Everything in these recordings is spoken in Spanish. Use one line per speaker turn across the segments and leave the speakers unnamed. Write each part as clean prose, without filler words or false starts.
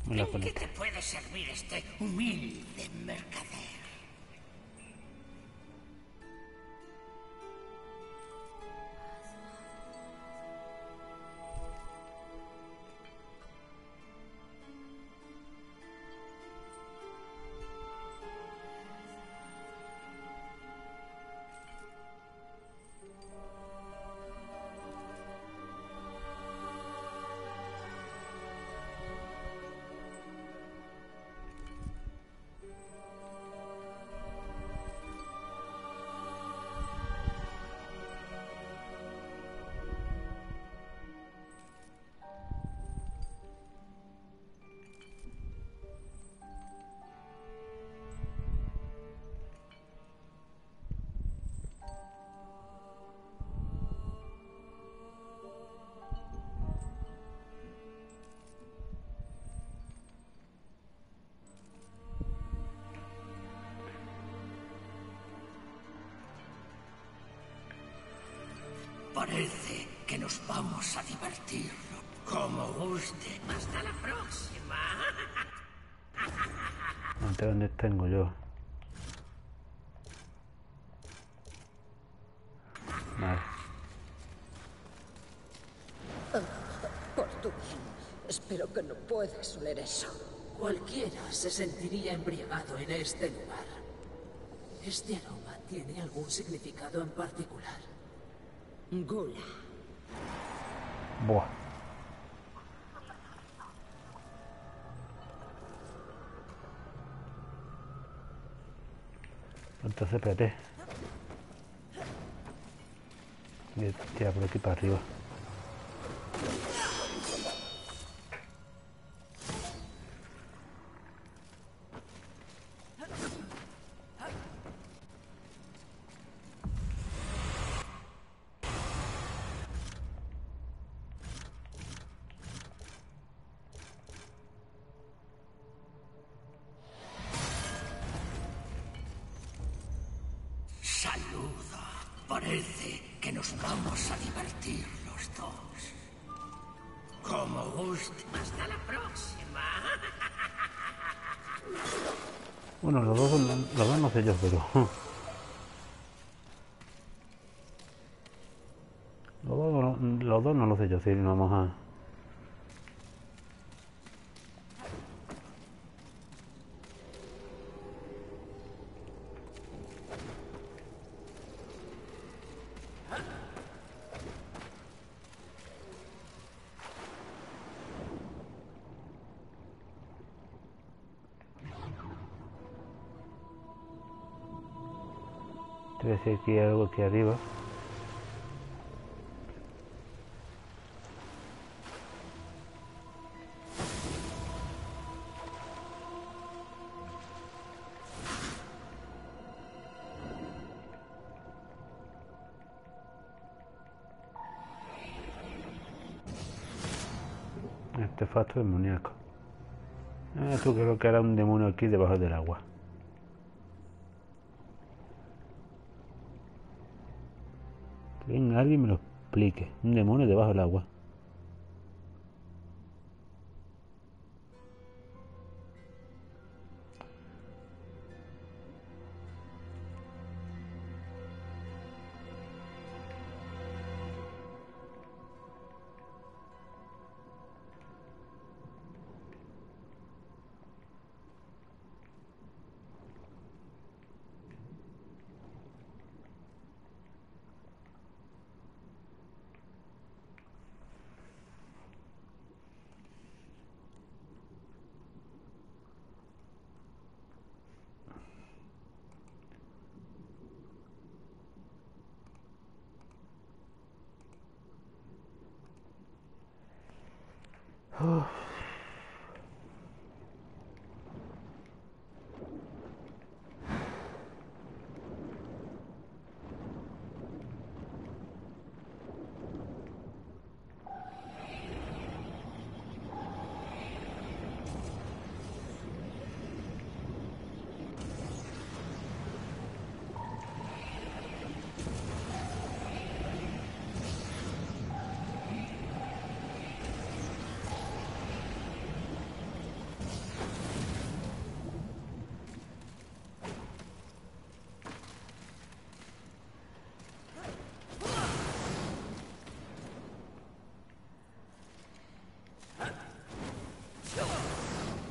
Me la
¿En qué
conecto.
te puede servir este humilde mercader? Parece que nos vamos a divertir como guste. Hasta la próxima.
No sé dónde tengo yo. Vale.
Por tu bien. Espero que no puedas oler eso.
Cualquiera se sentiría embriagado en este lugar. ¿Este aroma tiene algún significado en particular?
Gula.
Buah. Entonces espérate. Voy a tirar por aquí para arriba.
Saluda. Parece que nos vamos a divertir los dos. Como guste. Hasta la próxima.
Bueno, los dos no sé yo, pero... Los dos no lo sé yo, sí, vamos a... Debe ser que hay algo aquí arriba. Artefacto demoníaco. Esto creo que era un demonio aquí debajo del agua. Que venga alguien me lo explique. Un demonio debajo del agua.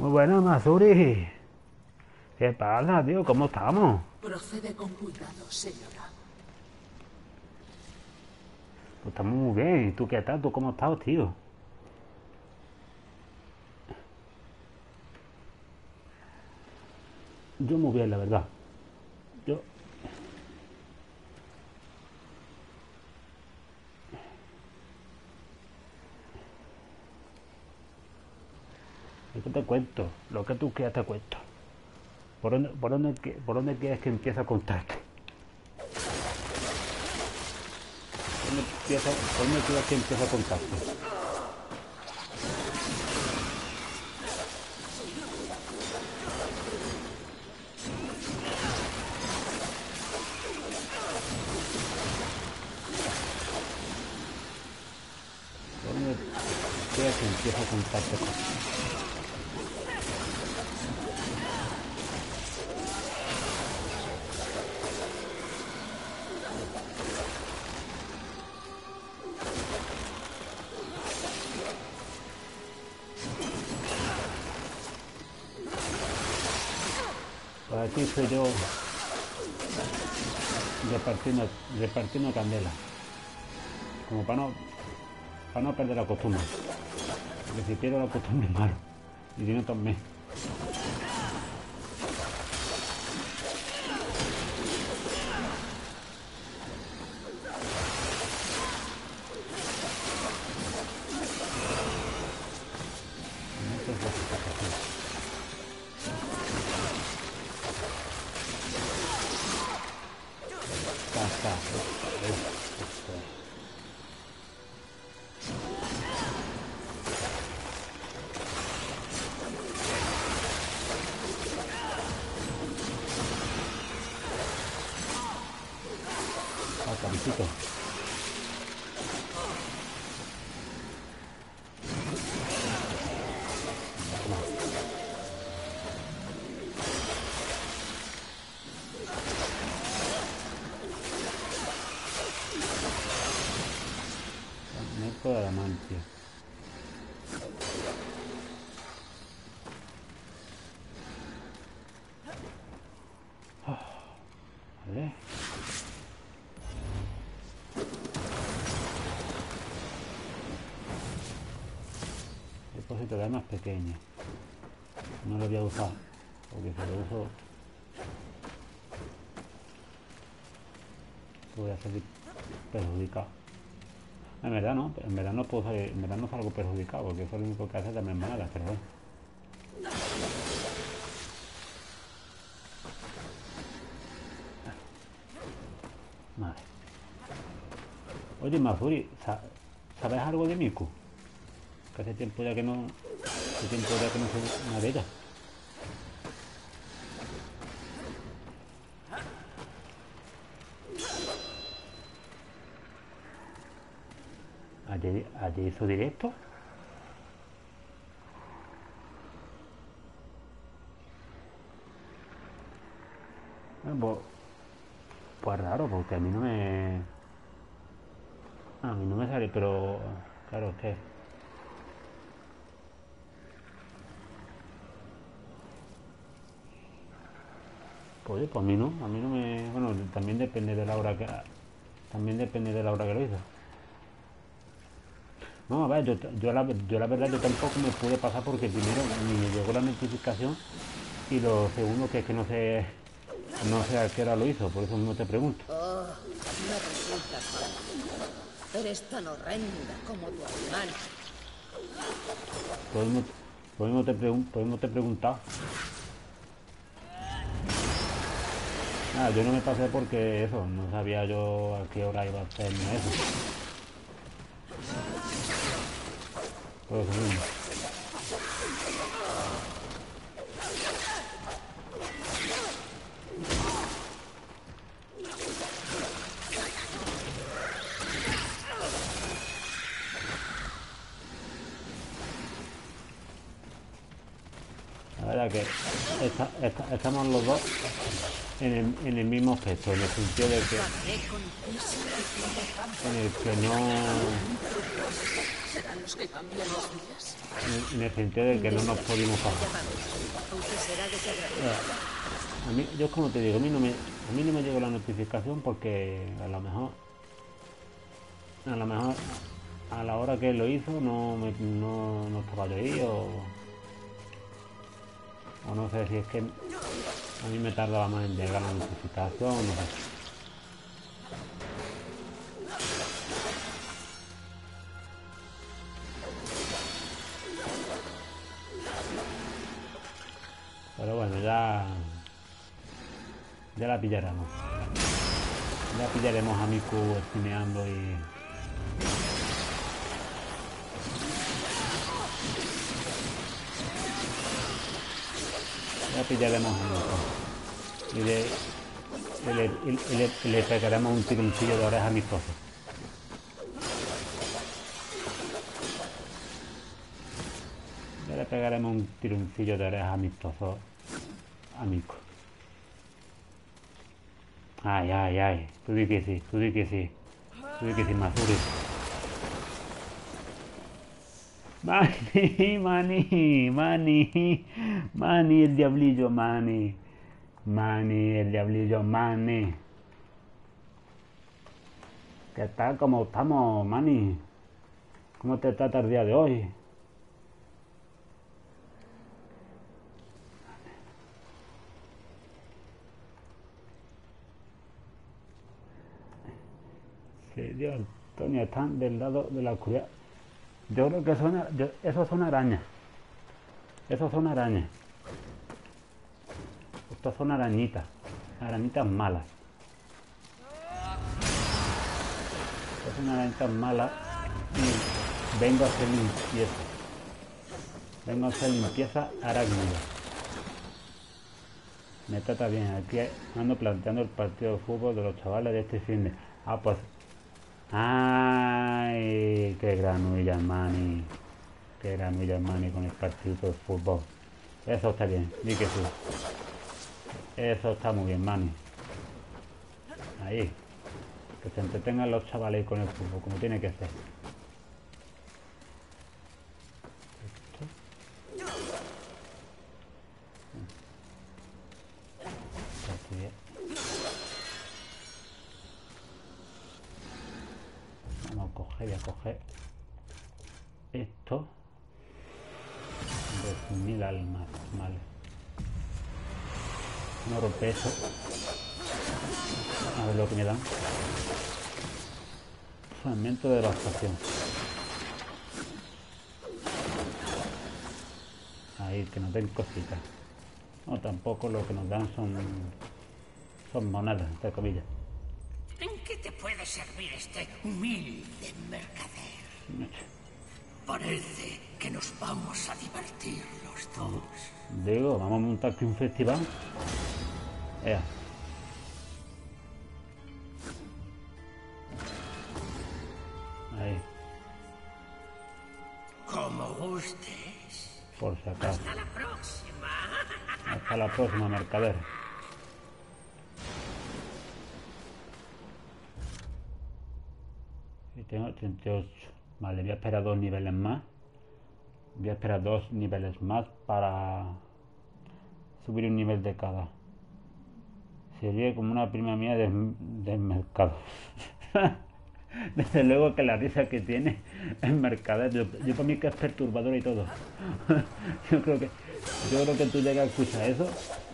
Muy buena, Masuri. ¿Qué pasa, tío? ¿Cómo estamos?
Procede con cuidado, señora.
Pues estamos muy bien. ¿Y tú qué tal? ¿Tú cómo estás, tío? Yo muy bien, la verdad. Yo... ¿Qué te cuento? Lo que tú quieras te cuento. ¿Por dónde quieres que empiece a contarte? ¿Por dónde quieres que empiece a contarte? ¿Por dónde quieres que empiece a contarte cosas? Pues aquí estoy yo repartiendo candela. Como para no perder la costumbre. Porque si pierdo la costumbre es malo. Y si no también. Cabecito. Neco de Adamantia. Vale. Depósito de armas pequeño. No lo voy a usar, porque si lo uso voy a salir perjudicado. En verdad no puedo salir, en verdad no salgo perjudicado, porque eso es lo único que hace también mala, pero bueno. Vale. Oye, Masuri, ¿sabes algo de Miku? Que hace tiempo ya que no sé nada de ella. ¿Ayer hizo directo? Pues raro, porque a mí no me sale, pero claro, es que pues a mí no me, bueno, también depende de la hora que lo hizo. No, a ver, yo la verdad yo tampoco me pude pasar porque primero ni me llegó la notificación y lo segundo que es que no sé a qué hora lo hizo, por eso mismo te pregunto.
Oh, me resulta fácil. Eres tan horrenda como tu hermana.
Por eso te he preguntado. Nada, yo no me pasé porque eso, no sabía yo a qué hora iba a hacerme eso. Por eso mismo. La verdad que estamos los dos en el mismo aspecto, en el sentido de que,
Pagaré con prisa.
en el que no,
¿Serán los que cambian los días?
en el sentido de que no nos pudimos pagar.
Aunque será desagradable.
A mí, yo como te digo, a mí no me llegó la notificación porque a lo mejor a la hora que lo hizo no estaba yo ahí o no sé si es que a mí me tardaba más en llegar la notificación, no sé. Pero bueno, ya la pillaremos. Ya pillaremos a Miku estimeando y... Ya pillaremos a Miku. Y le pegaremos un tironcillo de oreja amistoso. Ya le pegaremos un tironcillo de oreja amistoso a Miku. Ay, ay, ay. Tú di que sí, tú di que sí. Tú di que sí, Mazuri. Mani, el diablillo, Mani, el diablillo, Mani. ¿Qué tal? ¿Cómo estamos, Mani? ¿Cómo te trata el día de hoy? Sí, Dios, Antonio, están del lado de la oscuridad. Yo creo que esos son arañas. Esos son arañas. Estos son arañitas. Arañitas malas. Estas son arañitas malas. Y vengo a hacer limpieza. Vengo a hacer limpieza arácnida. Me trata bien. Aquí ando planteando el partido de fútbol de los chavales de este fin de... Ah, pues... ¡Ay! ¡Qué granulla, Mani! ¡Qué granulla, Mani, con el partido de fútbol! Eso está bien, di que sí. Eso está muy bien, Mani. Ahí. Que se entretengan los chavales con el fútbol, como tiene que ser. Vamos a coger esto. 2000 almas, vale. No rompe eso. A ver lo que me dan. Fragmento de devastación. Ahí, que nos den cositas. No, tampoco lo que nos dan son monedas, entre comillas.
¿En qué te puede servir este humilde mercader? Parece que nos vamos a divertir los dos.
Digo, vamos a montar aquí un festival. Ea. Ahí,
Como gustes.
por si acaso.
Hasta la próxima.
Hasta la próxima, mercader. Y tengo 38. Vale, voy a esperar 2 niveles más. Voy a esperar 2 niveles más para subir un nivel de cada. Sería como una prima mía del mercado. Desde luego que la risa que tiene el mercader, yo para mí que es perturbador y todo. yo creo que tú llegas a escuchar eso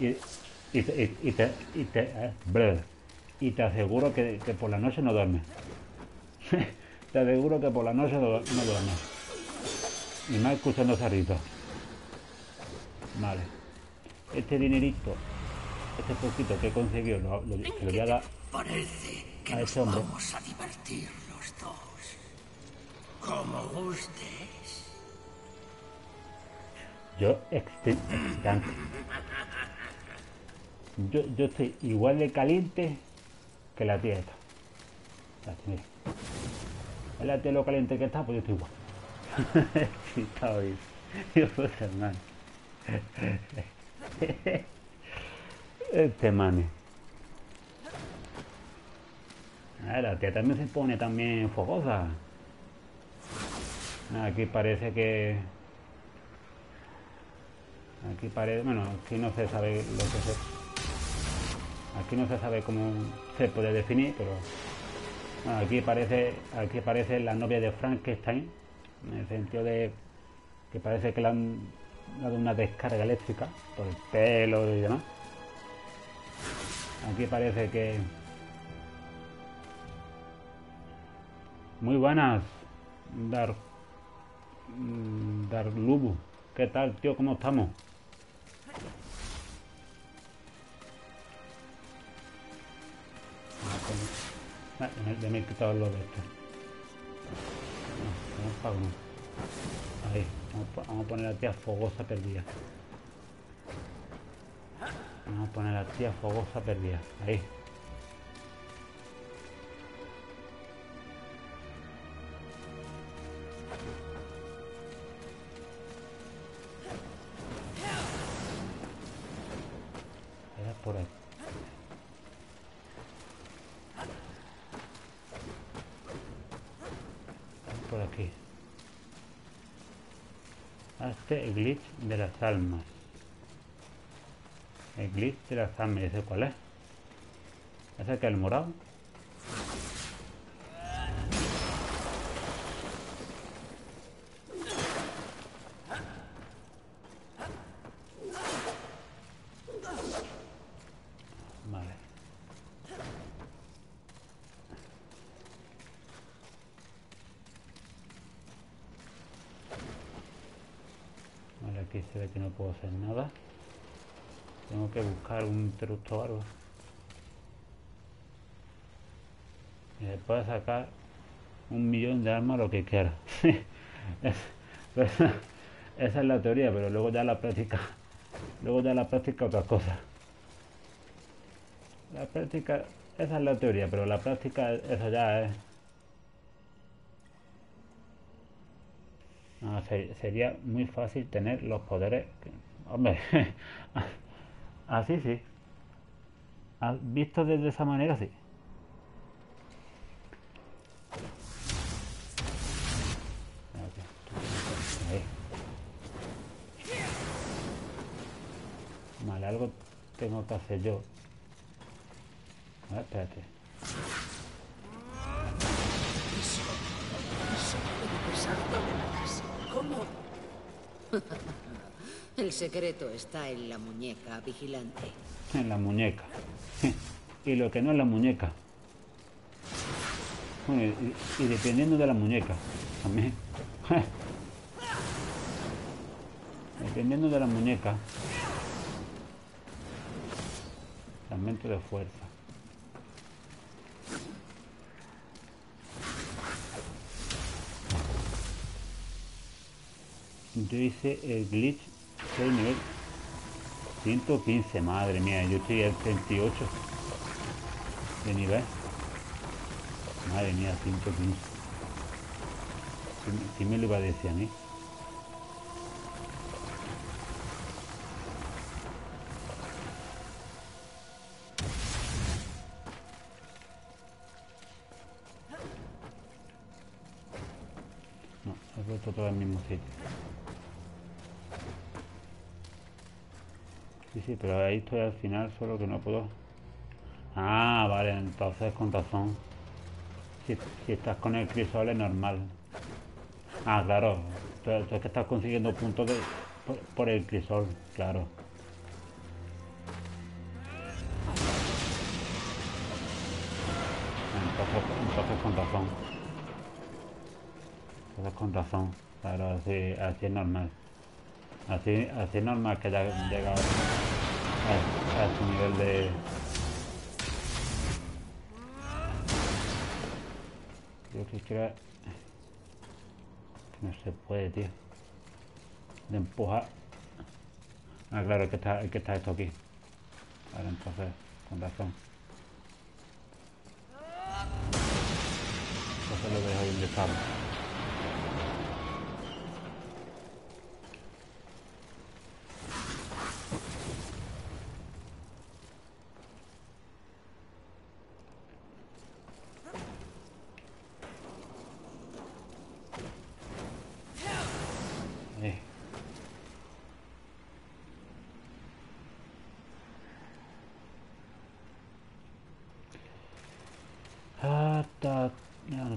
y te aseguro que por la noche no duermes. Te aseguro que por la noche no duermes. Y más escuchando esa risa. Vale. Este dinerito, este poquito que he conseguido, se lo voy a dar
Parece que
a
nos
ese hombre.
vamos a divertir los dos. Como gustes.
Yo excitante. Yo estoy igual de caliente que la tía esta. Mira. La tía lo caliente que está, pues yo estoy igual. Sí, está bien. Dios, hermano. Este man. La tía también se pone también fogosa. Aquí parece que... Aquí parece... Bueno, aquí no se sabe lo que se... Aquí no se sabe cómo se puede definir, pero... Bueno, aquí parece la novia de Frankenstein, en el sentido de que parece que le han dado una descarga eléctrica por el pelo y demás. Aquí parece que... Muy buenas, Darlubu. ¿Qué tal, tío? ¿Cómo estamos? Ya me he quitado lo de esto. Ahí, vamos a poner a la tía fogosa perdida. Vamos a poner a la tía fogosa perdida. Ahí. Era por ahí. Por aquí. Hazte el glitch de las almas. El glitch de las almas, ¿ese cuál es? ¿Ese que es el morado? Vale. Vale, aquí se ve que no puedo hacer nada. Tengo que buscar un interruptor o algo. Y se puede sacar 1.000.000 de armas lo que quiera. Esa es la teoría, pero luego ya la práctica. Luego ya la práctica otra cosa. La práctica, esa es la teoría, pero la práctica, eso ya es. No, sería muy fácil tener los poderes. Hombre, así sí. Visto desde esa manera, sí. Ahí. Vale, algo tengo que hacer yo. A ver, espérate.
¿Cómo?
El secreto está en la muñeca vigilante.
En la muñeca. Y lo que no es la muñeca. Bueno, y dependiendo de la muñeca también. Dependiendo de la muñeca. Fragmento de fuerza. Yo hice el glitch del nivel 115, madre mía, yo estoy al 38 de nivel. Madre mía, 115. ¿Quién me lo iba a decir a mí? No, he puesto todo en el mismo sitio. Sí, pero ahí estoy al final, solo que no puedo. Ah, vale, entonces con razón. Si estás con el crisol es normal. Ah, claro. Entonces es que estás consiguiendo puntos por el crisol, claro. Entonces con razón. Entonces con razón. Claro, así es normal. Así es normal que haya llegado a su nivel de... Yo creo que no se puede, tío. De empujar. Ah, claro, hay que está esto aquí. Vale, entonces, con razón. Entonces lo dejo ahí donde estaba.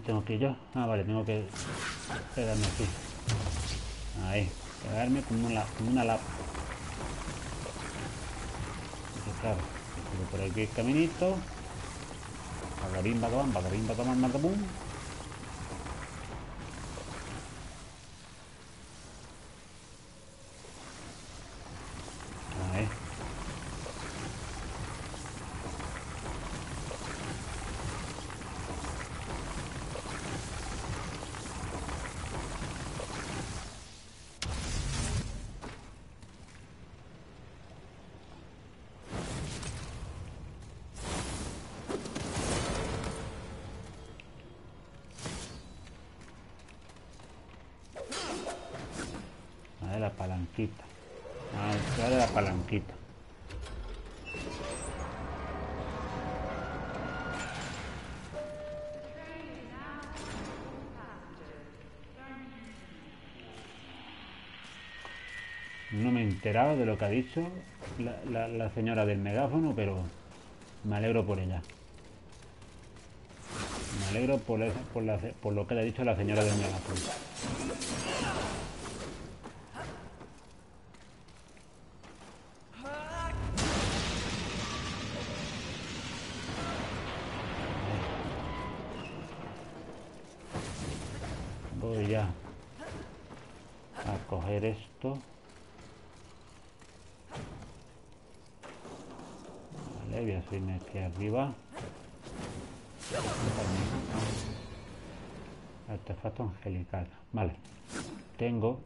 tengo que ir yo? Ah, vale, tengo que pegarme aquí. Ahí, pegarme como una lapa. Claro, por aquí el caminito. Bagarín, bacabán, bagarín, bacabán, bacabum. Ahí. La palanquita. Dale la palanquita. No me he enterado de lo que ha dicho la señora del megáfono, pero me alegro por ella. Me alegro por lo que le ha dicho la señora del megáfono. Voy ya a coger esto. Vale, voy a subirme aquí arriba. Artefacto angelical. Vale. Tengo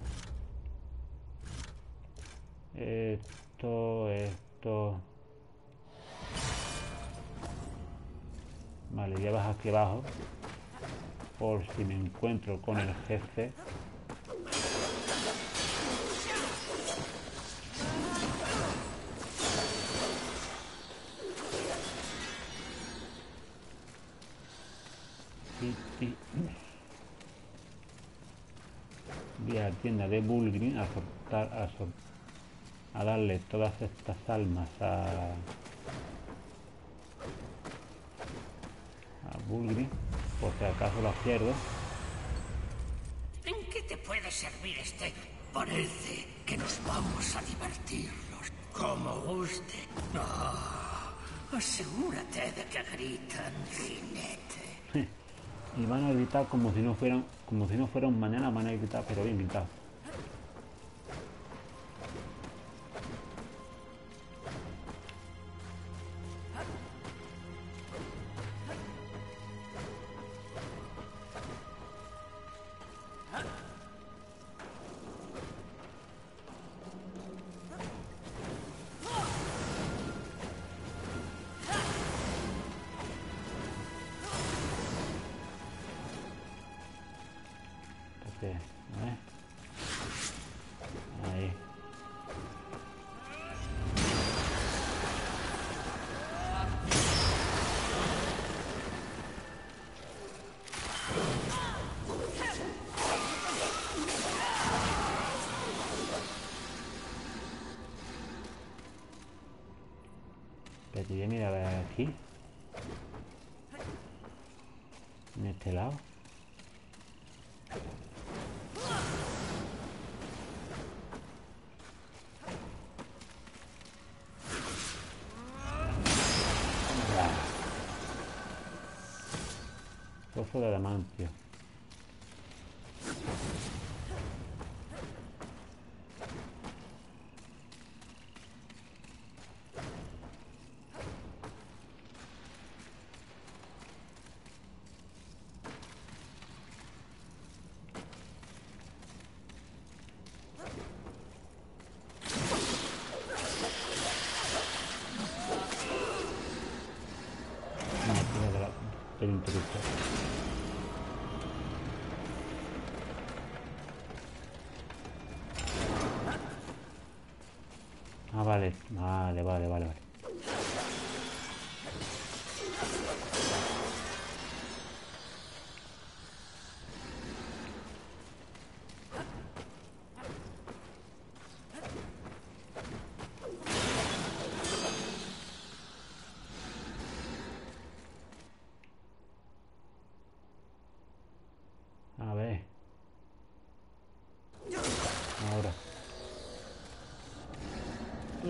esto. Vale, ya vas aquí abajo. Por si me encuentro con el jefe. Voy a la tienda de Bulgrim a darle todas estas almas a Bulgrim, por si acaso las pierdo.
¿En qué te puede servir este? Parece que nos vamos a divertirlos como guste. Asegúrate de que gritan, jinete.
Y van a gritar como si no fueran un mañana, van a gritar, pero bien gritado. Ahí. Pero voy a mirar aquí. En este lado. Pozo de adamantio. Del interruptor. Ah, vale. Vale.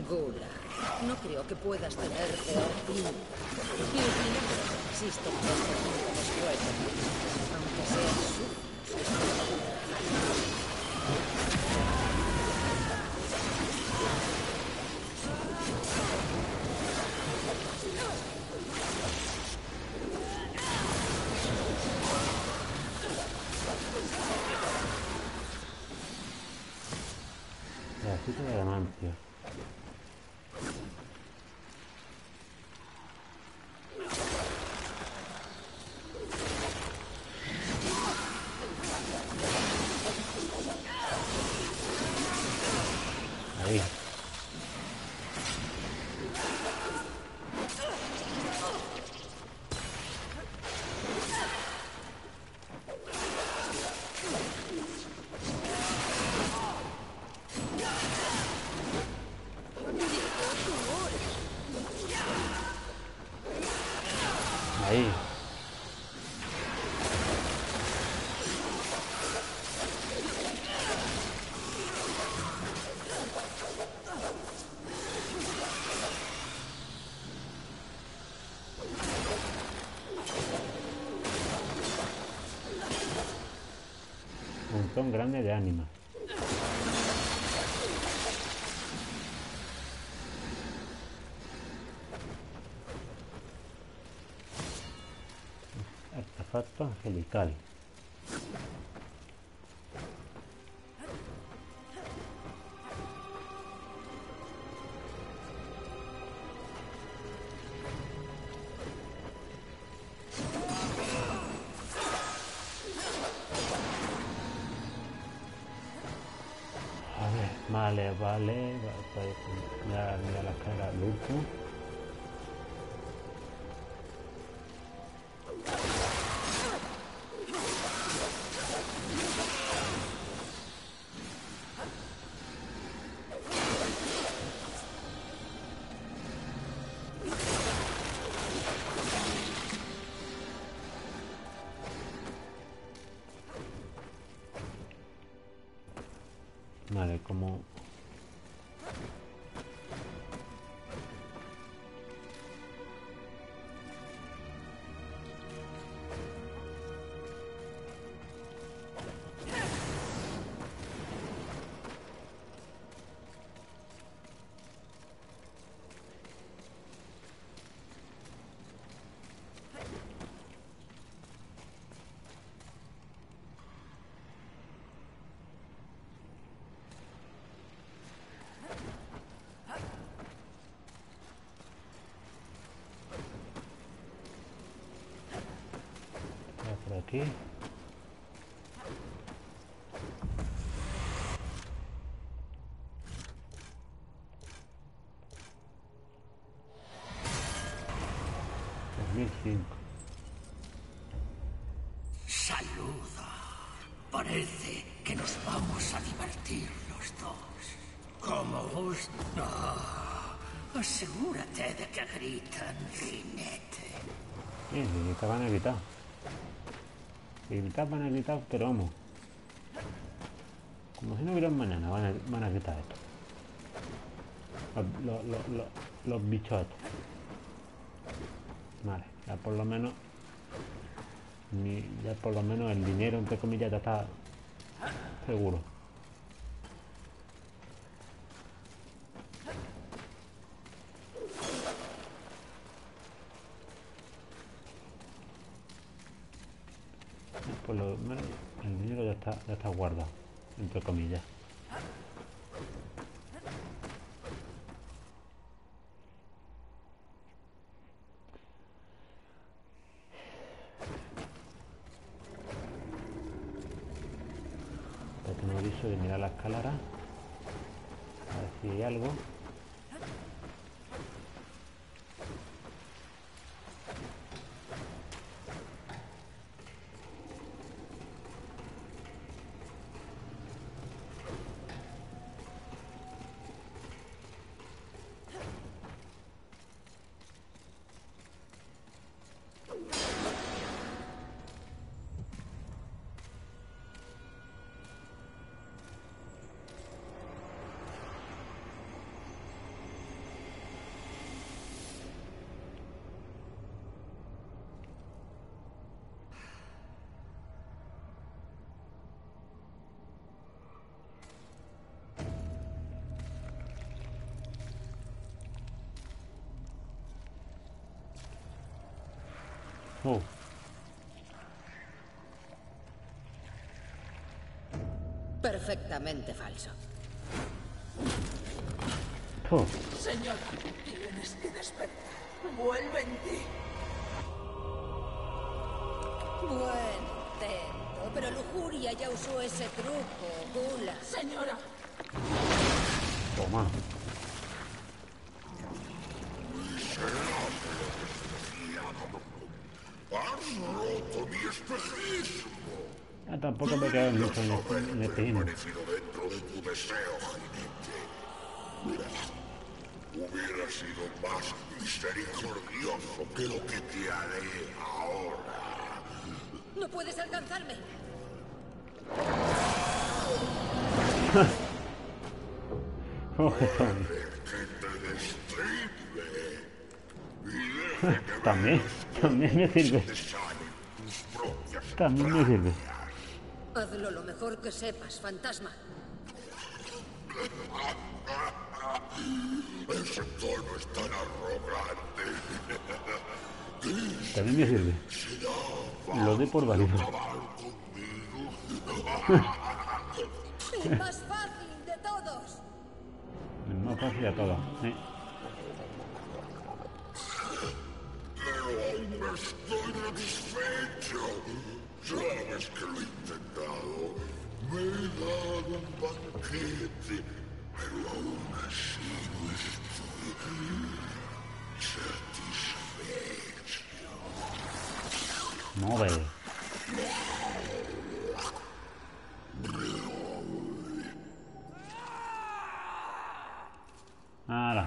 Gula, no creo que puedas tener peor fin. Los milagros existen en este mundo después de morir, aunque sean suyos.
Pedacito de ganancia. Ahí. Ahí. Un montón grande de ánimas. Artefacto angelical. A ver, vale. Mira la cara Lupo. Vale, como... por aquí.
Saluda. Parece que nos vamos a divertir los dos. Como vos... asegúrate de que gritan, jinete.
Sí, si van a gritar. Si gritar van a gritar, pero vamos. Como si no hubieran mañana, van a gritar esto. Los bichos estos. Vale, ya por lo menos el dinero entre comillas ya está seguro. Por lo menos el dinero ya está guardado entre comillas. Tengo visto de mirar la escalera a ver si hay algo. Oh.
Perfectamente falso.
Oh.
Señora, tienes que despertar. Vuelve en ti.
Buen intento, pero Lujuria ya usó ese truco, Gula.
Señora.
Toma.
¡Has roto mi espejismo!
Ah, tampoco me queda mucho en el espejismo.
Permanecido dentro de tu deseo, jinete. Hubiera sido más misericordioso que lo que te haré ahora.
¡No puedes alcanzarme!
Puede que te destripe. Y deje que
También me sirve.
te salen tus propias
También me sirve.
Hazlo lo mejor que sepas, fantasma.
Ese tono es tan arrogante.
También me sirve. Lo doy por válido.
¡El más fácil de todos!
Es más fácil a todo.
Pero aún no estoy satisfecho. Sabes que lo he intentado. Me he dado un banquete, pero aún así no estoy satisfecho.
Molt bé. Ara.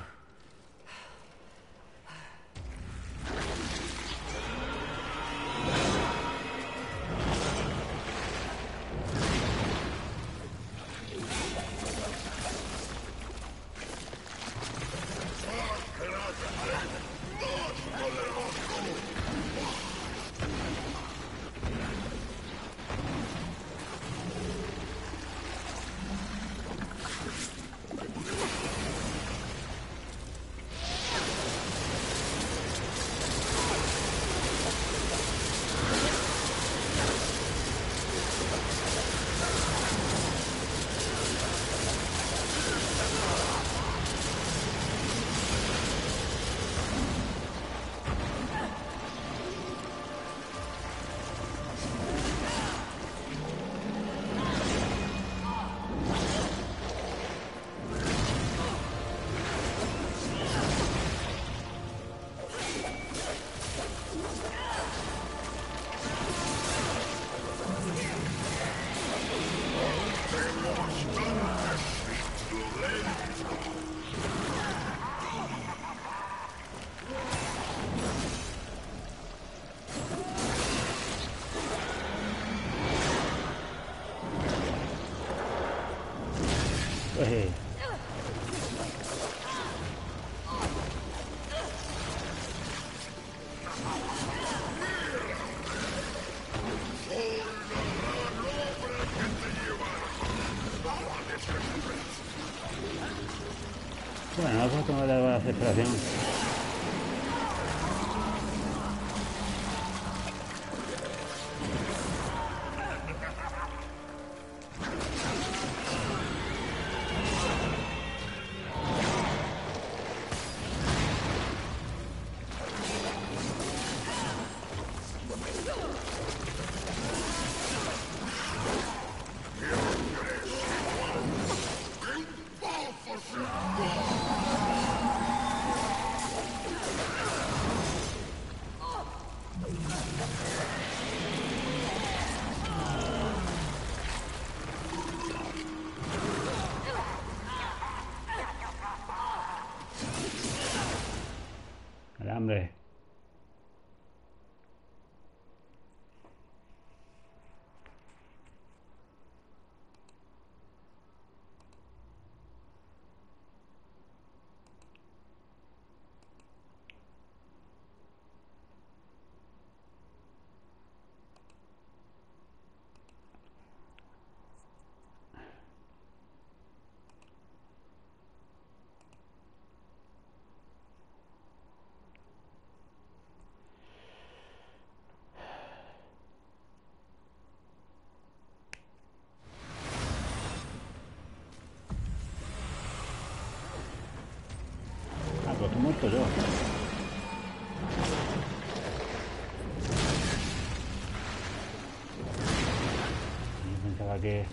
Bueno, eso es como de la desesperación. muerto yo. Yo pensaba que...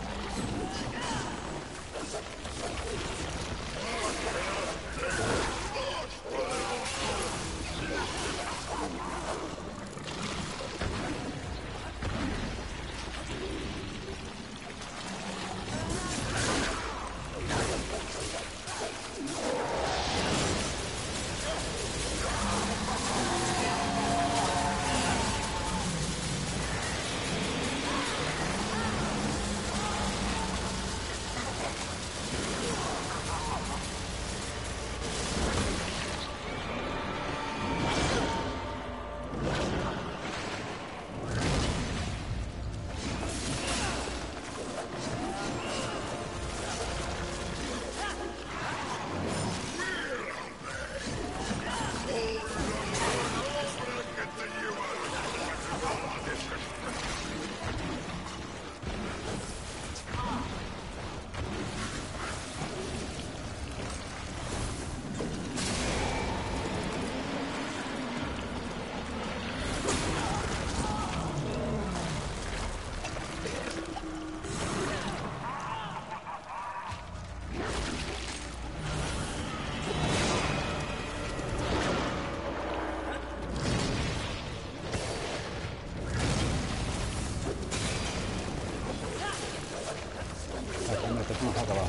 Esto no se ha acabado.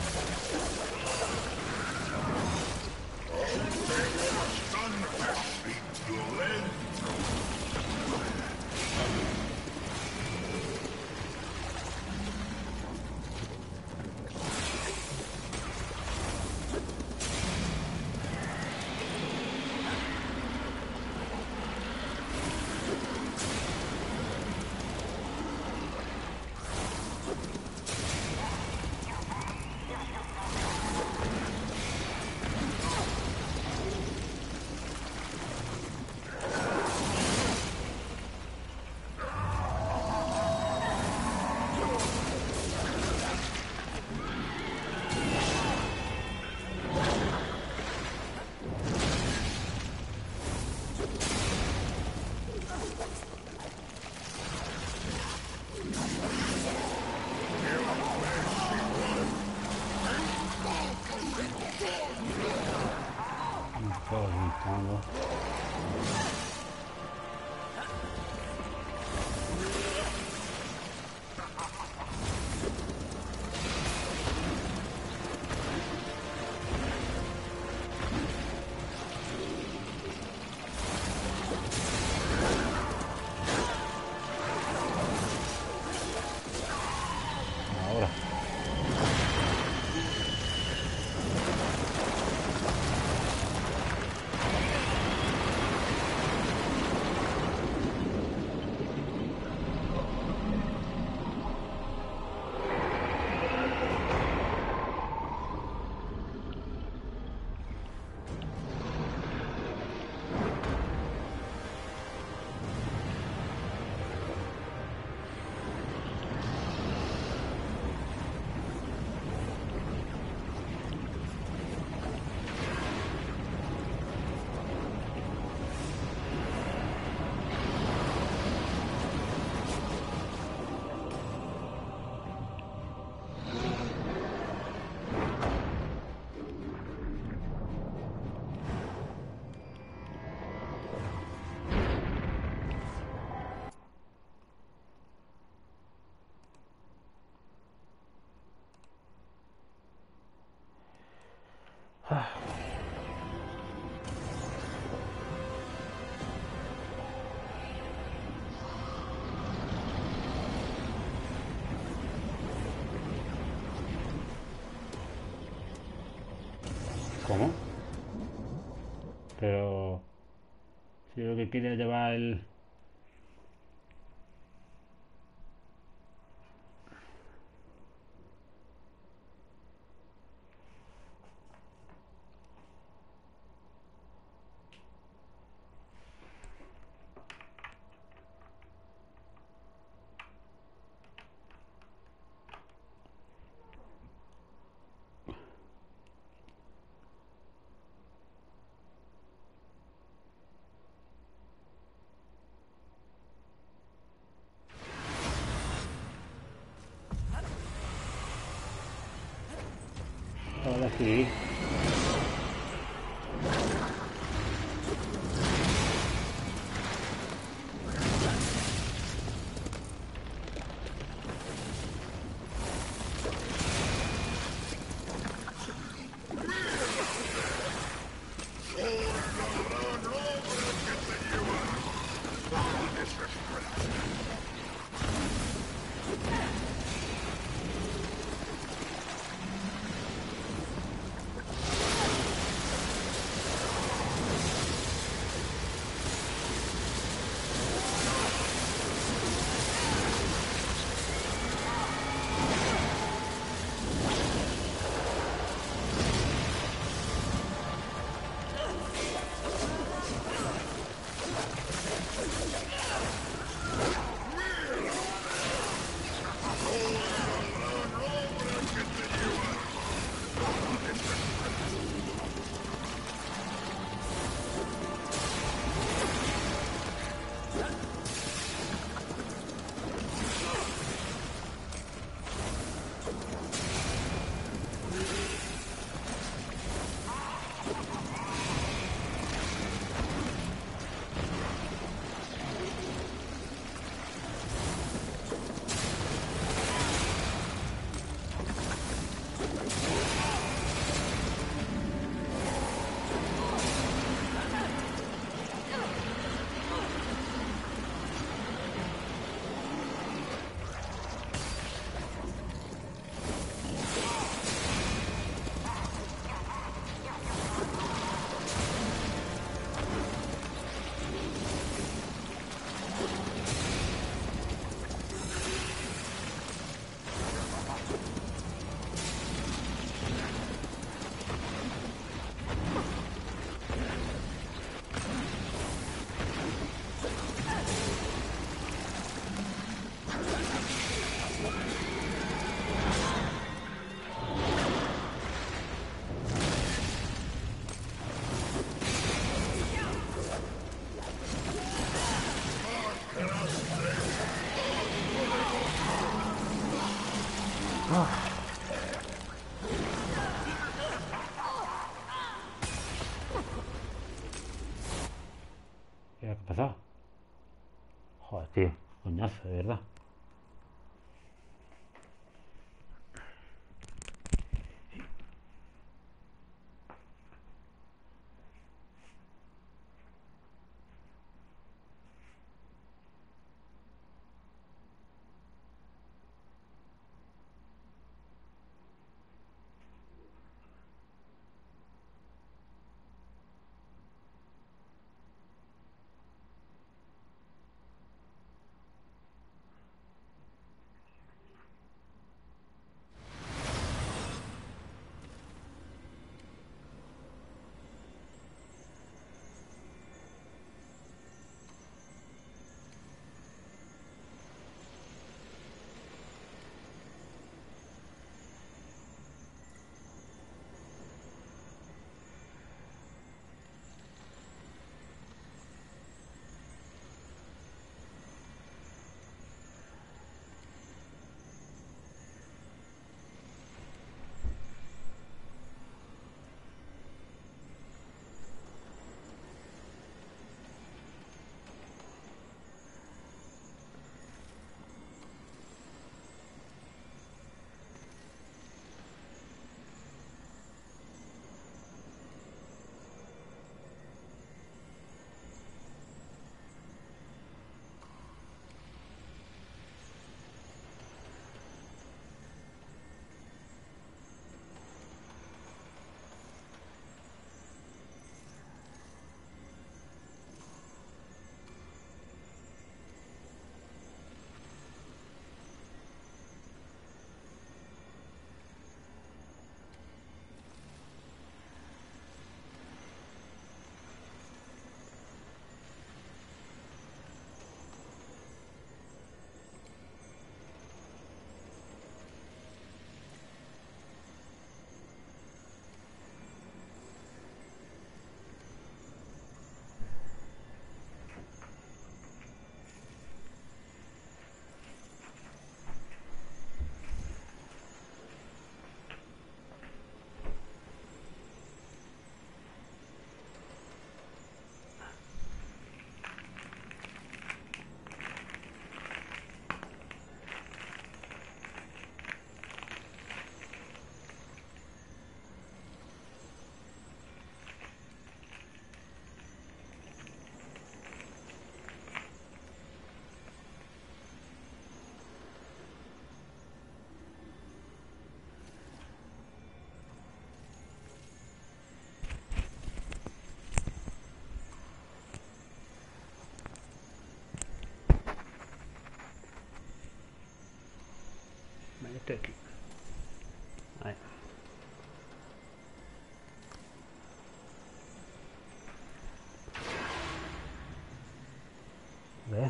Ahora. ¿Cómo? Pero si lo que quiere llevar el... Ahora sí. ¿Qué ha pasado? Joder, tío. Coñazo, de verdad.
Estoy aquí. Ahí. ¿Ves?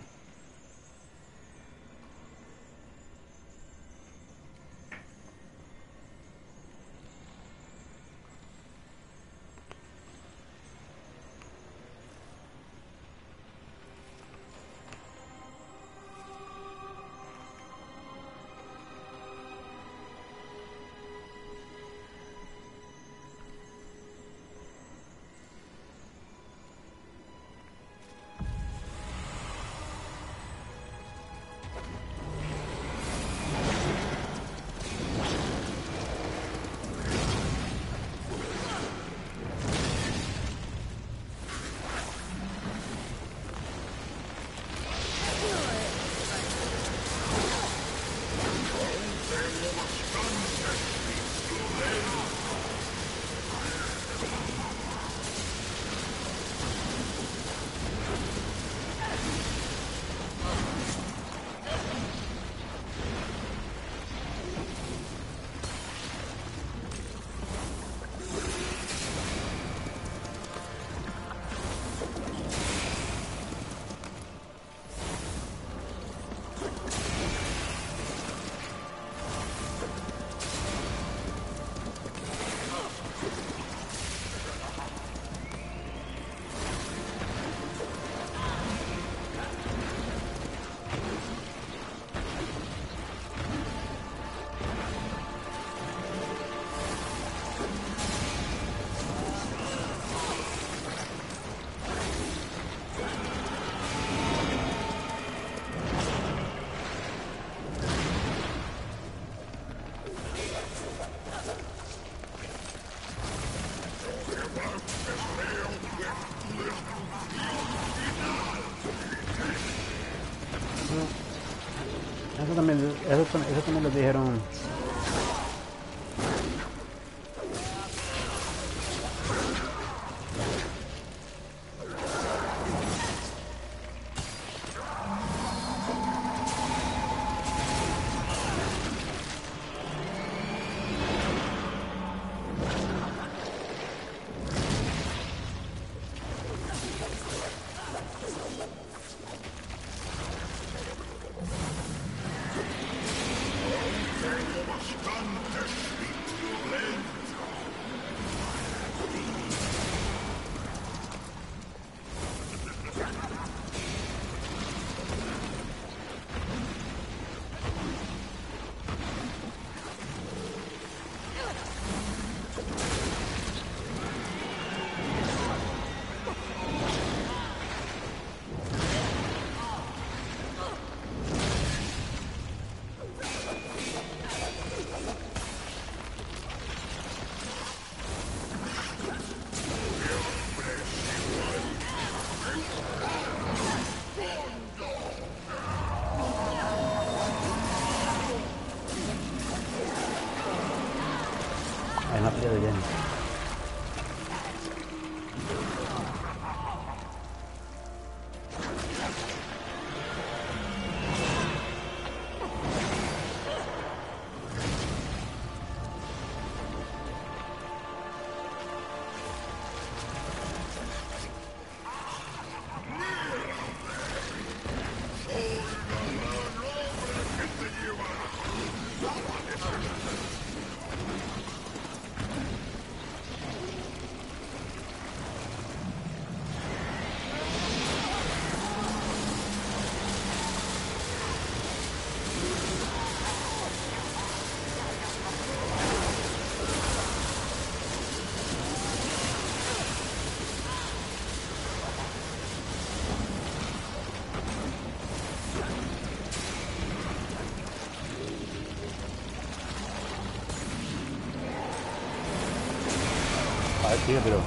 Eso también lo dijeron. Hay una pelea de lleno. Tío, pero...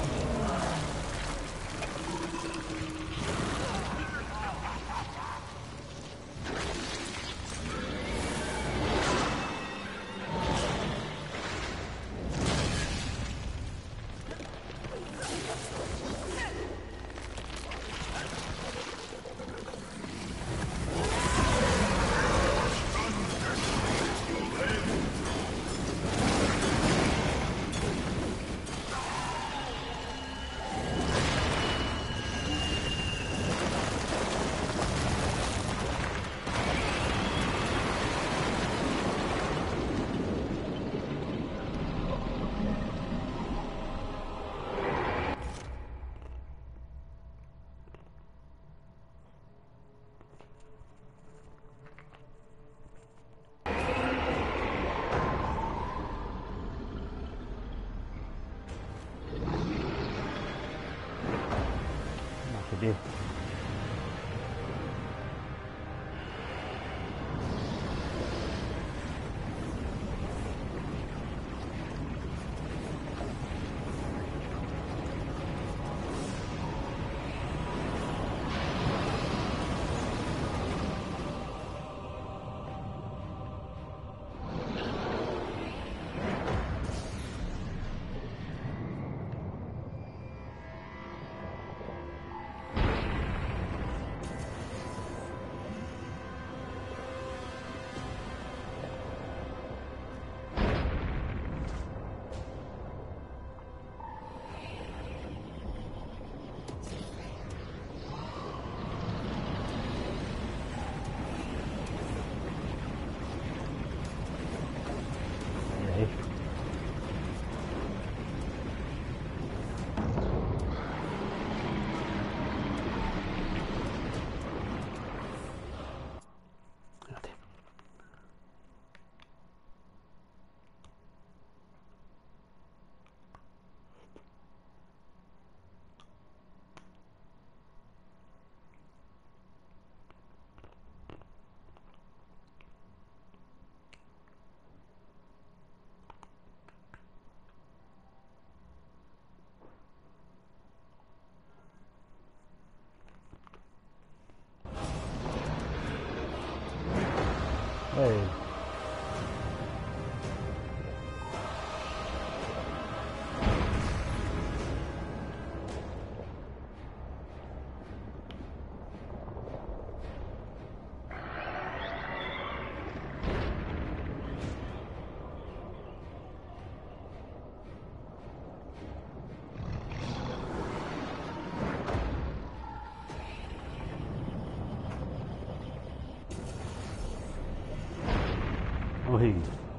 Uy.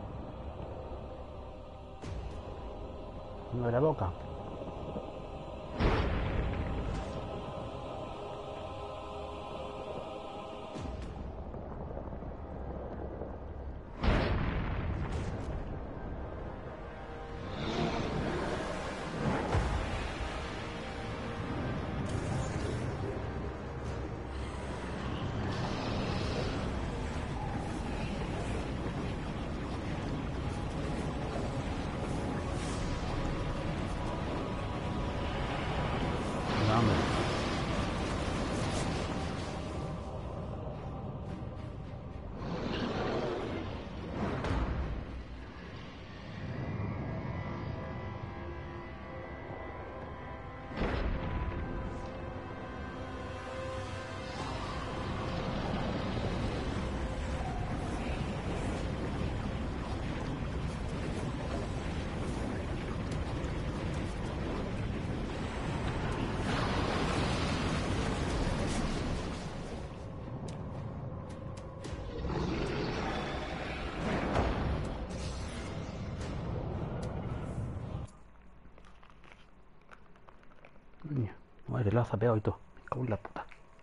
No de la boca. Madre, la ha sapeado y todo. Me cago en la puta.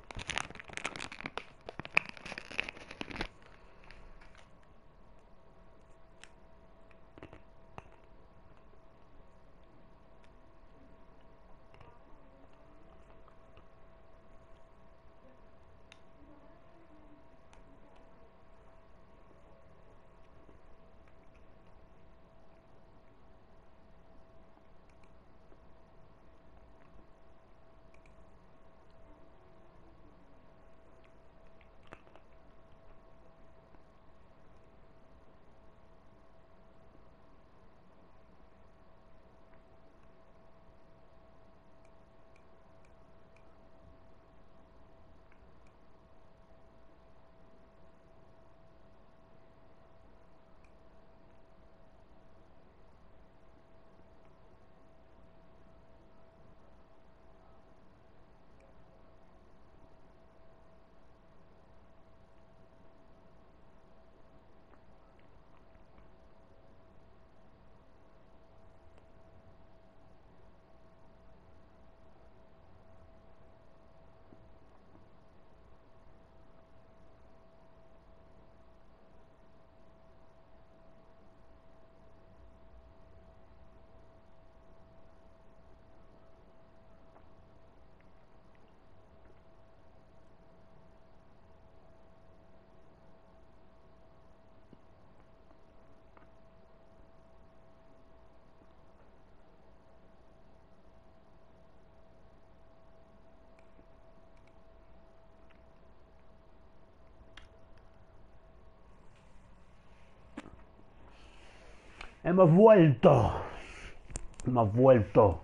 Hemos vuelto. Hemos vuelto.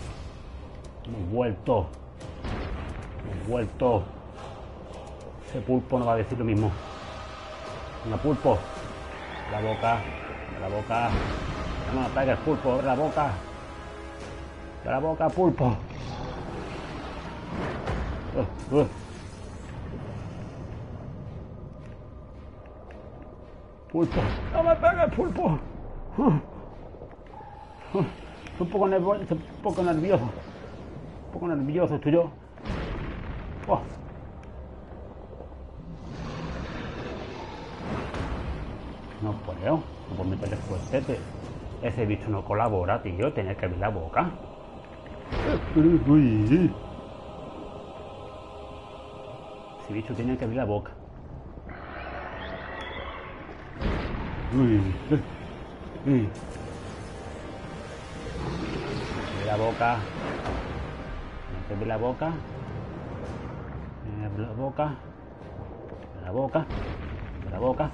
Hemos vuelto. Hemos vuelto. Ese pulpo no va a decir lo mismo. Venga, pulpo. La boca. La boca. No me pegues, pulpo. Abre la boca. De la boca, pulpo. Pulpo. No me pegues, pulpo. Estoy un poco nervioso. Un poco nervioso estoy yo. Oh. No puedo. No puedo meterle fuerte. Ese bicho no colabora, tío. Tenía que abrir la boca. Ese bicho tiene que abrir la boca. Abre la boca. Abre la boca. Abre la boca. Abre la boca. Abre la boca.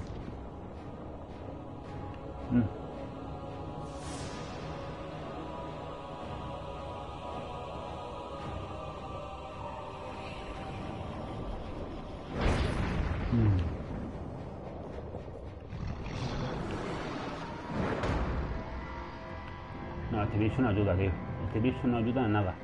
No, este bicho no ayuda, tío. Este bicho no ayuda en nada.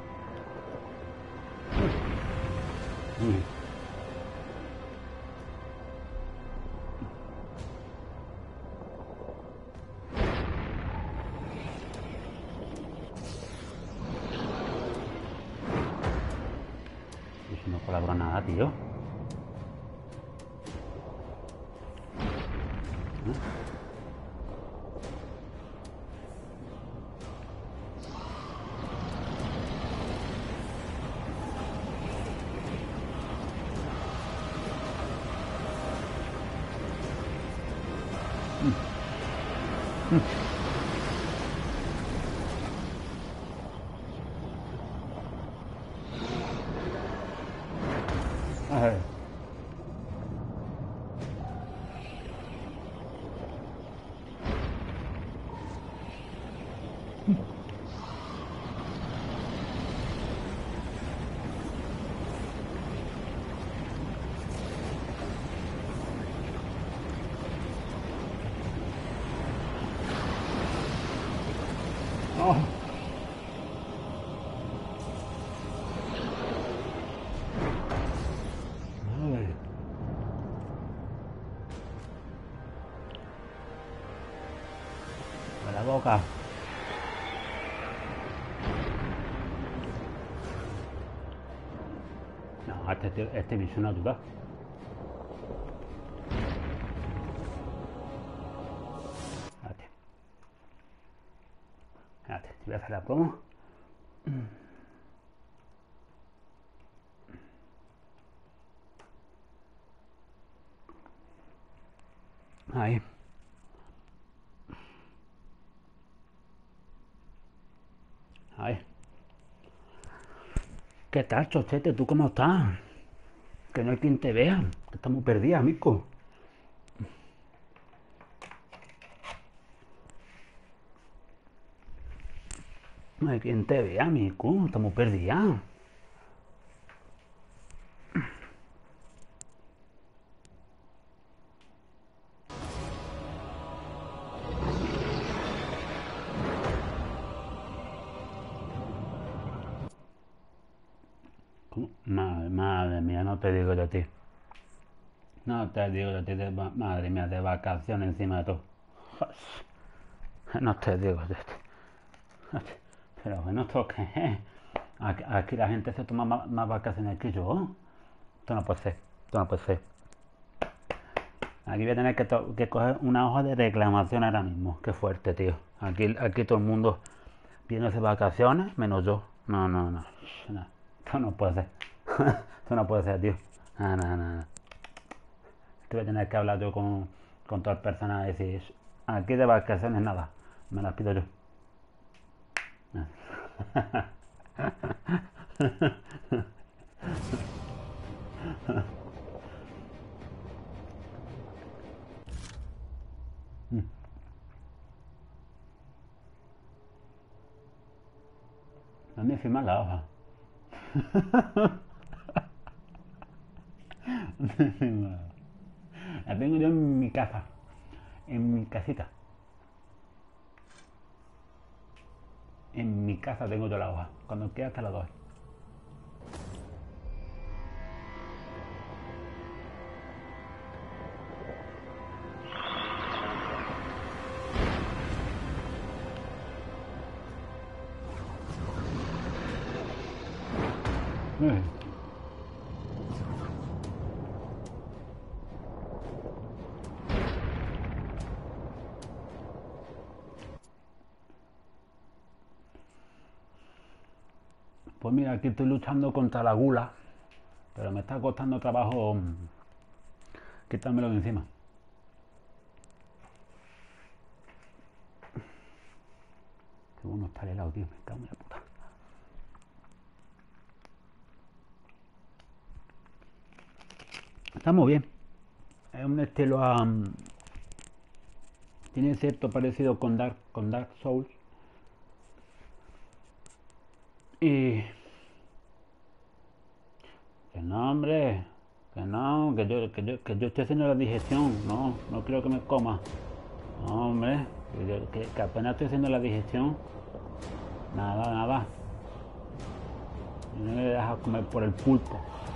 cabronada, tío. Ay. Oh. Ay. A la boca. No, este bicho no ayuda. Espérate, te voy a hacer la promo. Ahí. Ahí. ¿Qué tal, chochete? ¿Tú cómo estás? Que no hay quien te vea. Que estamos perdidos, amigo. No hay quien te vea, amigo. Estamos perdidos. Madre mía, no te digo yo a ti. No te digo yo a ti, madre mía, de vacaciones encima de todo. No te digo yo a ti. Pero bueno, ¿esto qué es? Aquí la gente se toma más vacaciones que yo. Esto no puede ser, esto no puede ser. Aquí voy a tener que coger una hoja de reclamación ahora mismo. Qué fuerte, tío. Aquí todo el mundo viene de vacaciones, menos yo. No. Esto no puede ser. Esto no puede ser, tío. No. Esto voy a tener que hablar yo con todas las personas y decir, aquí de vacaciones nada. Me las pido yo. A mí firma la hoja. La tengo yo en mi casa, en mi casita. En mi casa tengo yo la hoja. Cuando quiera te la doy. Pues mira, aquí estoy luchando contra la gula, pero me está costando trabajo quitármelo de encima. Qué bueno está el helado, tío, me cago en la puta. Está muy bien. Es un estilo tiene cierto parecido con Dark Souls. Y que no, hombre, que no, que yo estoy haciendo la digestión, no quiero que me coma. No, hombre, que apenas estoy haciendo la digestión. Nada. No me dejas comer por el pulpo.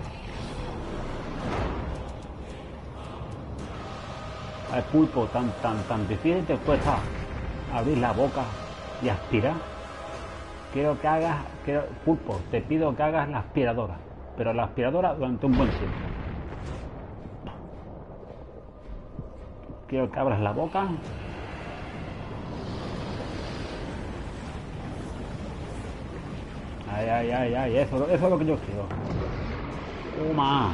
El pulpo tan difícil te cuesta abrir la boca y aspirar. Pulpo, te pido que hagas la aspiradora.
pero la aspiradora durante un buen tiempo. Quiero que abras la boca. Ay, ay, ay, ay, eso es lo que yo quiero. Toma.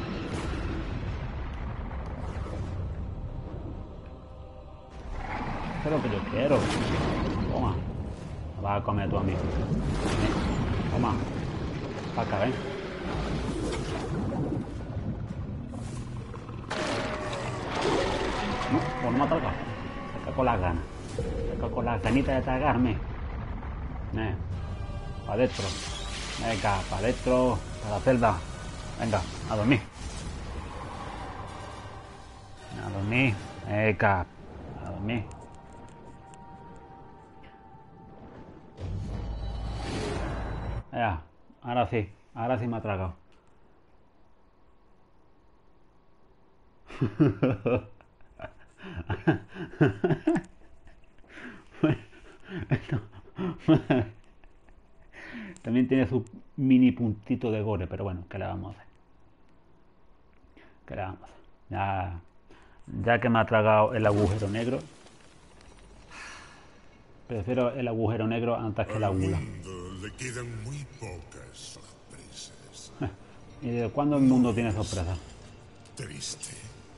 Eso es lo que yo quiero. Toma. Me vas a comer tú a mí. Toma. Para acá, ¿eh? No, pues no me ha tocado. Se cae con las ganas. Se cae con las ganitas de tragarme. Para adentro. Venga, para adentro. Para la celda. Venga, a dormir. A dormir. Venga, a dormir. Ya, ahora sí me ha tragado. También tiene su mini puntito de gore, pero bueno, ¿qué le vamos a hacer? ¿Qué le vamos a hacer? Ya que me ha tragado el agujero negro, prefiero el agujero negro antes que la gula.
Le quedan muy pocas sorpresas.
¿Y de cuándo el mundo tiene sorpresas?
Triste.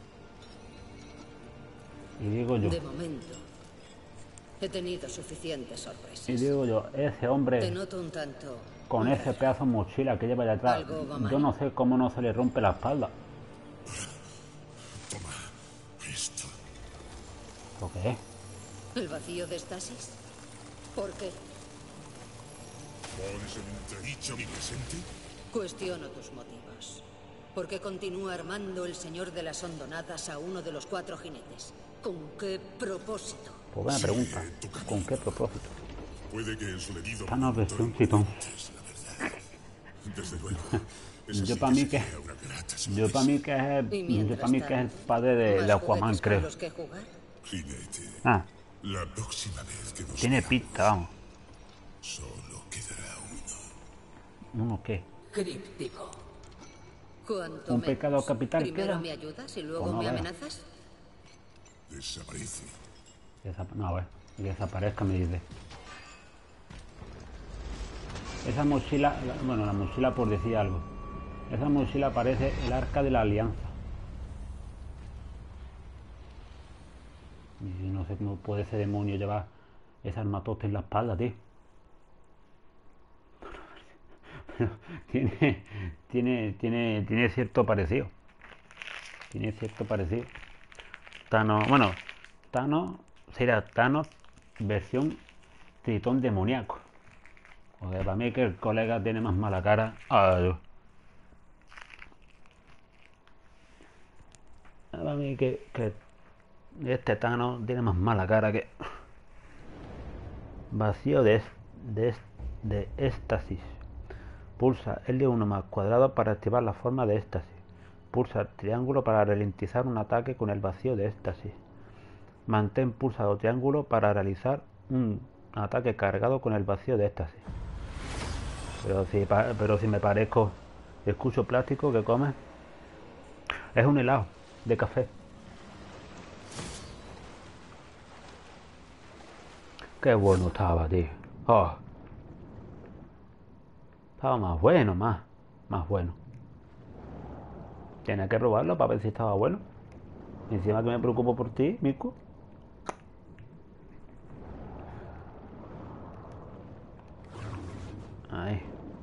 Y digo yo,
De momento, he tenido suficientes sorpresas.
ese hombre
Te noto un tanto...
con ese pedazo de mochila que lleva detrás,
Algo va mal.
yo no sé cómo no se le rompe la espalda.
Toma esto.
¿Lo qué es?
¿El vacío de estasis? ¿Por qué?
¿Pones en entredicho mi presente?
Cuestiono tus motivos. ¿Por qué continúa armando el señor de las hondonadas a uno de los 4 jinetes? ¿Con qué propósito?
Pues buena pregunta. ¿Con qué propósito?
Puede que en su debido
Thanos versión Tritón.
es la verdad. Desde luego.
Yo para mí que es el padre de
¿Más
Aquaman,
juguetes
creo.
con los que jugar?
Jinete,
Ah,
la próxima vez que nos
tiene
veamos,
pinta, vamos.
solo quedará uno.
¿Uno qué?
Críptico.
¿Cuánto
¿Un
menos?
pecado capital
Primero
queda?
me ayudas y luego
Pues no
me
veo.
amenazas.
Desaparece.
No, a ver, que desaparezca, me dice. Esa mochila, bueno, la mochila por decir algo. Esa mochila parece el arca de la alianza. Y yo no sé cómo puede ese demonio llevar ese armatoste en la espalda, tío. Pero tiene cierto parecido. Tiene cierto parecido. Thanos, bueno, Thanos sería Thanos versión Tritón demoníaco. Porque para mí que el colega tiene más mala cara. Para mí que este Thanos tiene más mala cara que... Vacío de éxtasis. Pulsa L1 más cuadrado para activar la forma de éxtasis. Pulsa triángulo para ralentizar un ataque con el vacío de éxtasis. Mantén pulsado triángulo para realizar un ataque cargado con el vacío de éxtasis. Pero si me parezco, escucho plástico que come. Es un helado de café. Qué bueno estaba, tío. Oh. Estaba más bueno, más bueno. Tenía que probarlo para ver si estaba bueno. Encima que me preocupo por ti, Mico. Ahí.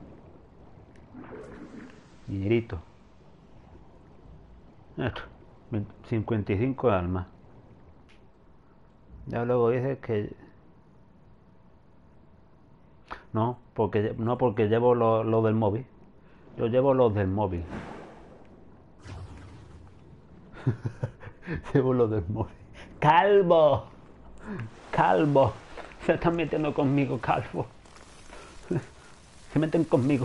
Dinerito. Esto. 55 almas. Ya luego dices que... No, porque llevo lo del móvil. Yo llevo los del móvil. Llevo lo del móvil. ¡Calvo! ¡Calvo! Se están metiendo conmigo, calvo. Se meten conmigo.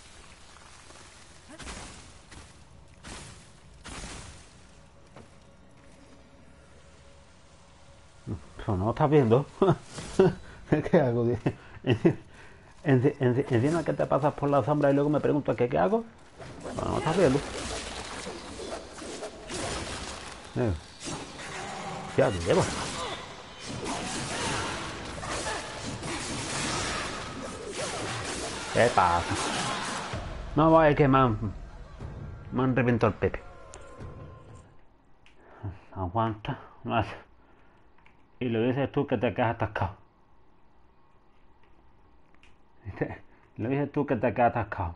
Pero no lo estás viendo. ¿Qué hago? Encima que te pasas por la sombra y luego me preguntas ¿qué hago?
Vamos a verlo. Ya te llevo. ¿Qué pasa? No vaya que me han reventado el pepe. Aguanta, más. Y lo dices tú que te quedas atascado. Lo dices tú que te quedas atascado.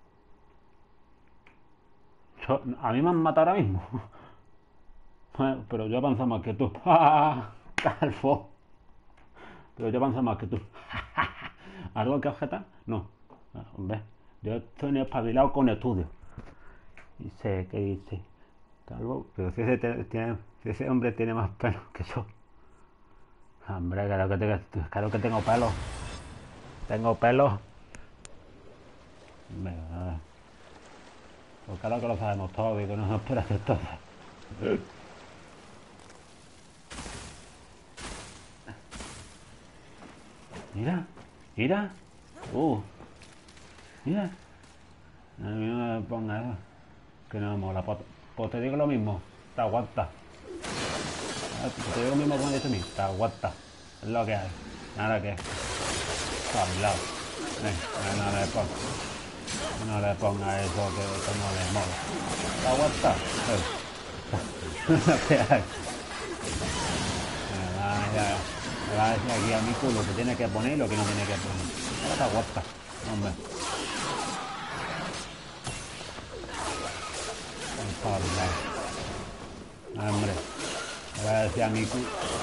A mí me han matado ahora mismo. Pero yo avanzo más que tú. Calvo. Pero yo avanzo más que tú. ¿Algo que objetar? No. Hombre, yo estoy espabilado con estudios. Y sé que dice Calvo, pero si ese hombre tiene más pelo que yo. Hombre, claro que tengo pelo. Tengo pelo. Venga, pues claro que lo sabemos todos y que no nos espera hacer todo. Mira, mira. Mira. A mí no me ponga eso. Que no me mola. Pues te digo lo mismo. Te aguanta. Te digo lo mismo como dice a mí. Te aguanta. Es lo que hay. Nada que. Espabilado. No le ponga eso que no le mola. ¿Te aguanta? Lo que hay. Me va a decir aquí a mi culo lo que tiene que poner y lo que no tiene que poner. Ahora te aguanta. Hombre. Hombre, me va a decir a mi culo.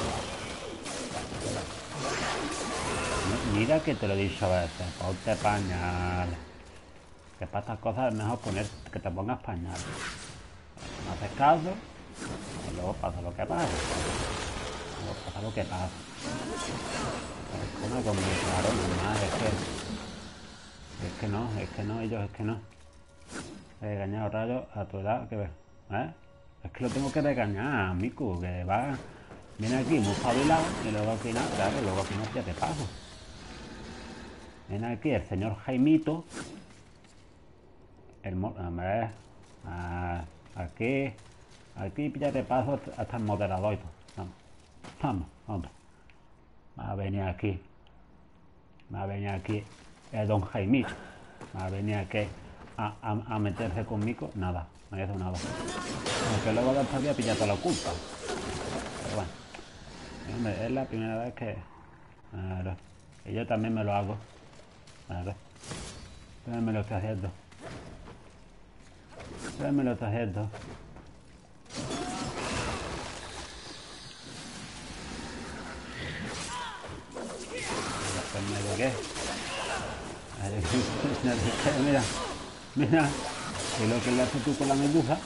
Mira que te lo he dicho a veces, ponte pañales. Que para estas cosas es mejor que te pongas pañales. No haces caso, y luego pasa lo que pasa. Luego pasa lo que pasa. Es como conmigo, claro, normal, es que no, ellos es que no. He regañado rayos a tu edad, que ves, Es que lo tengo que regañar, Miku, que va, viene aquí muy espabilado y luego al final, claro, luego al final ya te paso. Viene aquí el señor Jaimito, hombre, aquí ya te paso hasta el moderador y todo. Vamos, hombre. Va a venir aquí el don Jaimito, va a venir aquí a meterse conmigo, nada, no hizo nada. Aunque luego después voy a pillar toda la culpa. Pero bueno, hombre, es la primera vez que... Claro, y yo también me lo hago. Claro, también me lo estoy haciendo. También me lo estoy haciendo. ¿Qué? Mira, que lo que le haces tú con la medusa,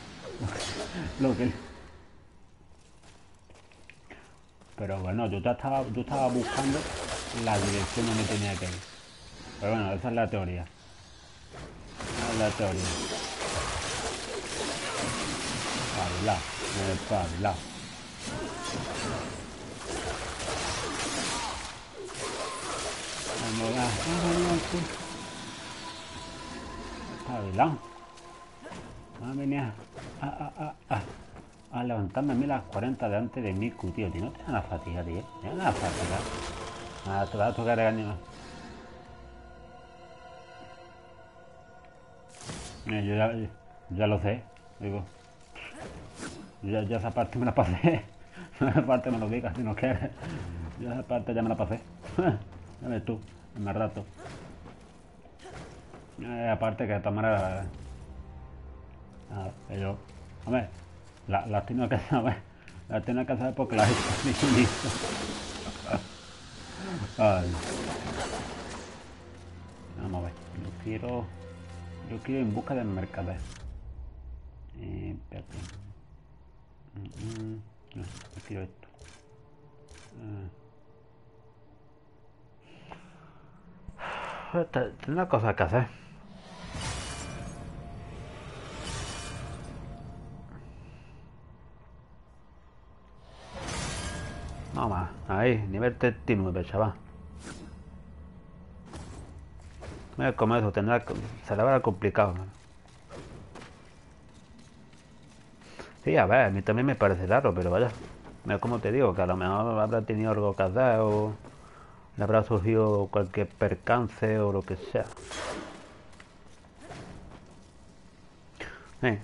pero bueno, yo estaba buscando la dirección donde tenía que ir. Pero bueno, esa es la teoría. Espabilado. Espabilado. Va a venir a levantarme a mí las 40 de antes de Miku, tío. No te da la fatiga, tío. Te da la fatiga. Te va a tocar regañar. Yo ya lo sé. Digo. Ya esa parte me la pasé. Esa parte me lo digas si no quieres. Yo esa parte ya me la pasé. Ya ves tú, en más rato. Aparte que de todas maneras... yo... Hombre, las tengo que saber. Las tengo que saber porque las he hecho listo. Vamos a ver. Yo quiero ir en busca del mercader. Espérate. No, yo quiero esto. Tengo una cosa que hacer. No más. Ahí, nivel 39, chaval. Mira, como eso, será complicado, ¿no? Sí, a ver, a mí también me parece raro, pero vaya. Es como te digo, que a lo mejor habrá tenido algo que hacer o le habrá surgido cualquier percance o lo que sea. Eh.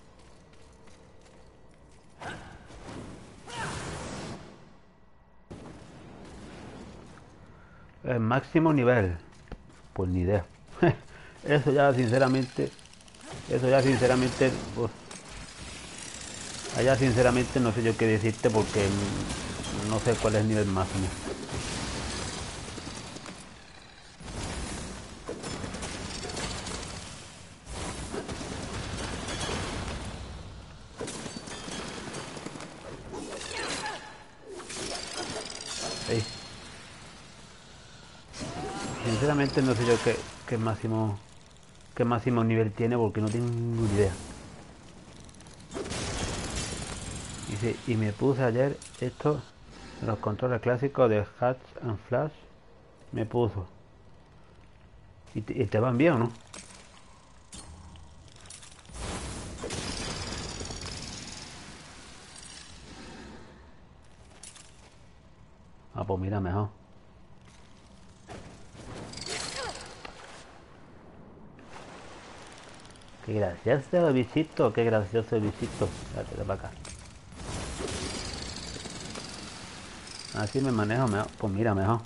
El máximo nivel. Pues ni idea. Eso ya sinceramente. Eso ya sinceramente. Uf. Allá sinceramente no sé yo qué decirte porque no sé cuál es el nivel máximo. Sí. Sinceramente no sé yo qué máximo nivel tiene porque no tengo ni idea. Y me puse ayer esto, los controles clásicos de Hatch and Flash, me puso. Y te van bien, ¿o no? Ah, pues mira, mejor. Qué gracioso bichito, qué gracioso bichito. Date para acá. Así me manejo mejor. Pues mira, mejor.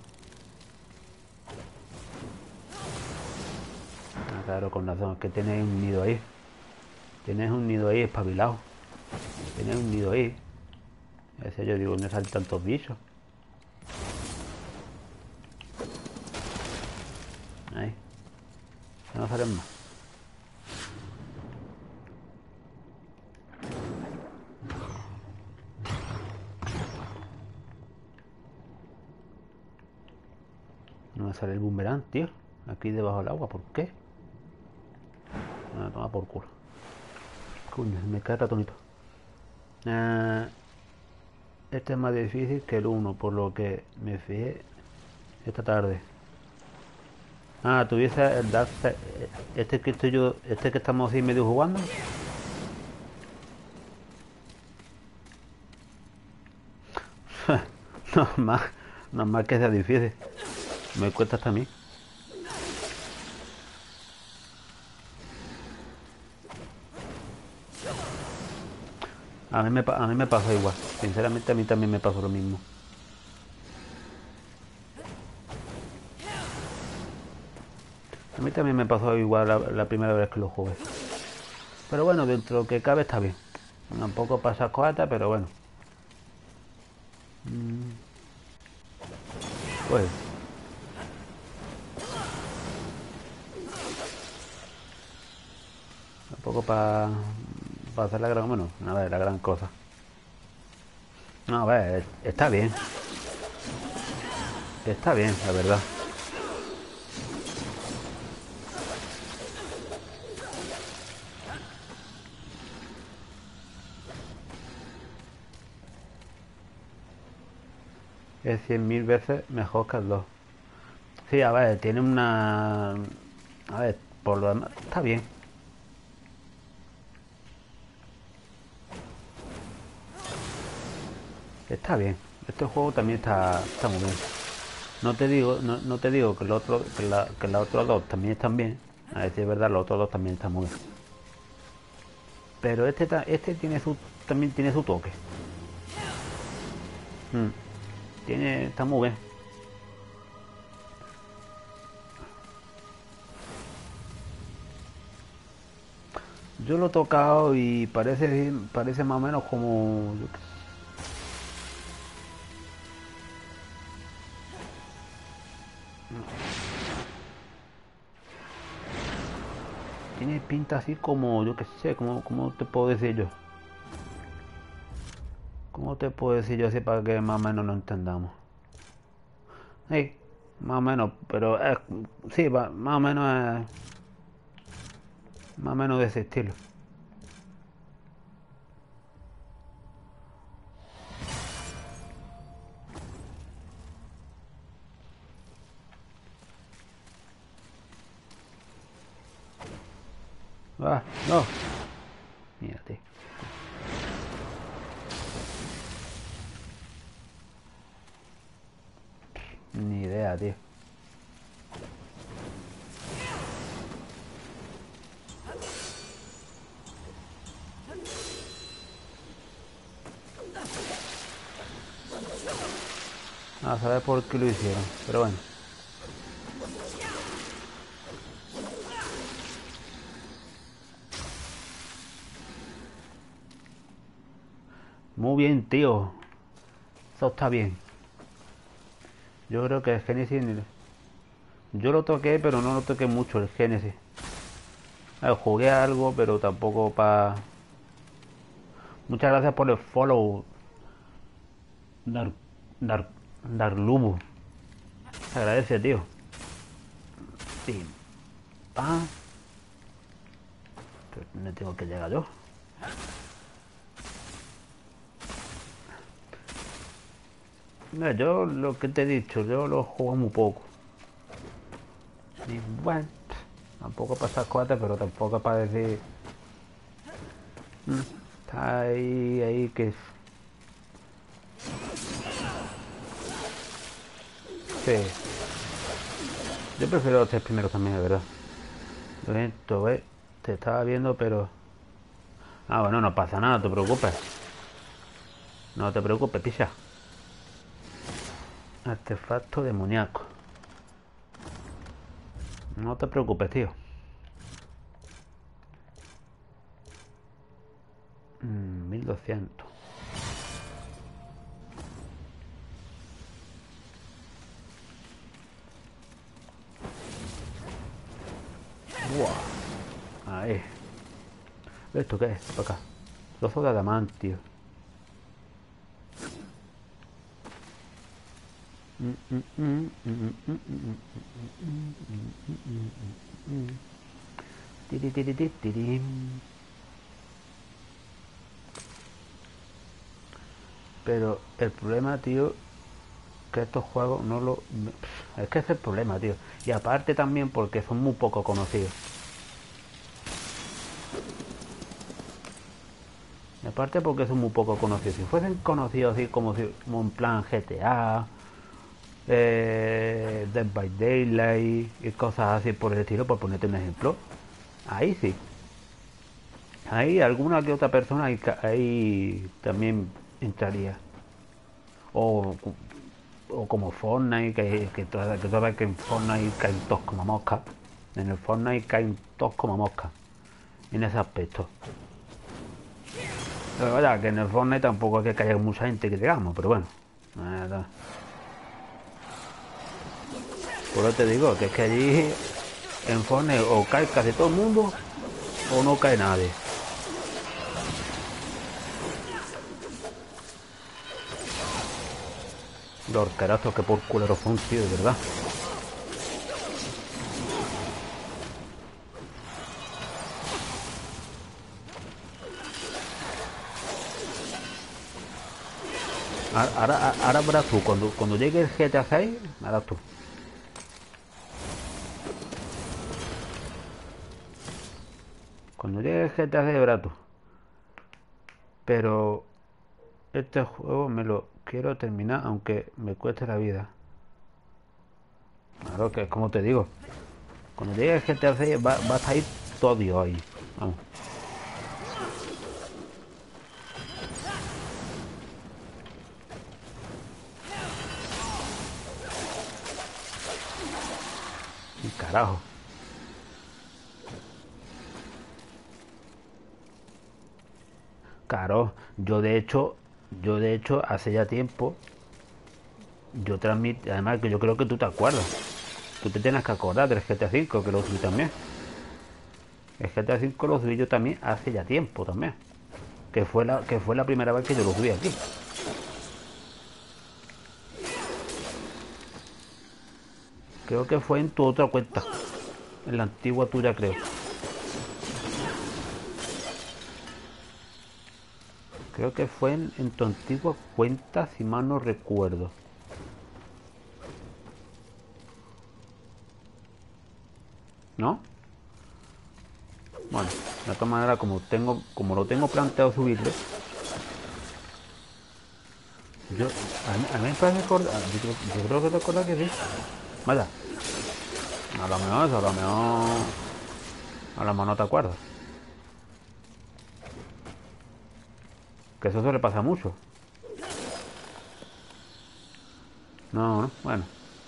Ah, claro, con razón, es que tienes un nido ahí. Tienes un nido ahí espabilado. Tienes un nido ahí. Ese yo digo, no salen tantos bichos. Ahí. Ya no salen más. No me sale el boomerang, tío. Aquí debajo del agua, ¿por qué? Me toma por culo. Coño, me cae el ratonito. Este es más difícil que el 1, por lo que me fijé esta tarde. Ah, tuviese el Dark Side. Este que estoy yo, este que estamos así medio jugando. Normal, normal que sea difícil. Me cuesta hasta a mí. A mí me pasó igual. Sinceramente a mí también me pasó lo mismo. A mí también me pasó igual la primera vez que lo jugué. Pero bueno, dentro de lo que cabe está bien. Un poco pasa coata, pero bueno. Pues. Un poco para hacer la gran... Bueno, a ver, la gran cosa. No, a ver, está bien. Está bien, la verdad. Es 100.000 veces mejor que el 2. Sí, a ver, tiene una... A ver, por lo demás, está bien. Está bien. Este juego también está muy bien. No te digo que los otros dos también están bien. A decir verdad, los otros dos también están muy bien. Pero este también tiene su toque. Está muy bien. Yo lo he tocado y parece más o menos como... Tiene pinta así como, yo qué sé, ¿cómo te puedo decir yo? ¿Cómo te puedo decir yo así para que más o menos lo entendamos? Sí, más o menos, pero sí, más o menos de ese estilo. Ah, no. Mírate. idea, tío. A saber por qué lo hicieron, pero bueno. Muy bien, tío. Eso está bien. Yo creo que el Génesis... Yo lo toqué, pero no lo toqué mucho, el Génesis. Jugué algo, pero tampoco para... Muchas gracias por el follow. Darlubu. Se agradece, tío. Sí. ¿Dónde tengo que llegar yo? No, yo lo que te he dicho, yo lo juego muy poco. Y bueno, tampoco para esas cosas, pero tampoco para decir... Está ahí que... Sí. Yo prefiero los 3 primeros también, de verdad. Lo siento, te estaba viendo, pero... Ah, bueno, no pasa nada, no te preocupes. No te preocupes, pisa. Artefacto demoníaco. No te preocupes, tío. 1200. Buah. Ahí. ¿Esto qué es? Para acá. Trozo de adamantio. Pero el problema, tío, que estos juegos no lo... Es que ese es el problema, tío. Y aparte también porque son muy poco conocidos. Y aparte porque son muy poco conocidos. Si fuesen conocidos así como en plan GTA, Dead by Daylight y cosas así por el estilo, por ponerte un ejemplo, ahí sí. Ahí alguna que otra persona ahí también entraría. O como Fortnite, que toda vez que en Fortnite caen todos como moscas. En el Fortnite caen todos como moscas. En ese aspecto. La verdad que en el Fortnite tampoco es que haya mucha gente que digamos, pero bueno. Por eso te digo que es que allí en Fortnite o cae casi todo el mundo o no cae nadie. Los arquerazos que por culero son, tío, de verdad. Ahora verás tú, cuando llegue el GTA 6, verás tú. Cuando llegue el GTA 6 verás tú. Pero este juego me lo quiero terminar aunque me cueste la vida. Claro que es como te digo. Cuando llegue el GTA 6 va a estar ahí todo Dios ahí. Vamos. Carajo. Claro, yo de hecho hace ya tiempo yo transmití, además que yo creo que tú te acuerdas. Tú te tienes que acordar del GTA V, que lo subí también. El GTA V lo subí yo también hace ya tiempo también. Que fue la primera vez que yo lo subí aquí. Creo que fue en tu otra cuenta. En la antigua tuya, creo. Creo que fue en tu antigua cuenta, si mal no recuerdo. ¿No? Bueno, de todas maneras, como lo tengo planteado subirlo, A mí me parece recordar, yo creo que recuerda que sí. Vaya, a lo mejor, a lo mejor no te acuerdas. Que eso suele pasar mucho. No, no, bueno.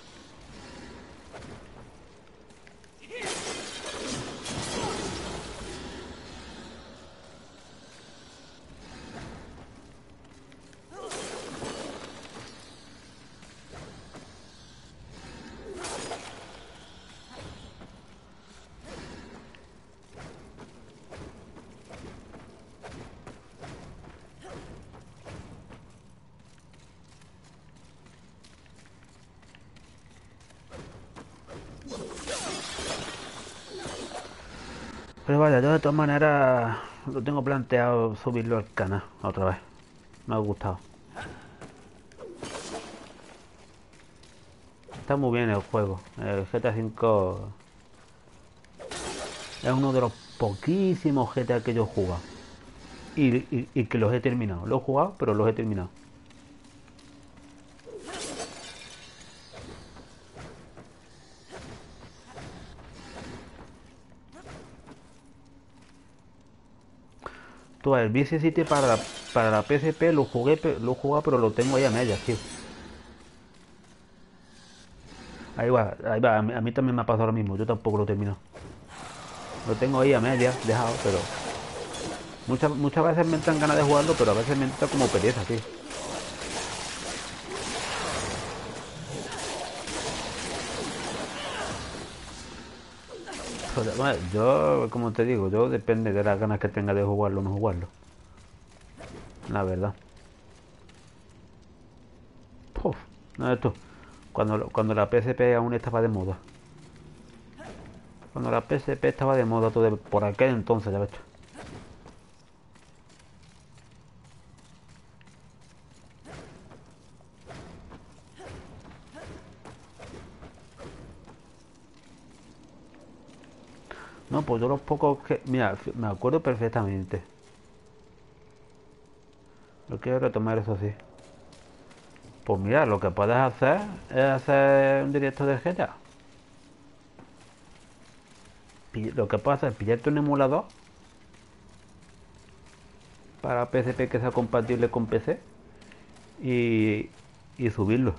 Pero vaya, yo de todas maneras lo tengo planteado subirlo al canal otra vez. Me ha gustado. Está muy bien el juego. El GTA V es uno de los poquísimos GTA que yo he jugado. Y que los he terminado. Los he jugado, pero los he terminado. Tú, el Vice City para la PSP lo jugué, lo he jugado, pero lo tengo ahí a medias, tío. Ahí va, ahí va. A mí también me ha pasado lo mismo. Yo tampoco lo he terminado. Lo tengo ahí a medias, dejado, pero... Muchas veces me entran ganas de jugarlo, pero a veces me entra como pereza, tío. Joder, bueno, yo, como te digo, yo depende de las ganas que tenga de jugarlo o no jugarlo. La verdad. Puf, no, esto. Cuando la PSP aún estaba de moda. Cuando la PSP estaba de moda, todo por aquel entonces, ya ves. No, pues yo los pocos que... Mira, me acuerdo perfectamente. Lo quiero retomar, eso sí. Pues mira, lo que puedes hacer es hacer un directo de GTA. Lo que puedes hacer es pillarte un emulador para PSP que sea compatible con PC y subirlo.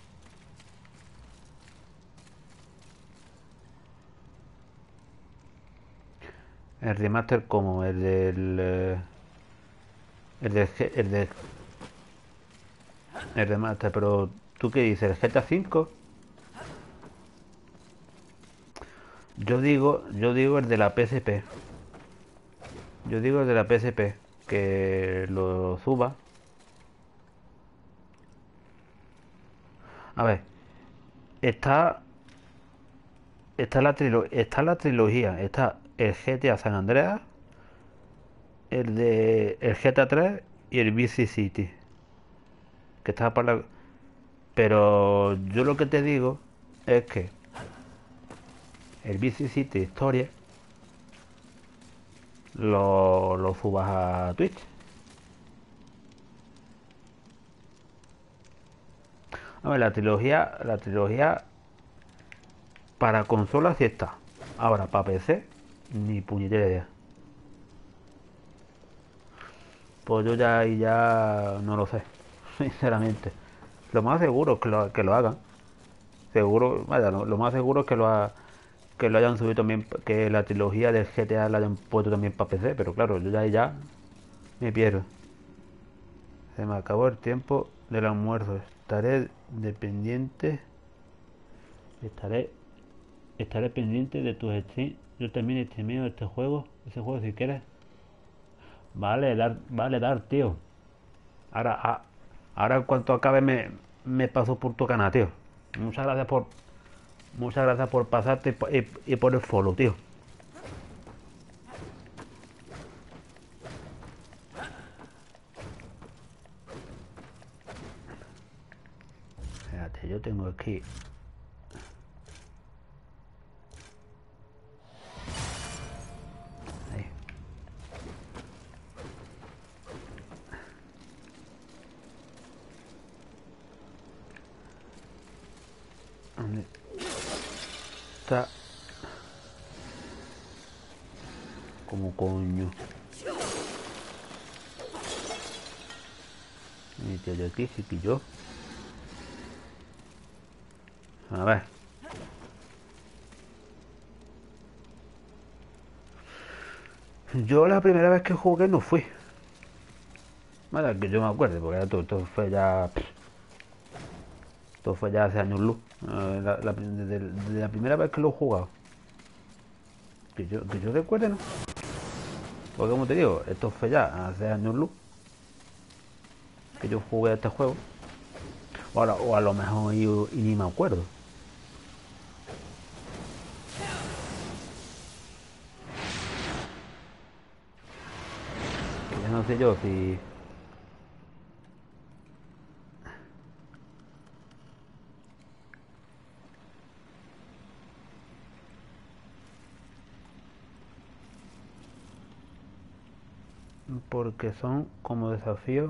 El remaster como el del... el remaster, pero ¿tú qué dices? ¿El GTA V? Yo digo el de la PSP. Yo digo el de la PSP. Que lo suba. A ver, está está la trilogía. Está el GTA San Andreas, el GTA 3 y el Vice City. Que está para la... Pero yo lo que te digo es que el Vice City Historia lo subas a Twitch. A ver, la trilogía para consolas sí está. Ahora, para PC, ni puñetera idea. Pues yo ya ahí ya no lo sé, sinceramente. Lo más seguro es que lo hagan. Seguro, vaya, lo más seguro es que lo hayan subido también, que la trilogía del GTA la hayan puesto también para PC, pero claro, yo ya ahí ya me pierdo. Se me acabó el tiempo del almuerzo. Estaré estaré pendiente de tus streams. Yo también streameo ese juego si quieres. Vale dar, tío. Ahora, ahora en cuanto acabe me paso por tu canal, tío. Muchas gracias muchas gracias por pasarte y por el follow, tío. Fíjate, yo tengo aquí... Ahí. ¿Dónde está? Como coño. Mi tío de aquí se pilló. A ver. Yo la primera vez que jugué no fui. Vale, que yo me acuerdo, porque todo fue ya. Esto fue ya hace años luz. Desde la primera vez que lo he jugado. Que yo recuerde, ¿no? Porque como te digo, esto fue ya hace años luz. Que yo jugué este juego. O a lo mejor y ni me acuerdo. Ya no sé yo si... Porque son como desafíos.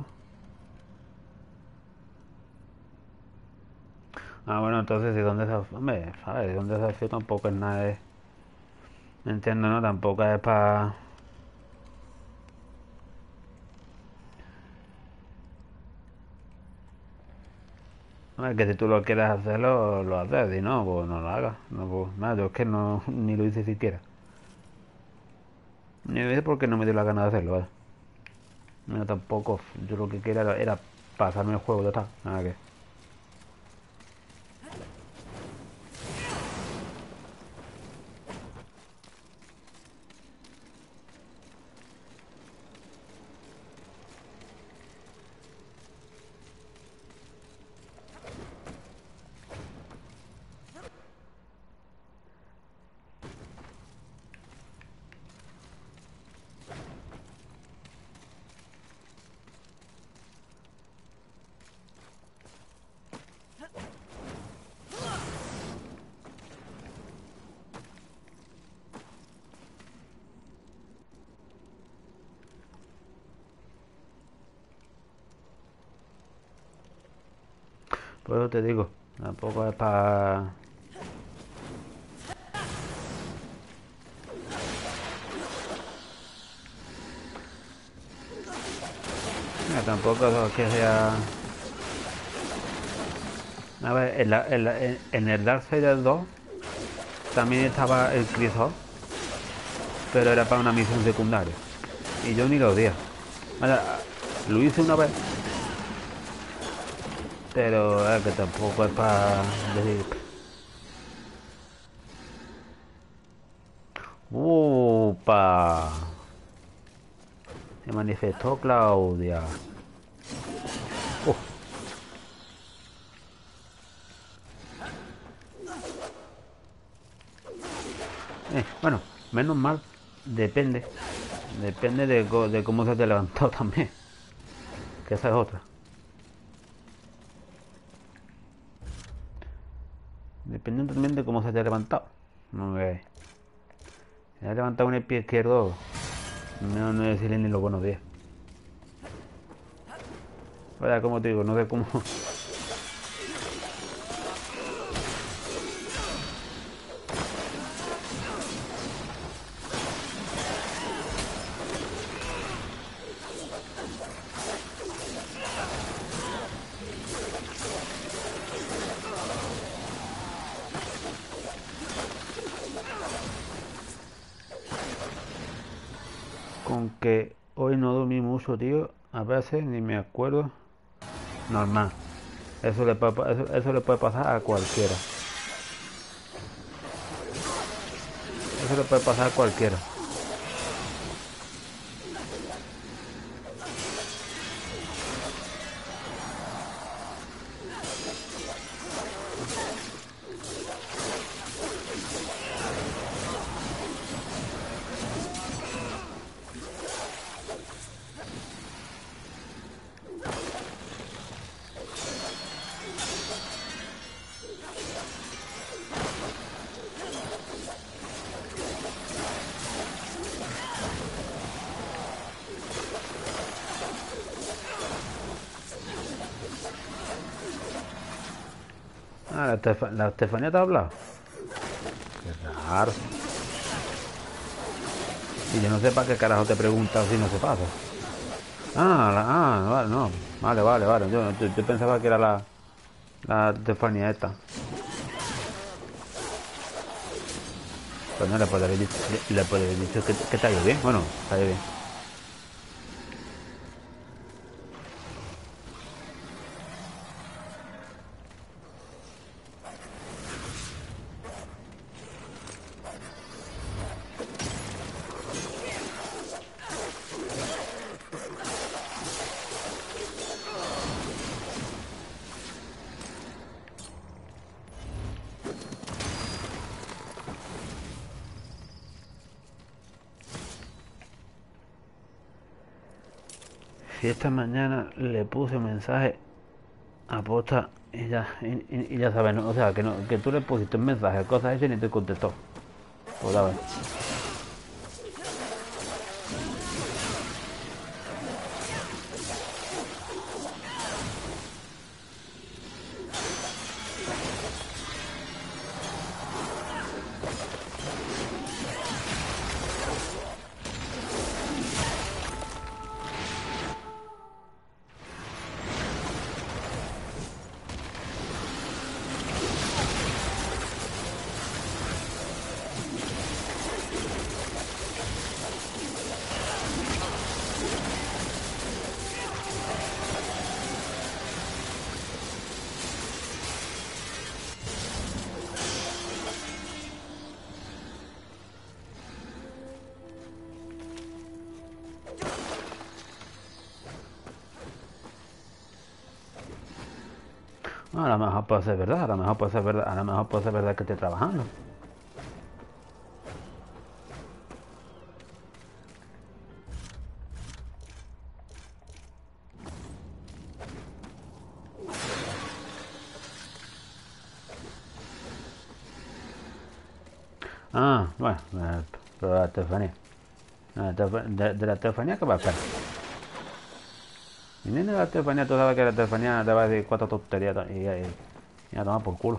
Ah, bueno, entonces si son desafíos... Hombre, ¿sabes? Si son desafíos tampoco es nada de... Me entiendo, ¿no? Tampoco es para... Que si tú lo quieres hacerlo, lo haces. Si no, pues no lo hagas. No, pues nada, yo es que no, ni lo hice siquiera. Ni lo hice porque no me dio la gana de hacerlo, ¿vale? No, tampoco. Yo lo que quería era pasarme el juego, ya está. Nada que... Por eso te digo, tampoco es para... Tampoco es que sea... A ver, en el Darksiders 2 también estaba el Chrysos, pero era para una misión secundaria. Y yo ni lo odié. Lo hice una vez, pero que tampoco es para decir... ¡Upa! Se manifestó Claudia. Bueno, menos mal, depende de cómo se te levantó también, que esa es otra. Depende también de cómo se te ha levantado. No me... Se ha levantado con el pie izquierdo, no decirle ni los buenos días. Vaya, como te digo, no sé cómo... Con que hoy no dormí mucho, tío, a veces ni me acuerdo. Normal, eso le puede pasar a cualquiera. Eso le puede pasar a cualquiera. la Estefanía te ha hablado? Qué raro. Y yo no sé para qué carajo te preguntas si no se pasa. Vale, no. Vale. Yo pensaba que era la Estefanía esta. Pues no le puedo haber dicho que te ha ido bien. Bueno, te ha ido bien. Si esta mañana le puse un mensaje a posta y ya sabes, ¿no? O sea, que tú le pusiste un mensaje, cosas hechas y ni te contestó. Pues a ver. A lo mejor puede ser verdad, a lo mejor puede ser verdad, a lo mejor puede ser verdad que esté trabajando. Bueno, pero la Estefanía. De la Estefanía, ¿qué va a hacer? Y ni de la Estefanía, tú sabes que la Estefanía te va a decir cuatro tonterías y a tomar por culo.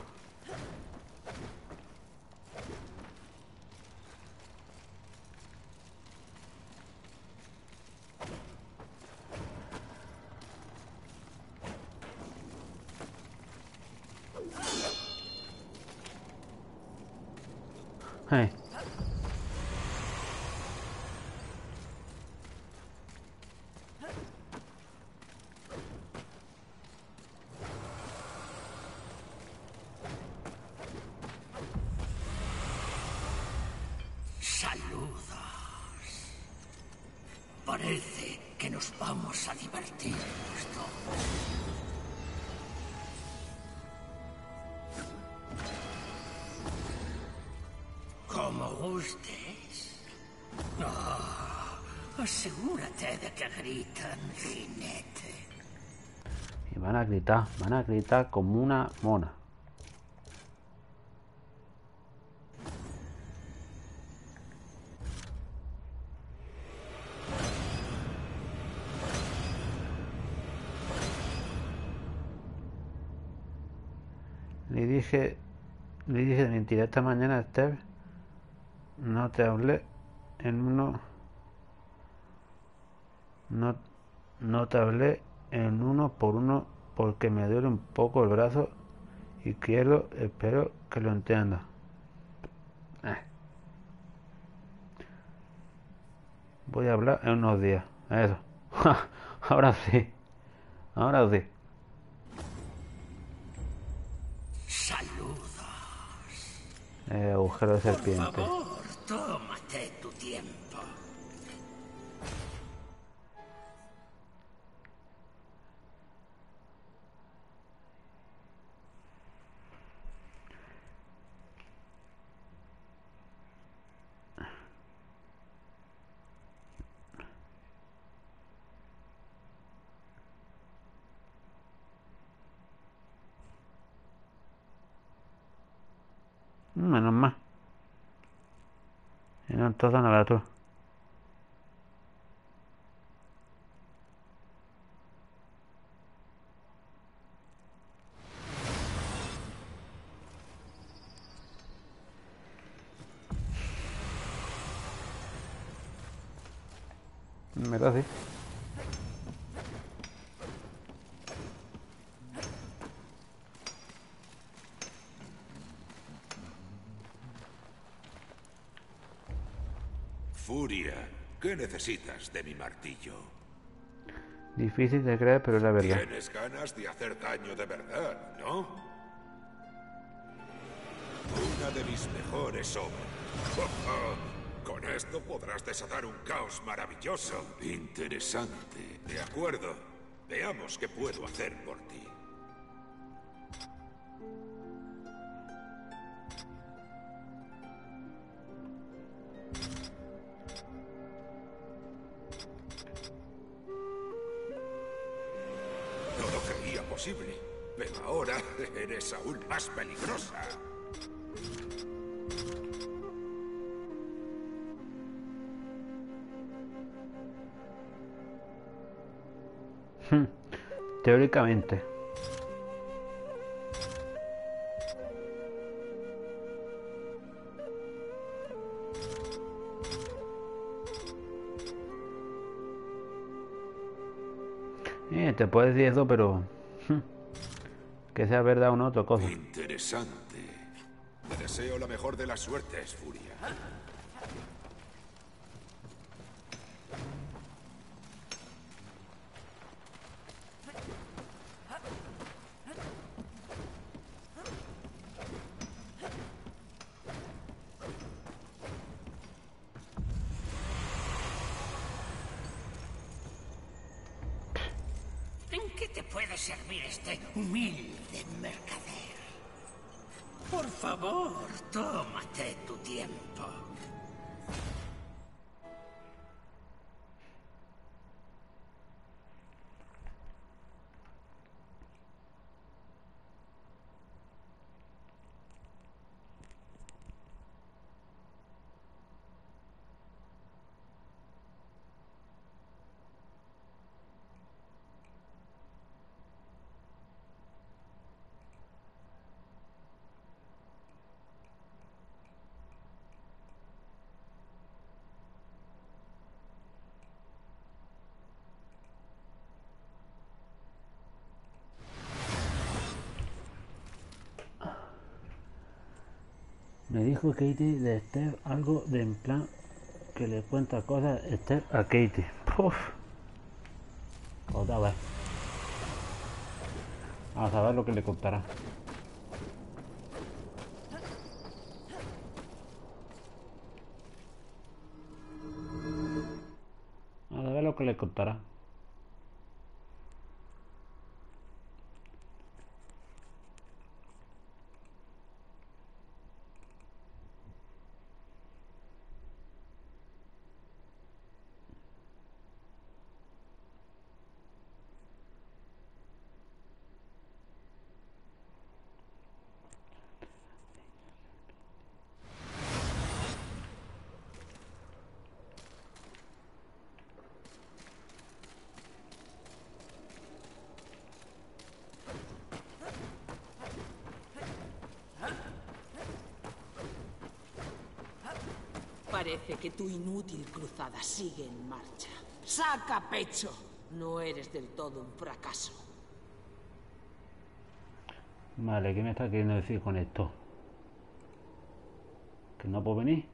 Hey.
Saludos. Parece que nos vamos a divertir los dos. Como gustes. Asegúrate de que gritan, jinete.
Y van a gritar como una mona. Le dije de mentira esta mañana a Steve, no te hablé en uno, no te hablé en uno por uno porque me duele un poco el brazo izquierdo, espero que lo entiendas. Voy a hablar en unos días, eso. Ahora sí, ahora sí.
Saludos.
Agujero de
Por
serpiente.
favor, tómate tu tiempo.
Menos mal. Y no entonces no la tú. En verdad, sí.
Furia, ¿qué necesitas de mi martillo?
Difícil de creer, pero es la verdad.
Tienes ganas de hacer daño de verdad, ¿no? Una de mis mejores obras. Con esto podrás desatar un caos maravilloso. Interesante. De acuerdo. Veamos qué puedo hacer por ti. No lo creía posible, pero ahora eres aún más peligrosa.
Teóricamente. Te puedes decir eso, pero que sea verdad o no, otra cosa.
Interesante. Te deseo la mejor de las suertes, Furia.
¿En qué te puede servir este humilde mercader? Por favor, tómate tu tiempo.
Me dijo Katie de Esther algo de en plan que le cuenta cosas Esther a Katie. Puf. Otra vez. A saber lo que le contará. A saber lo que le contará.
Parece que tu inútil cruzada sigue en marcha. ¡Saca pecho! No eres del todo un fracaso.
Vale, ¿qué me está queriendo decir con esto? ¿Que no puedo venir?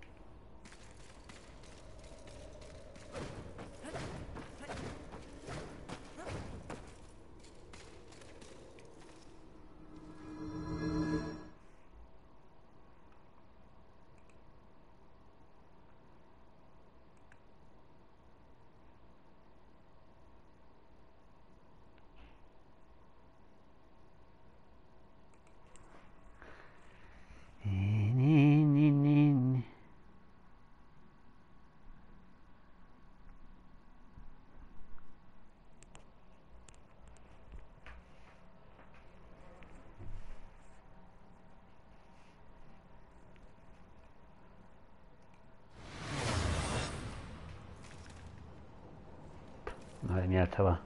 Madre mía, chaval.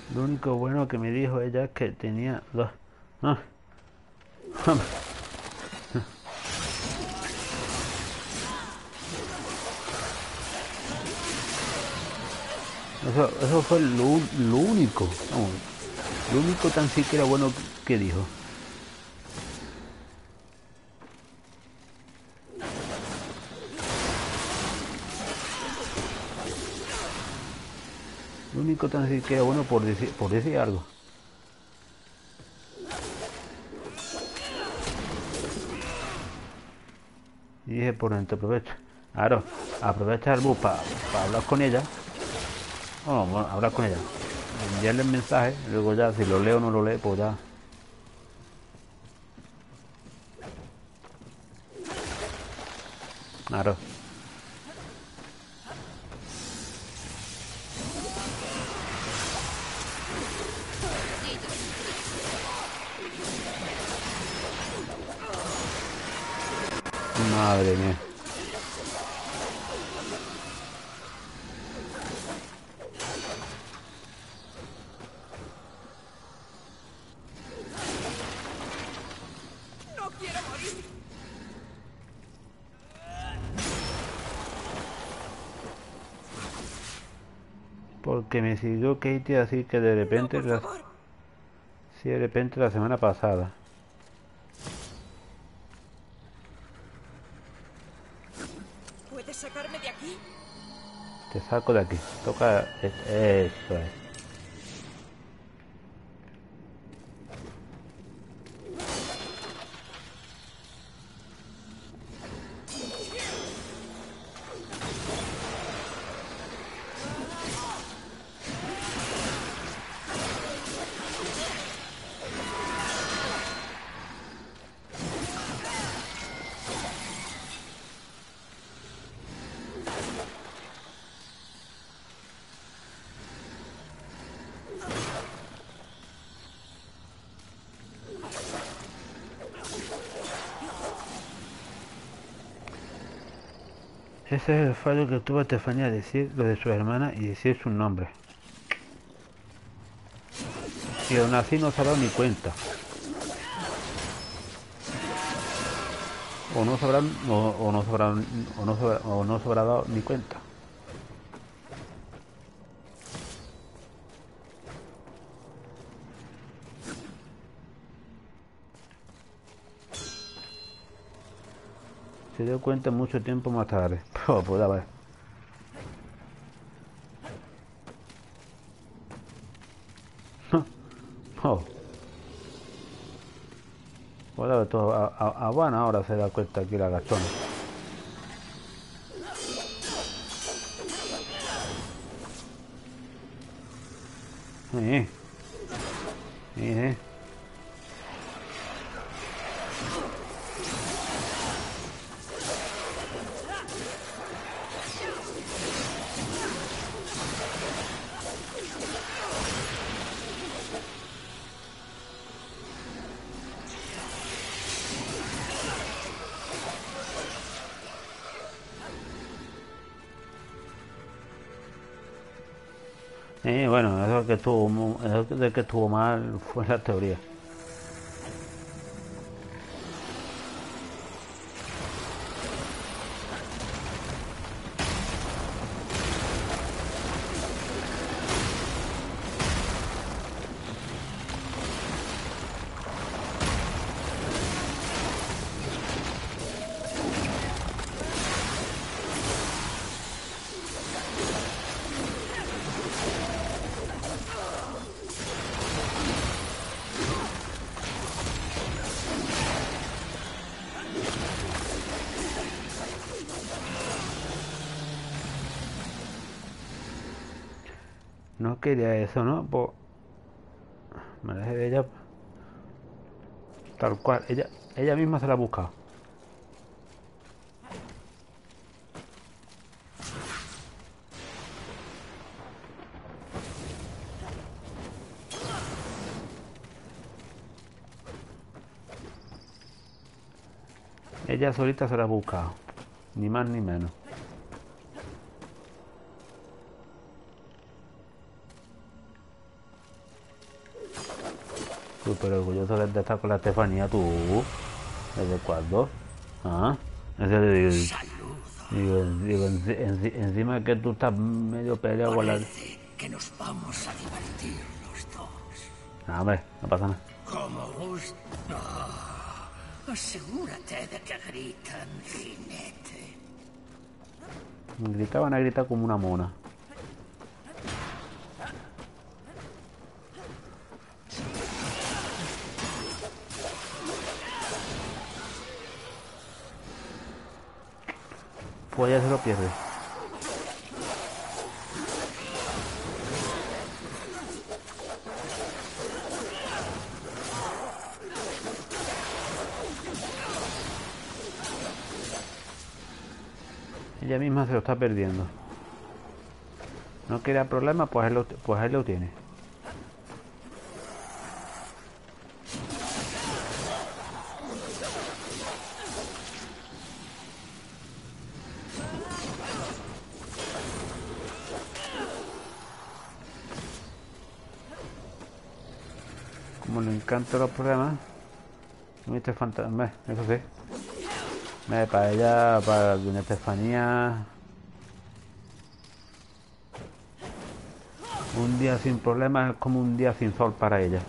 Lo único bueno que me dijo ella es que tenía dos. Ah. Eso fue lo único. Vamos, lo único tan siquiera bueno que dijo. Lo único tan siquiera bueno por decir algo. Y dije, por dentro aprovecha. Claro, aprovecha el bus para hablar con ella. Bueno, hablar con ella. Enviarle el mensaje, luego ya si lo leo o no lo lee, pues ya. Claro. Madre mía.
¡No quiero morir!
Porque me siguió Katie así que de repente,
No, por favor.
sí, de repente la semana pasada.
¿Puedes sacarme de aquí?
Te saco de aquí. Toca eso es. Ese es el fallo que tuvo Estefanía, decir lo de su hermana y decir su nombre. Y aún así no se ha dado ni cuenta. O no se habrá, o no se habrá, o no se habrá dado ni cuenta. Se dio cuenta mucho tiempo más tarde. Pues a ver. Oh. Pues a ver, todo, a buena hora se da cuenta aquí la gastona. Sí. Sí. Bueno, eso de que estuvo mal fue la teoría. No quería eso, ¿no? Pues me dejé de ella tal cual. Ella misma se la ha buscado. Ella solita se la ha buscado. Ni más ni menos. Súper orgulloso de estar con la Estefanía, tú. ¿Desde cuándo? ¿Ah? Encima que tú estás medio peleado con la...
Parece que nos vamos a divertir los dos.
No, hombre, no pasa nada.
Como gusto. Asegúrate de que gritan, jinete.
Van a gritar como una mona. Pues ya se lo pierde. Ella misma se lo está perdiendo. No quería problema, pues él lo tiene. Como le encantan los problemas. Este fantasma, eso sí. Para ella, para doña Estefanía, un día sin problemas es como un día sin sol para ella.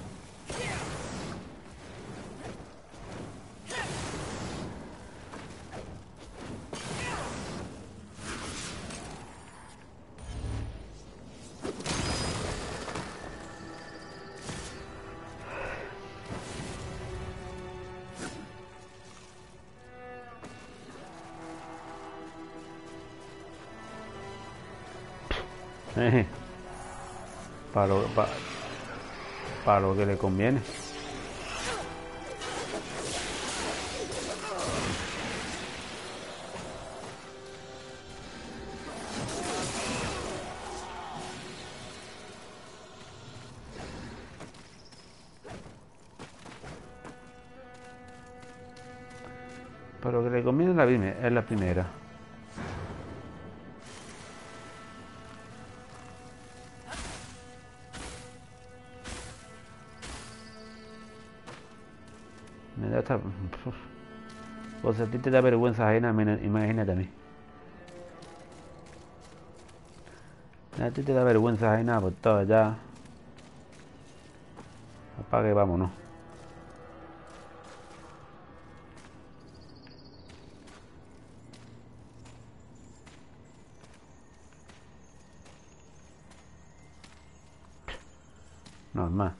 Para lo que le conviene. Para lo que le conviene es la primera. Pues a ti te da vergüenza ajena, imagínate a mí. A ti te da vergüenza ajena, pues todo ya. Apague, vámonos. Normal.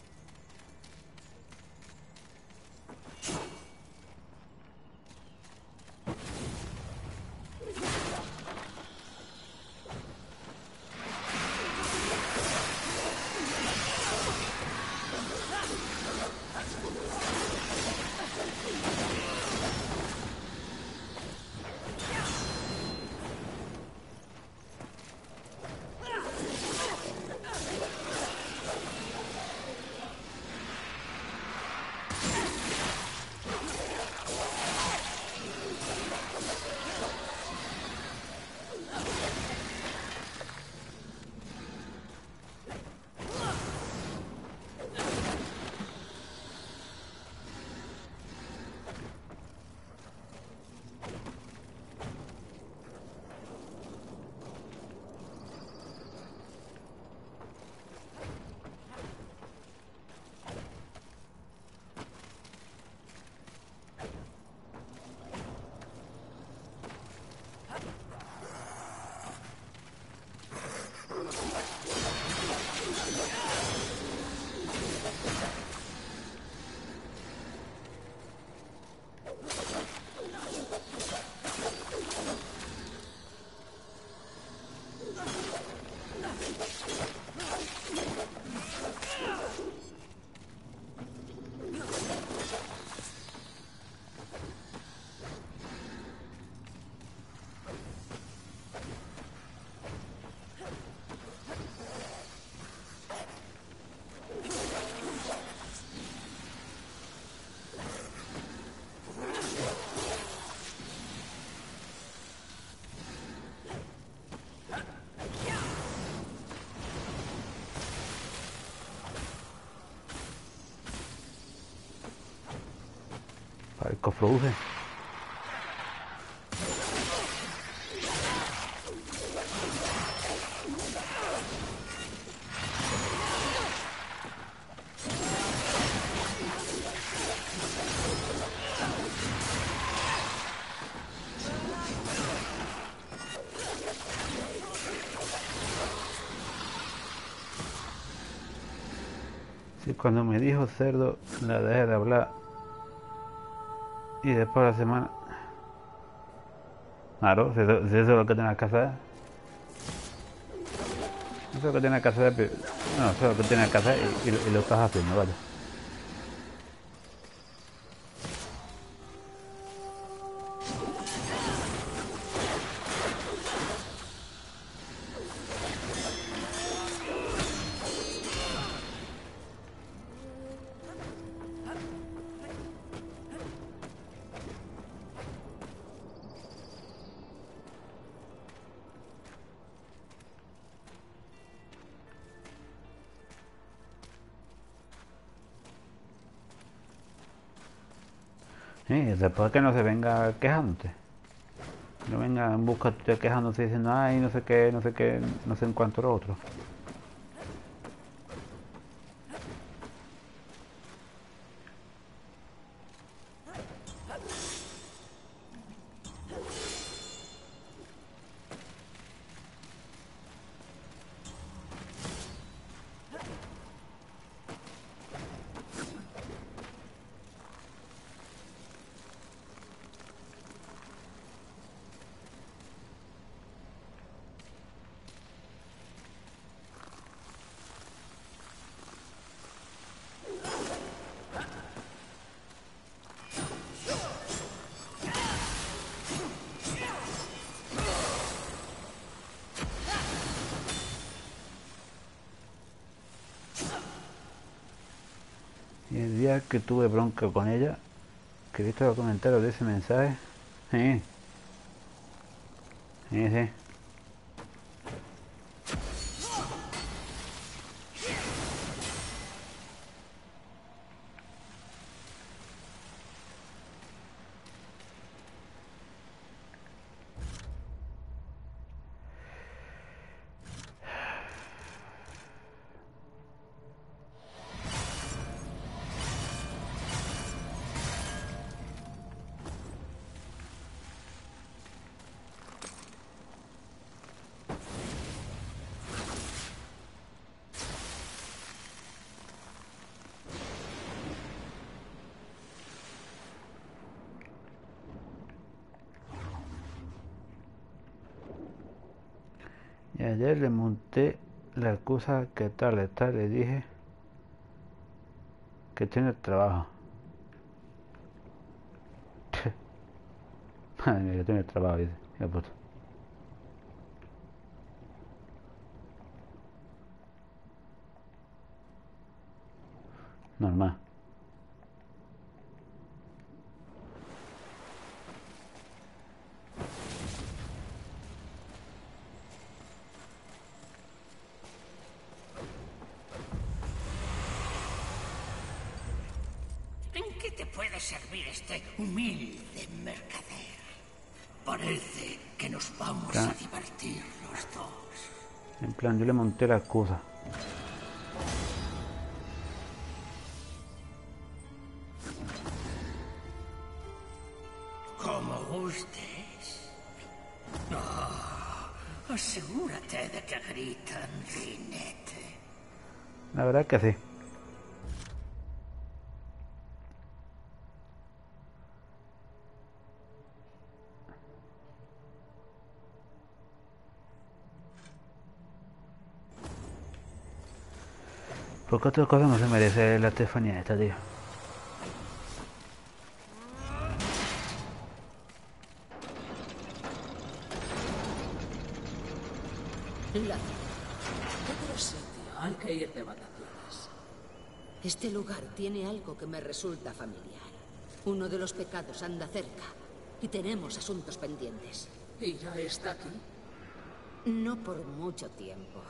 El cofrouje. Sí, cuando me dijo cerdo, la dejé de hablar. Y después de la semana... Claro, si eso es lo que tienes que hacer. Eso es lo que tienes que hacer, pero... No, eso es lo que tienes que hacer y lo estás haciendo, vaya. Sí, después que no se venga quejándote. No venga en busca tuya quejándose diciendo, ay, no sé qué, no sé qué, no sé en cuánto lo otro. Y el día que tuve bronca con ella, que he visto los comentarios de ese mensaje, sí, sí, sí. Y ayer le monté la excusa que tal, le dije que tiene trabajo. Madre mía, que tiene trabajo, dice. Ya puto. Normal.
¿En qué te puede servir este humilde mercader? Parece que nos vamos a divertir los dos.
En plan, yo le monté la excusa.
Como gustes. Oh, asegúrate de que gritan jinete.
La verdad que sí. Porque otra cosa no se merece la Estefanía esta, tío.
Otro sitio al que ir de vacaciones.
Este lugar tiene algo que me resulta familiar. Uno de los pecados anda cerca y tenemos asuntos pendientes.
¿Y ya está aquí?
No por mucho tiempo.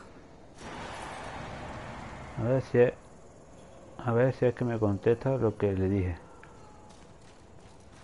A ver si es que me contesta lo que le dije.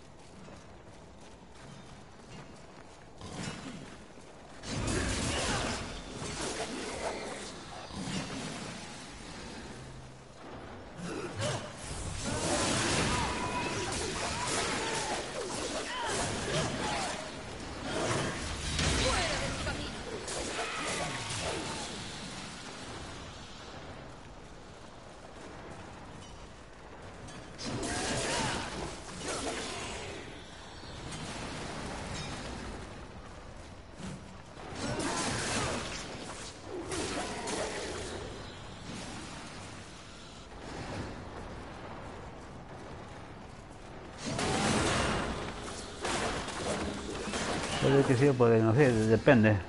Puede que sí o puede que no, sí, depende.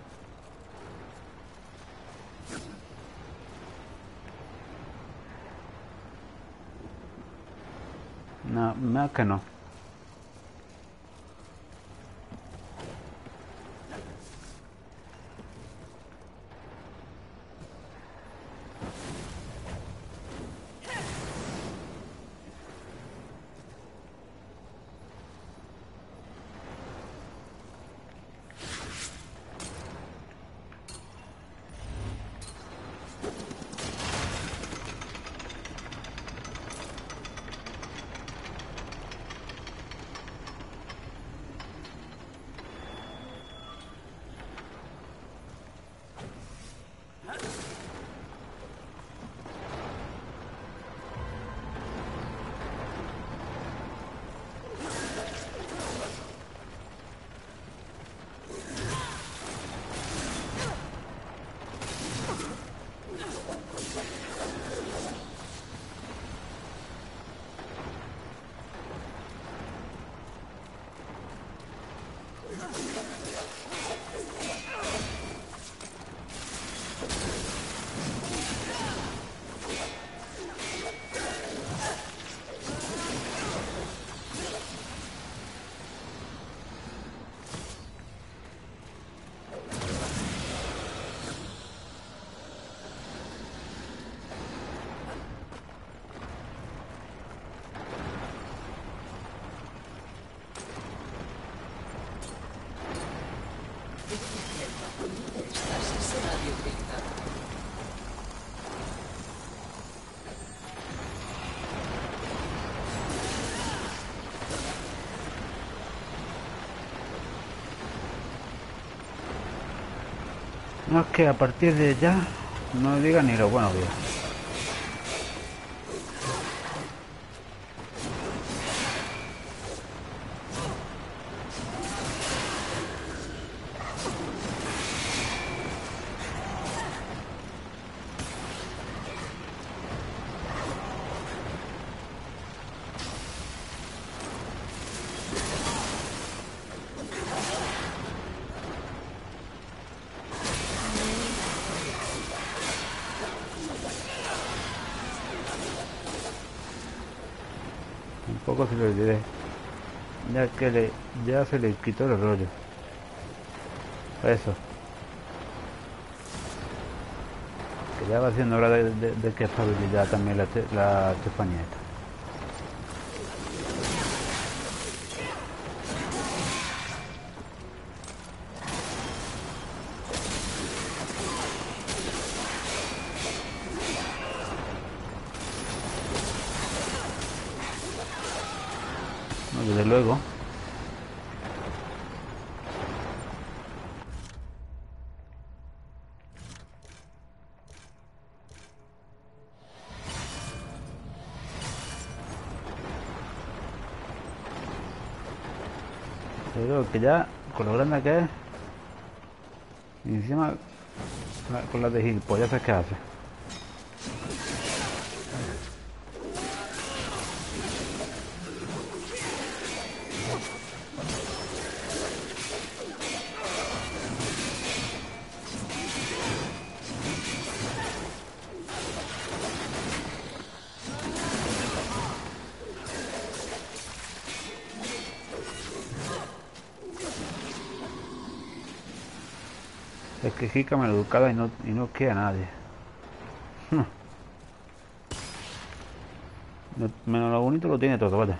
No, más que no. No es que a partir de ya no diga ni lo buenos días. Tampoco se lo olvidé, ya que ya se le quitó el rollo. Eso. Que ya va siendo hora de que estabilidad también la Estefanía esta. No, desde luego. Pero que ya, con lo grande que es, y encima con las de gilipollas que hace. Es que Hika me lo educada y no queda nadie. Menos lo bonito lo tiene todo, vale.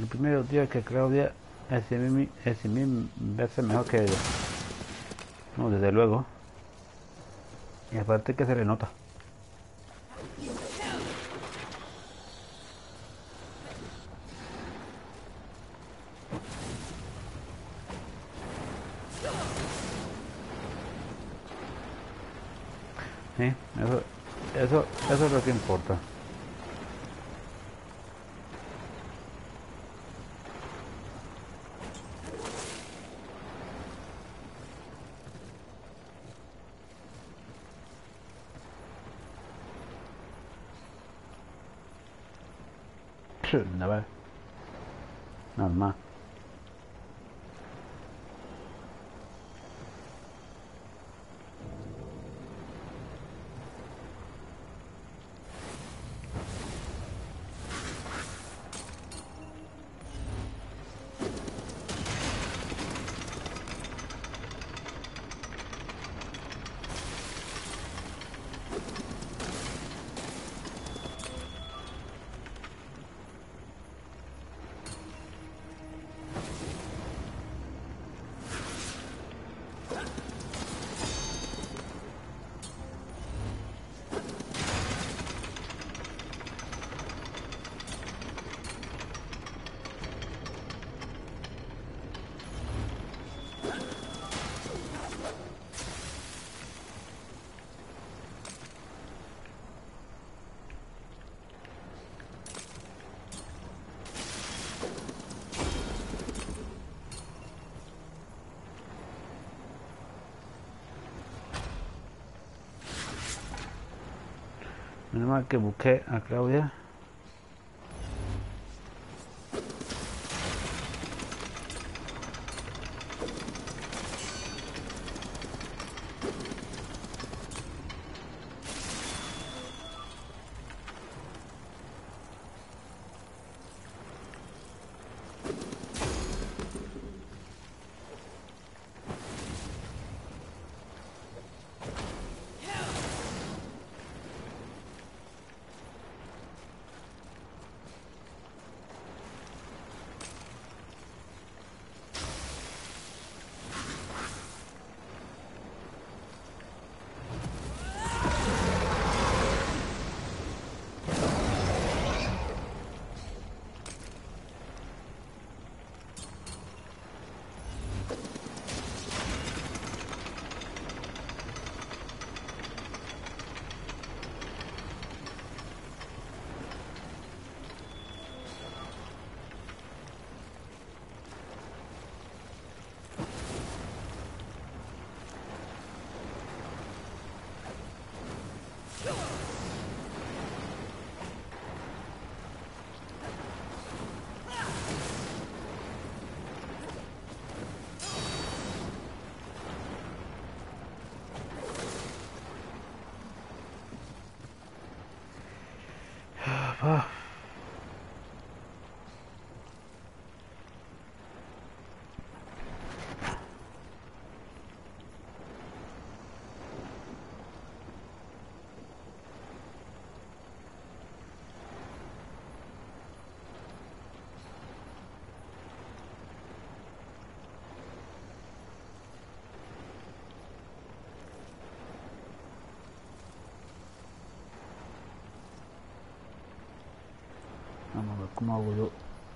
primero, tío, es que Claudia es 100.000 veces mejor que ella. No, desde luego. Y aparte que se le nota. Sí, eso es lo que importa. Nada, normal. Menos mal que busqué a Claudia. Ah. Vamos a ver cómo hago yo.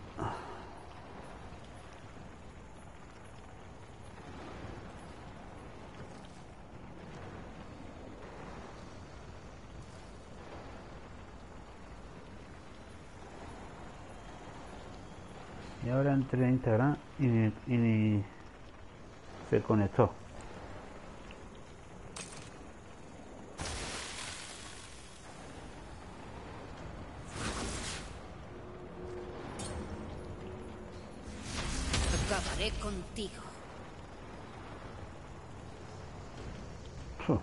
Y ahora entré a Instagram y ni se conectó.
Acabaré contigo.
Uf.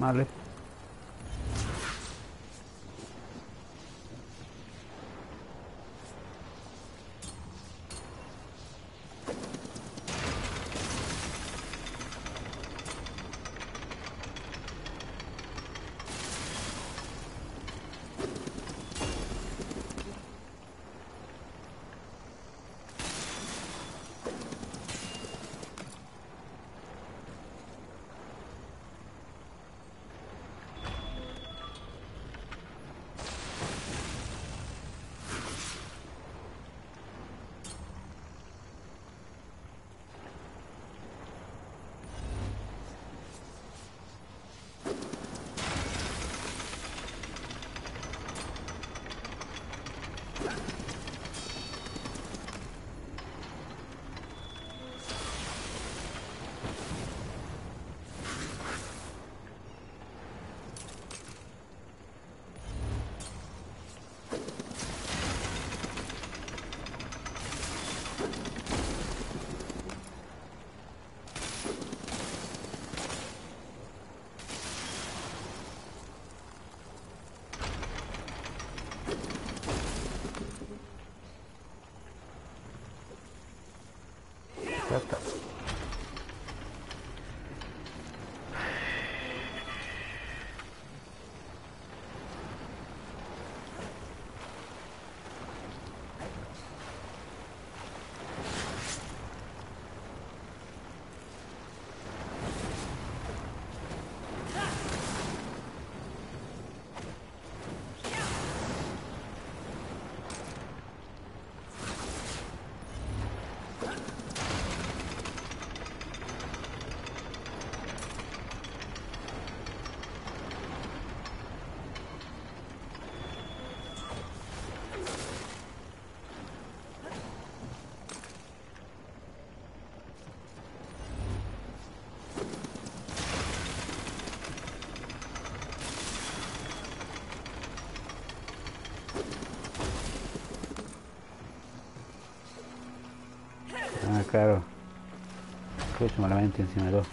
Vale. Ya está. Ah, claro. Pues malamente encima de dos.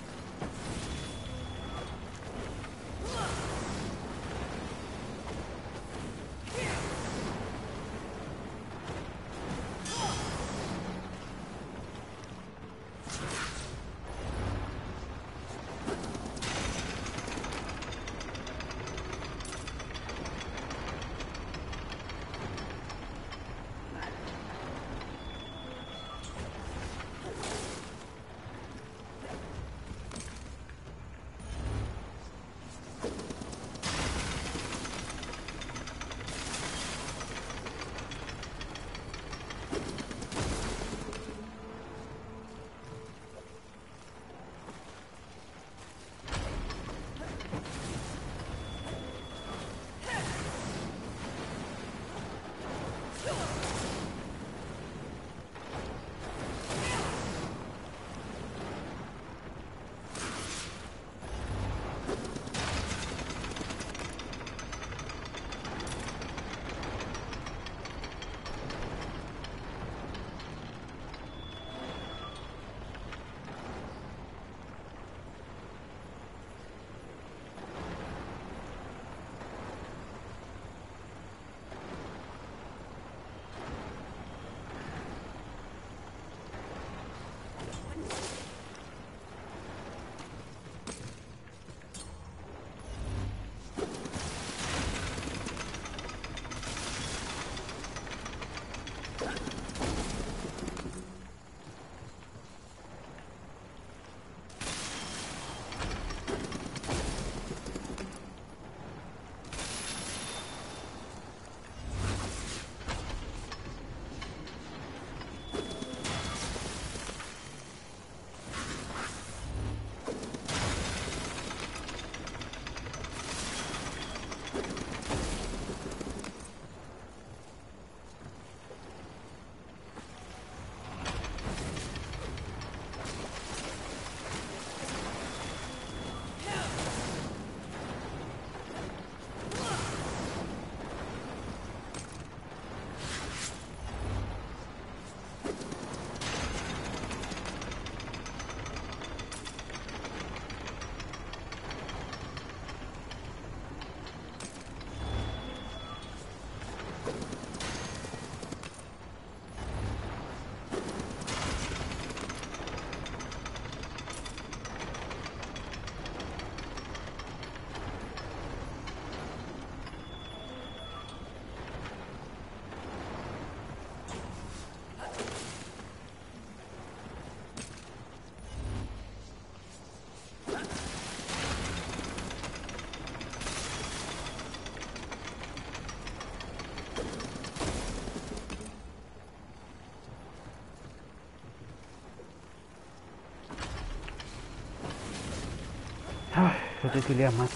tranquilidad, macho.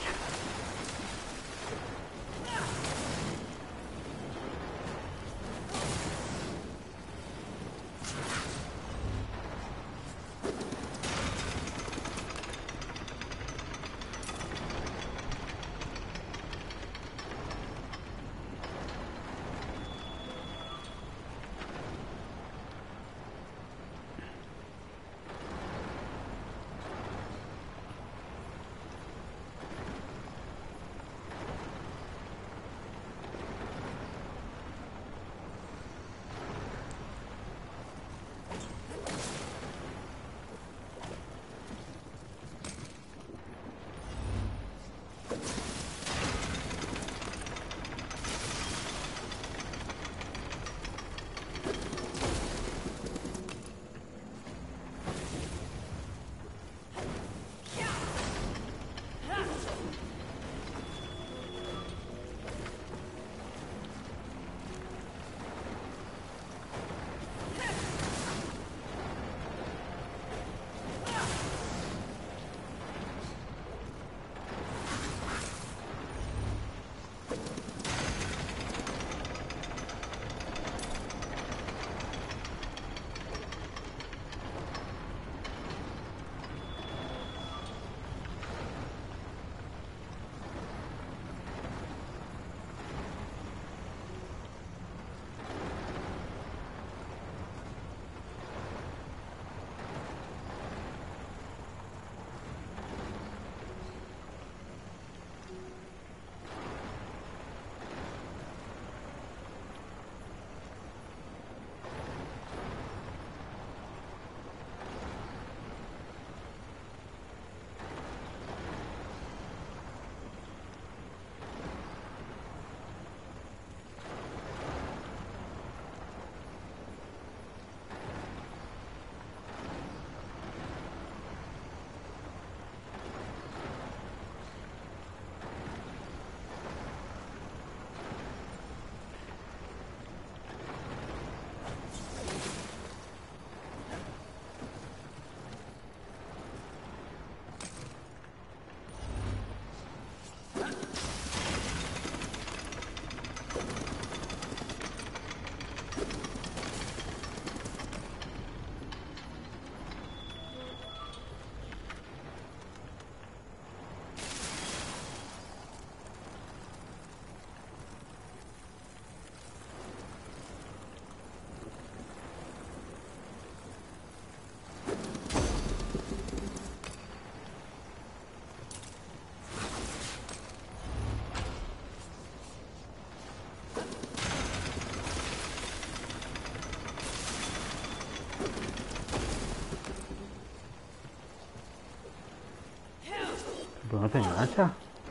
Pero no te engancha.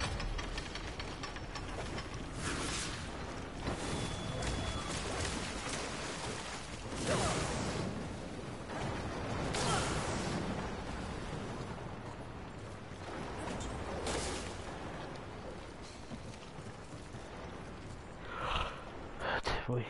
Voy.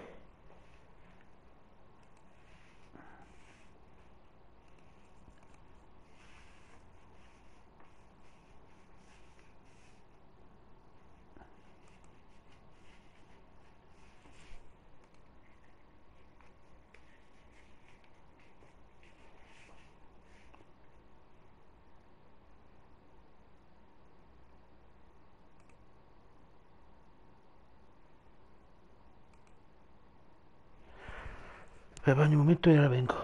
Me baño un momento y ahora vengo.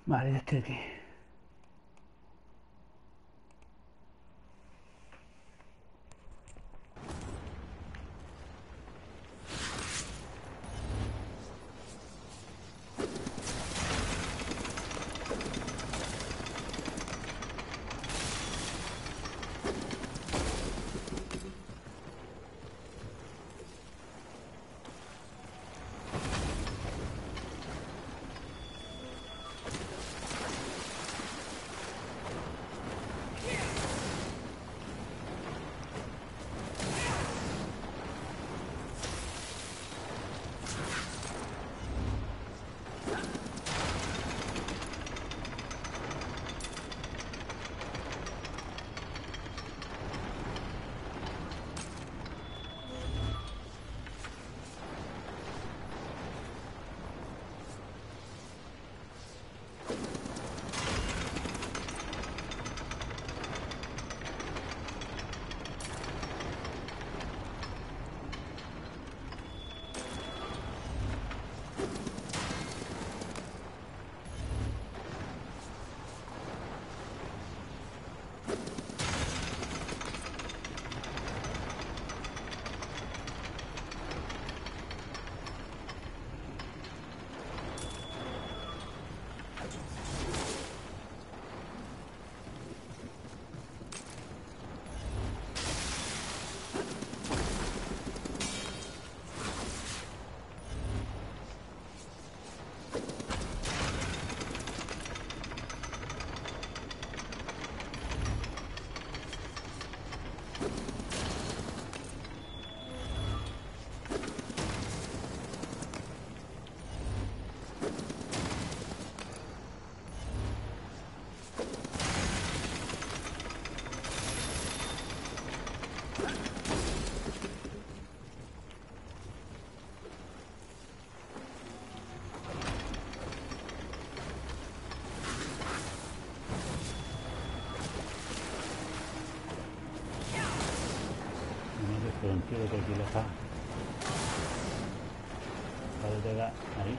Vale, ya estoy aquí. Pero entiendo que aquí lo está. Para llegar ahí.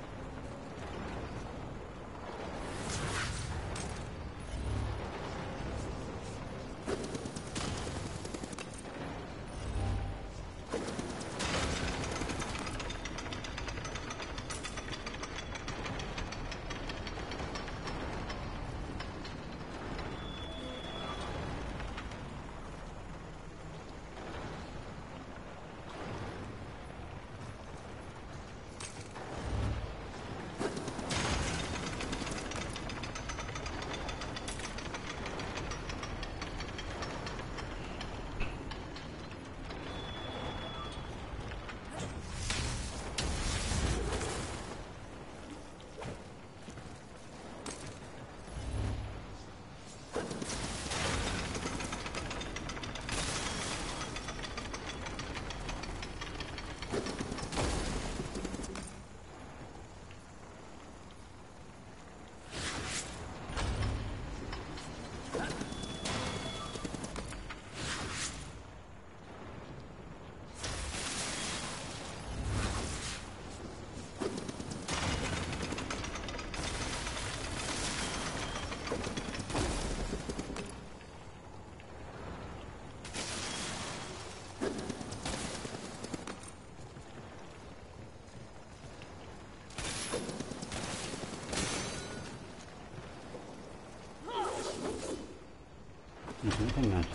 Y si no se engancha.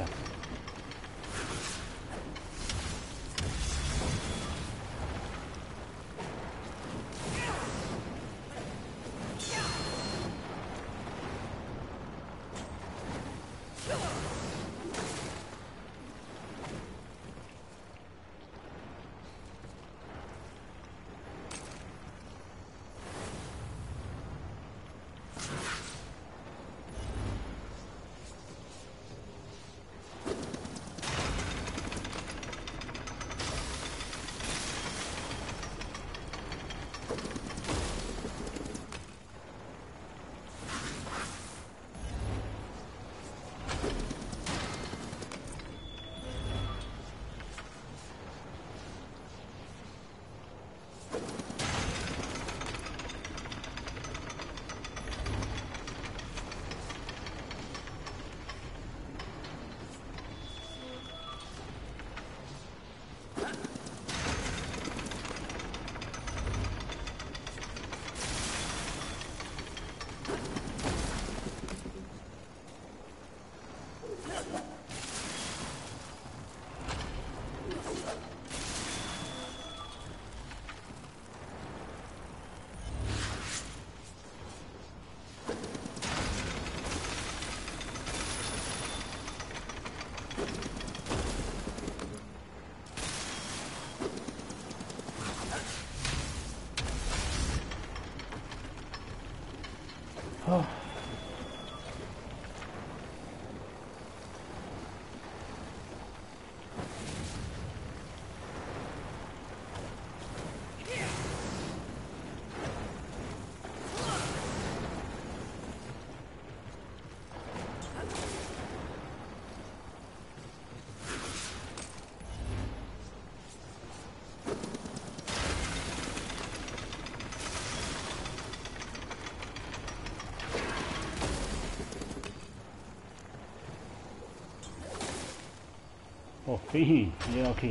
Oh. Por fin, llego aquí.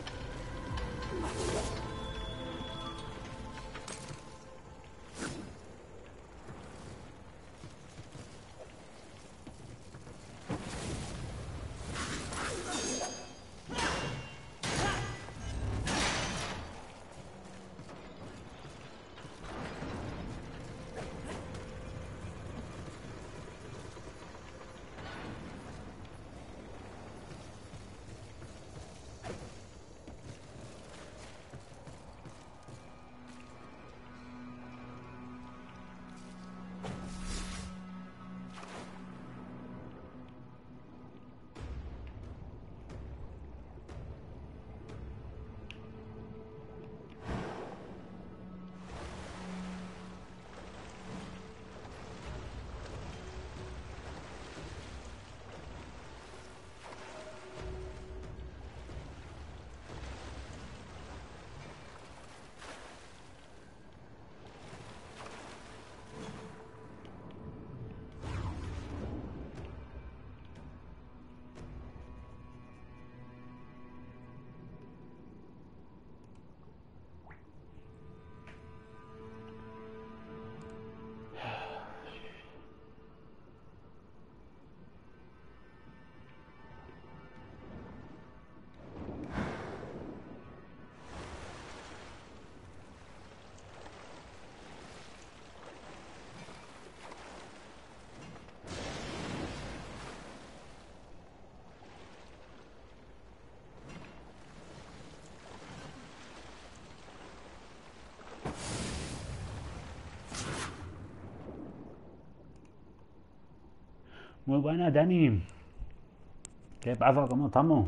Muy buena, Dani. ¿Qué pasa? ¿Cómo estamos?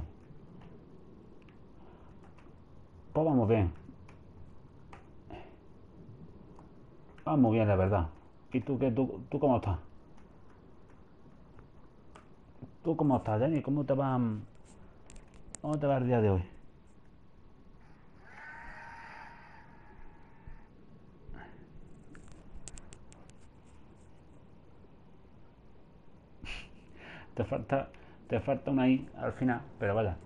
Pues vamos bien. Vamos bien, la verdad. ¿Y tú qué? ¿Tú cómo estás? ¿Tú cómo estás, Dani? ¿Cómo te va el día de hoy? Te falta, te falta una I al final, pero vaya.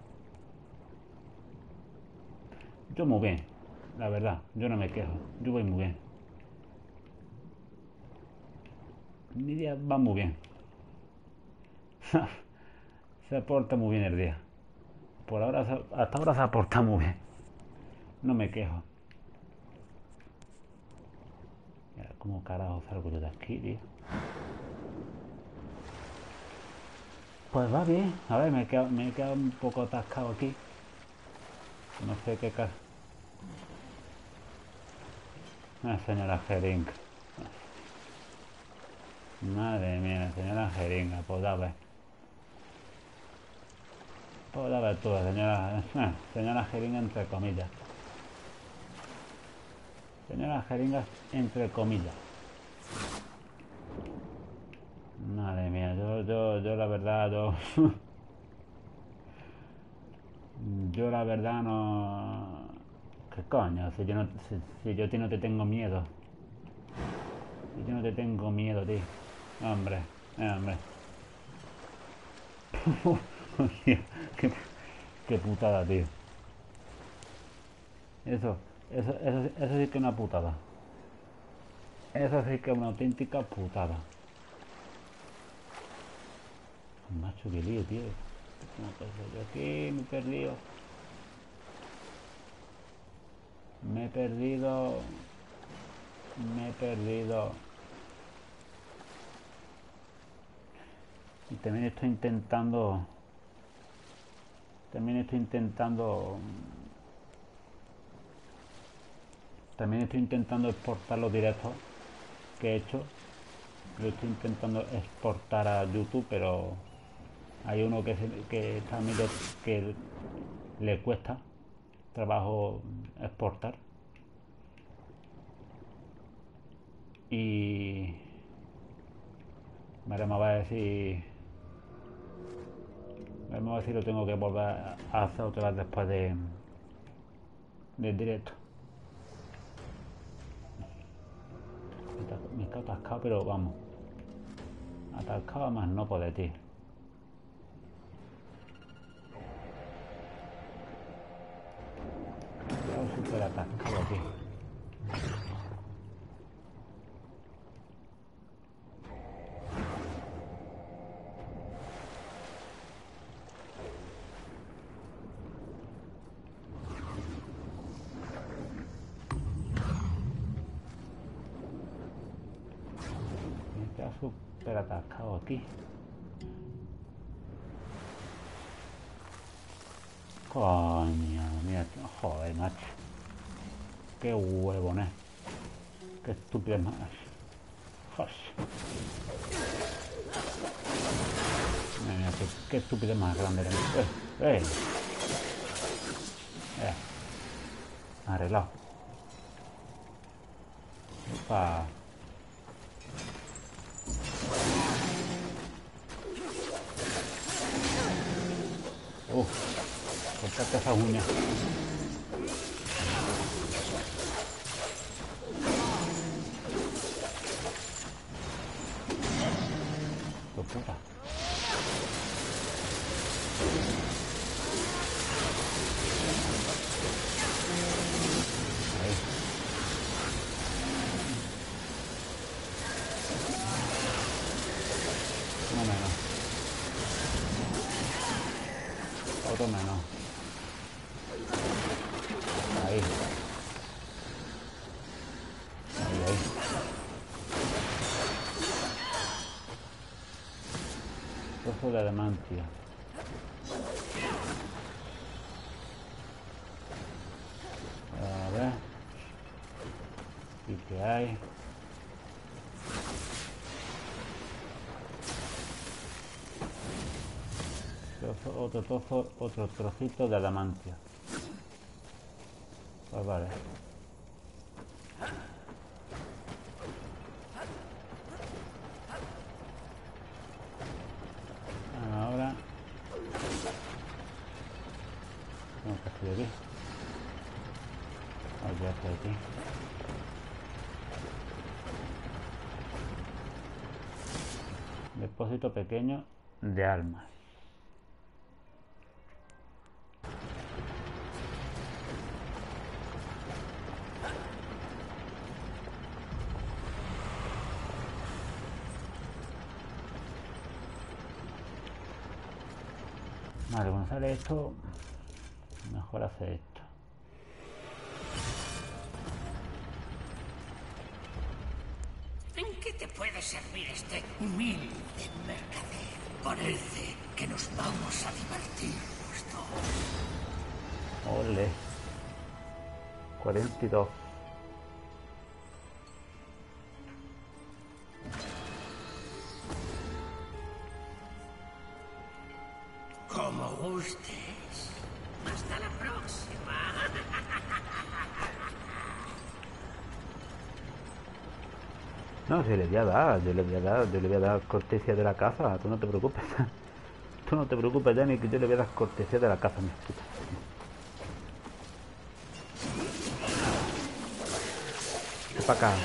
Yo muy bien, la verdad. Yo no me quejo. Yo voy muy bien. Mi día va muy bien. Se porta muy bien el día. Por ahora, hasta ahora se ha portado muy bien. No me quejo. Mira, ¿cómo carajo salgo yo de aquí, tío? Pues va bien. A ver, me he quedado un poco atascado aquí. No sé qué cara. La señora Jeringa. Madre mía, la señora Jeringa. Pues a ver. Pues a ver tú, señora Jeringa entre comillas. Señora Jeringa entre comillas. Madre mía, yo la verdad, yo la verdad no... ¿Qué coño? Si yo a ti no te tengo miedo. Si yo no te tengo miedo, tío. Hombre, hombre. Hostia, qué putada, tío. Eso sí que es una putada. Eso sí que es una auténtica putada. Macho, qué lío, tío. No puedo ser yo aquí, me he perdido. Me he perdido. Me he perdido. Y también estoy intentando. También estoy intentando exportar los directos que he hecho Lo estoy intentando exportar a YouTube, pero hay uno que está medio que le cuesta trabajo exportar. Y veremos a ver si lo tengo que volver a hacer otra vez después del directo. Me he atascado, pero vamos, atascado más no poder, tío. Estoy súper atascado aquí. Súper atascado aquí. Coño, mira, joder, macho. Qué huevones. Qué estúpido más. Joder. Mira, qué estúpido más grande. Arreglado. Opa. Cortate esas uñas. ¡Qué puta! Ahí. No menos. Otro menos. Ahí. Ahí. Trozo de adamantia. A ver. ¿Y qué hay? Otro trocito de adamantia. Pues vale. Ahora tengo que hacer aquí. Voy a hacer aquí. Depósito pequeño de almas. Vale, cuando sale esto, mejor hacer esto.
¿En qué te puede servir este humilde mercader? Parece que nos vamos a divertir los dos.
Ole. 42.
Como gustes. Hasta la próxima.
No, se le voy a dar, yo le voy a dar cortesía de la caza, tú no te preocupes. Tú no te preocupes, Dani, que yo le voy a dar cortesía de la caza, mi puta. Ven para acá.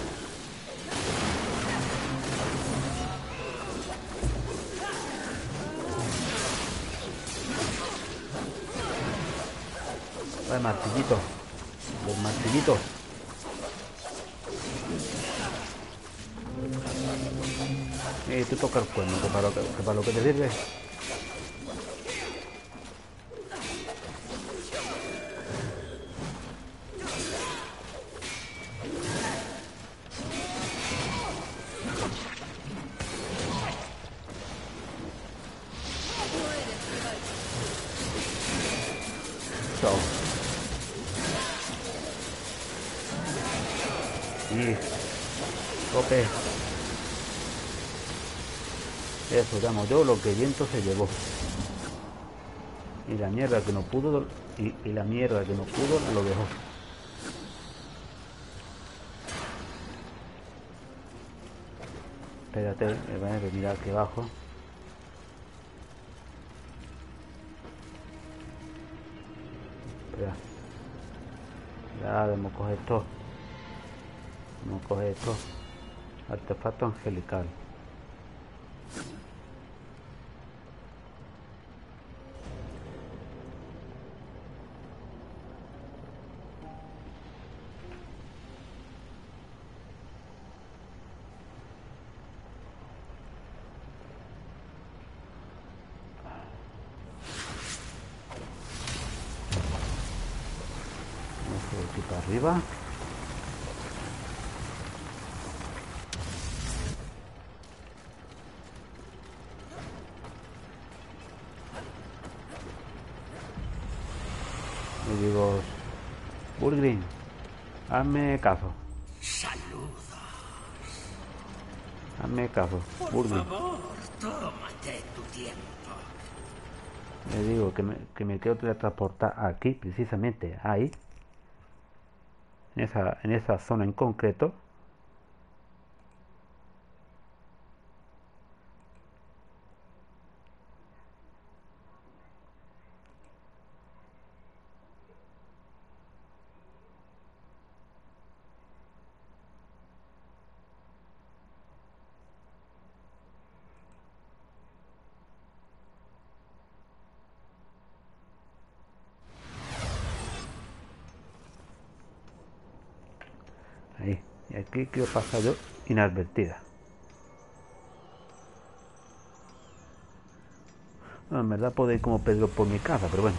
El martillito. El martillito. Tú toca el cuerno, que para lo que te sirve. Chao. Y tope.
Eso, damos yo lo que el viento se llevó. Y la mierda que no pudo, y la mierda que no pudo lo dejó. Espérate, voy a mirar aquí abajo. Espera. Ya debemos coger esto. Vamos a coger esto. Artefacto angelical. Aquí para arriba. Y digo, Burgrin, hazme caso.
Saludos.
Hazme caso,
Por
Burgrin.
favor, tómate tu tiempo.
Le digo que me quiero teletransportar aquí, precisamente ahí. En esa zona en concreto. Ahí. Y aquí quiero pasar yo inadvertida. No, en verdad puedo ir como Pedro por mi casa, pero bueno.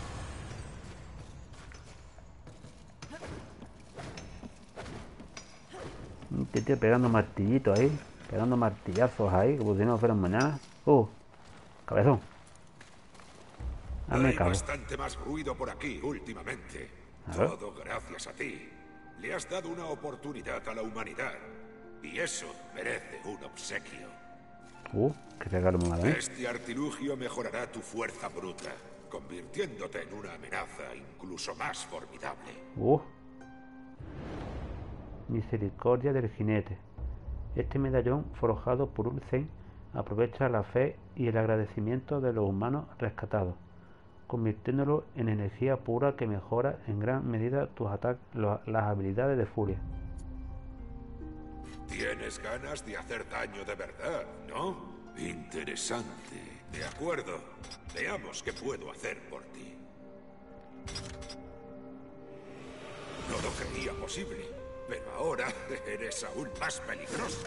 Este tío pegando martillitos ahí. Pegando martillazos ahí, como si no fueran mañana. Cabezón. Hazme
Hay
caso.
bastante más ruido por aquí últimamente.
A ver.
Todo gracias a ti. Le has dado una oportunidad a la humanidad. Y eso merece un obsequio.
Qué regalo me va a dar, ¿eh?
Este artilugio mejorará tu fuerza bruta, convirtiéndote en una amenaza incluso más formidable.
Misericordia del jinete. Este medallón forjado por Ulsen aprovecha la fe y el agradecimiento de los humanos rescatados, convirtiéndolo en energía pura que mejora en gran medida tus ataques, las habilidades de furia.
Tienes ganas de hacer daño de verdad, ¿no? Interesante. De acuerdo. Veamos qué puedo hacer por ti. No lo creía posible, pero ahora eres aún más peligrosa.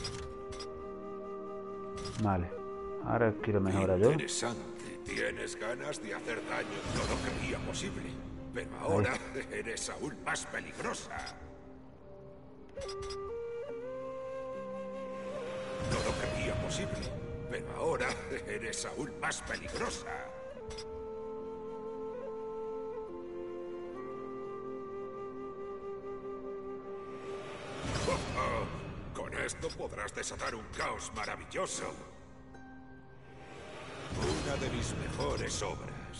Vale, ahora quiero mejorar yo.
Interesante. Tienes ganas de hacer daño. No lo creía posible, pero ahora eres aún más peligrosa. No lo creía posible, pero ahora eres aún más peligrosa. Con esto podrás desatar un caos maravilloso. Una de mis mejores obras.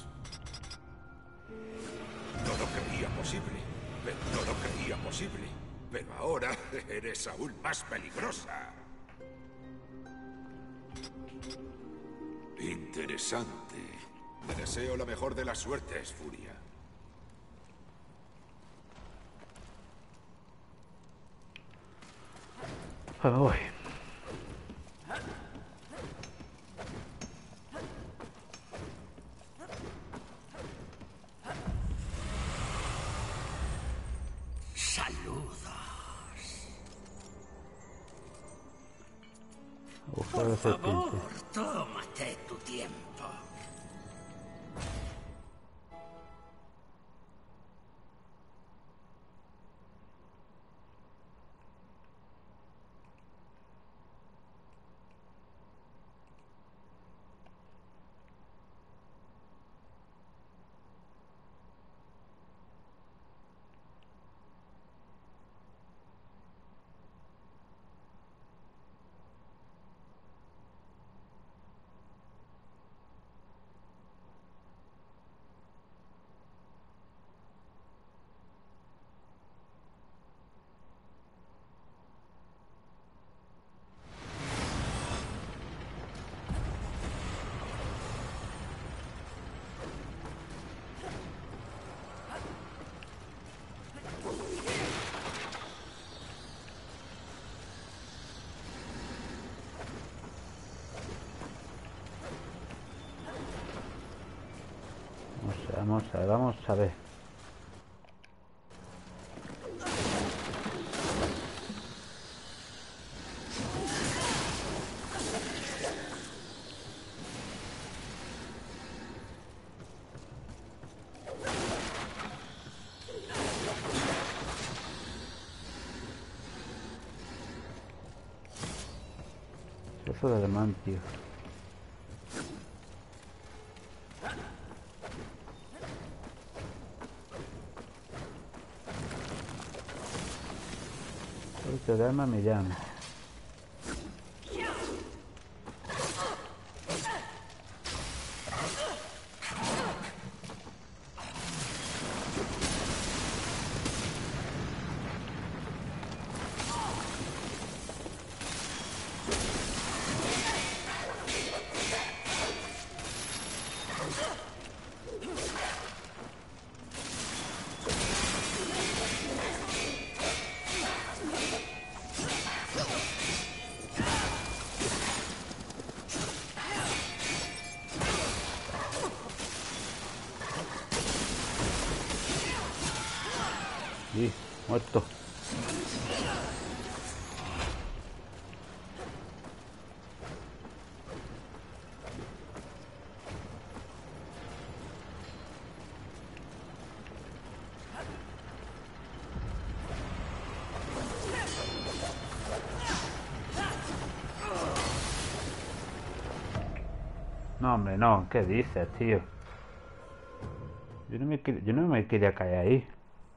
No lo creía posible, pero ahora eres aún más peligrosa. Interesante. Te deseo la mejor de las suertes, Furia.
Voy.
Saludos.
Agujero de
Por favor,
serpiente.
tómate tu tiempo.
vamos a ver. Trozo de adamantio. Trozo de arma me llama. Sí, muerto. No, hombre, no. ¿Qué dices, tío? Yo no me quería caer ahí.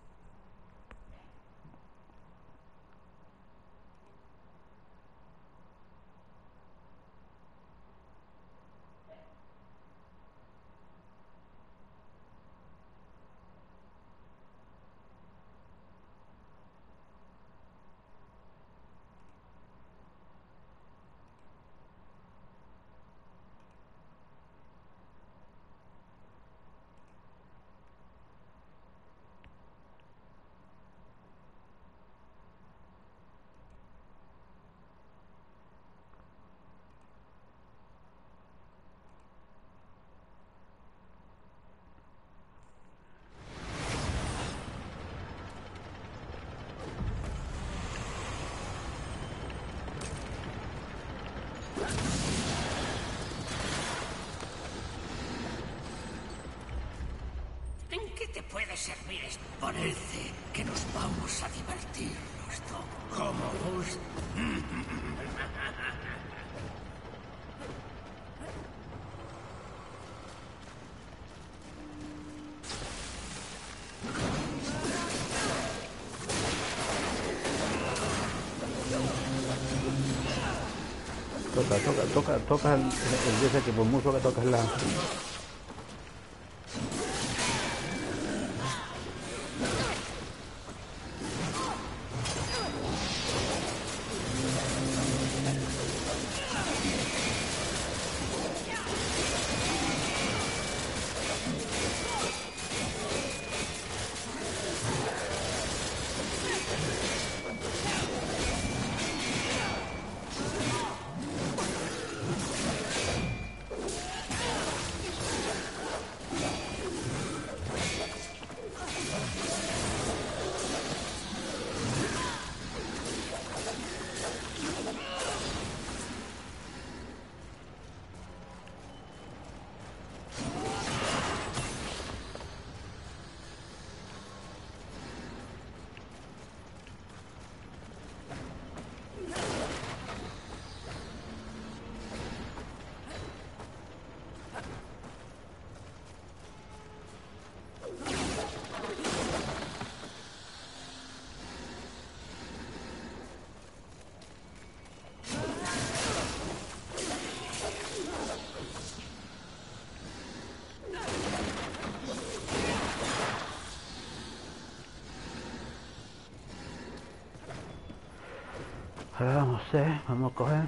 ¿En qué te puede servir esto? Parece que nos vamos a divertir los dos. ¿Como vos?
Toca el dios que por mucho que tocas la... Ahora vamos a coger.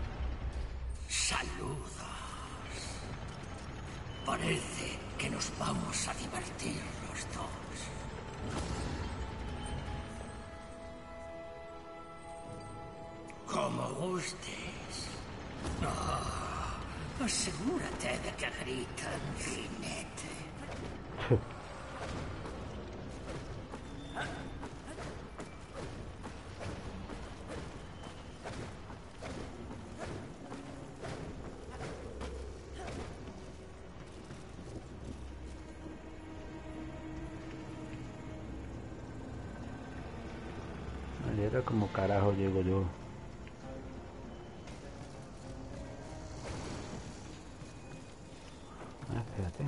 Saludos. Parece que nos vamos asustes. Oh, asegúrate de que gritan jinete.
Era como carajo llego yo. Ah, espérate.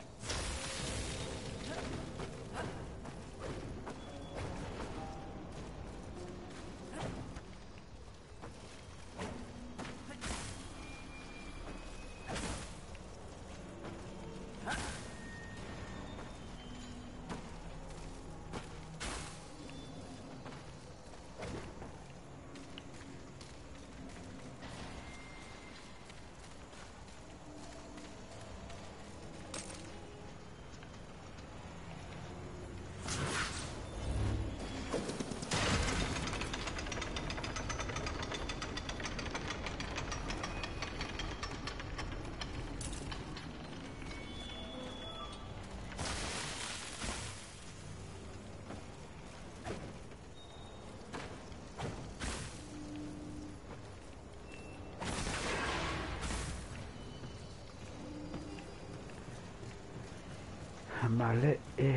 Vale,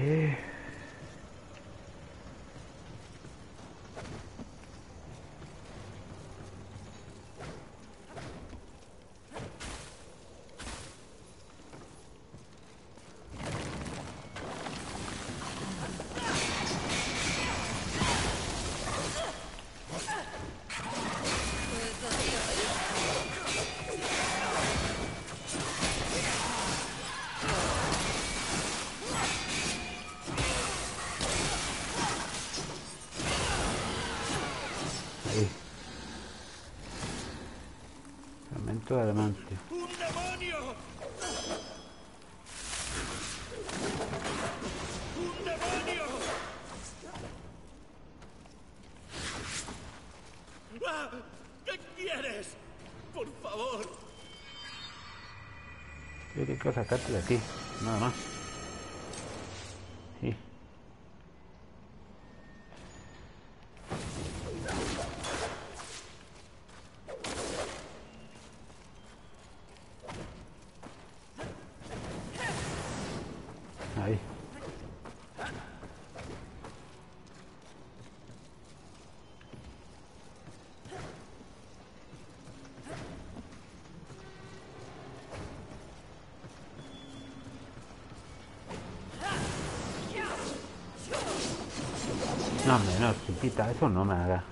ahí. Fragmento de adamantio.
¡Un demonio! ¡Un demonio! ¡Ah! ¿Qué quieres? Por favor.
Yo quiero sacarte de aquí, nada más. Sí. Ahí. No, hombre, no, chiquita, eso no me haga.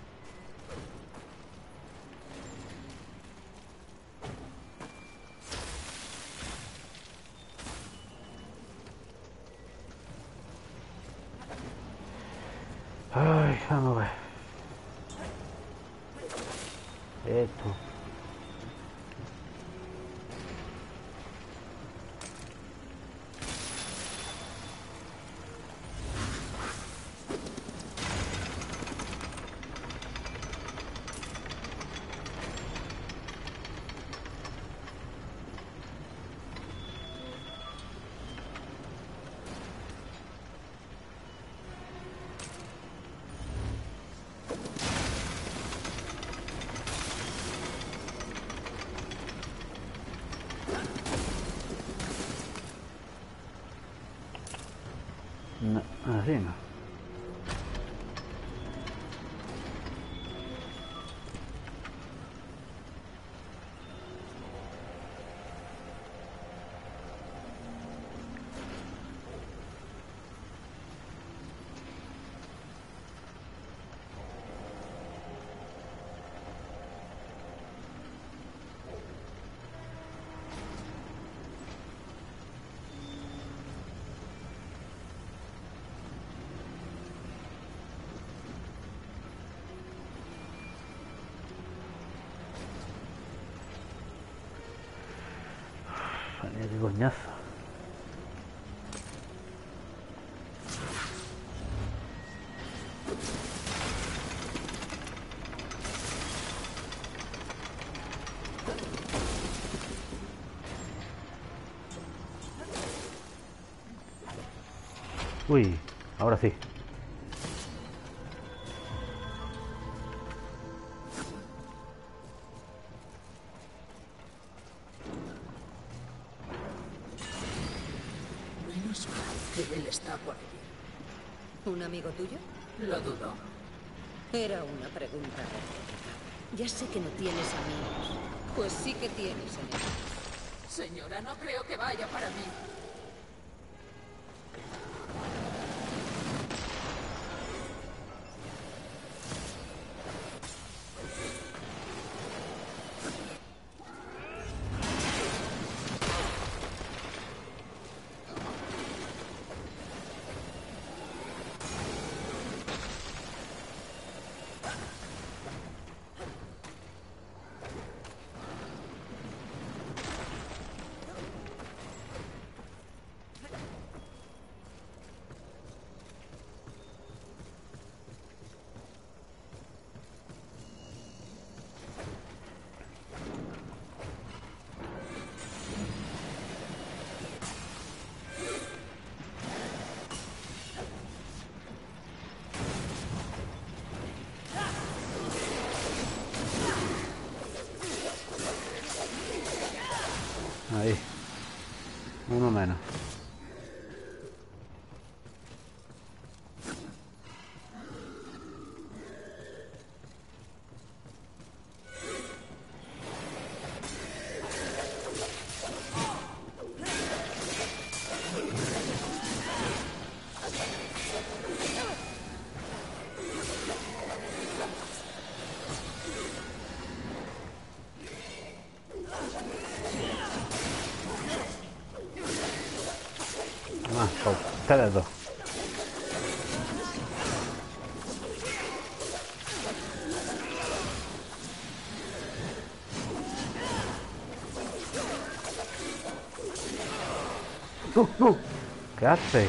Ay, vamos a ver. Esto. No, así no. Vale, de coñazo. Uy, ahora sí.
Menos mal que él está por allí.
¿Un amigo tuyo?
Lo dudo.
Era una pregunta retórica. Ya sé que no tienes amigos. Pues sí que tienes enemigos.
Señora, no creo que vaya para mí.
Ahí. Uno menos. Más, ustedes dos. ¡No! ¿Qué hace?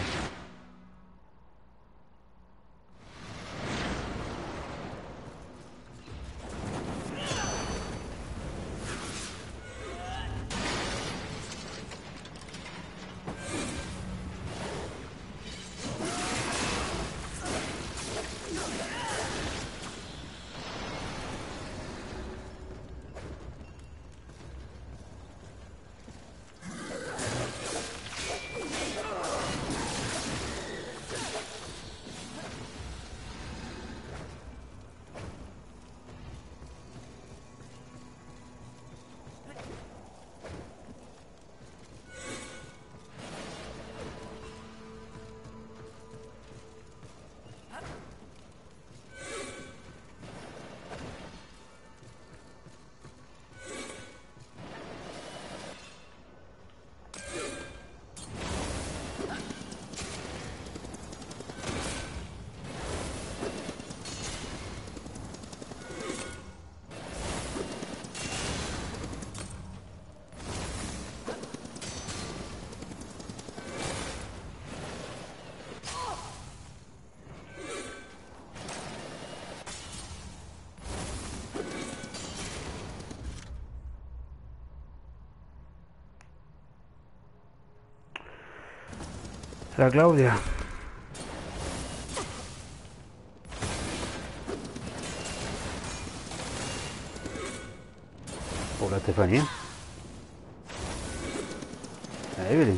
La Claudia. Por la Estefanía. La Evelyn.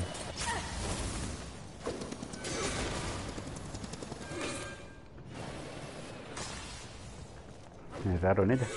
Es raro, neta.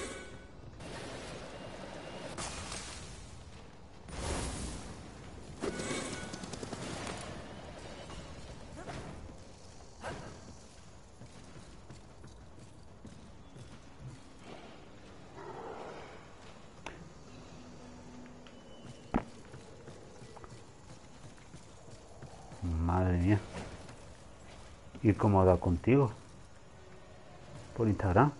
Madre mía. ¿Y cómo da contigo? Por Instagram.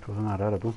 Esto suena raro, tú.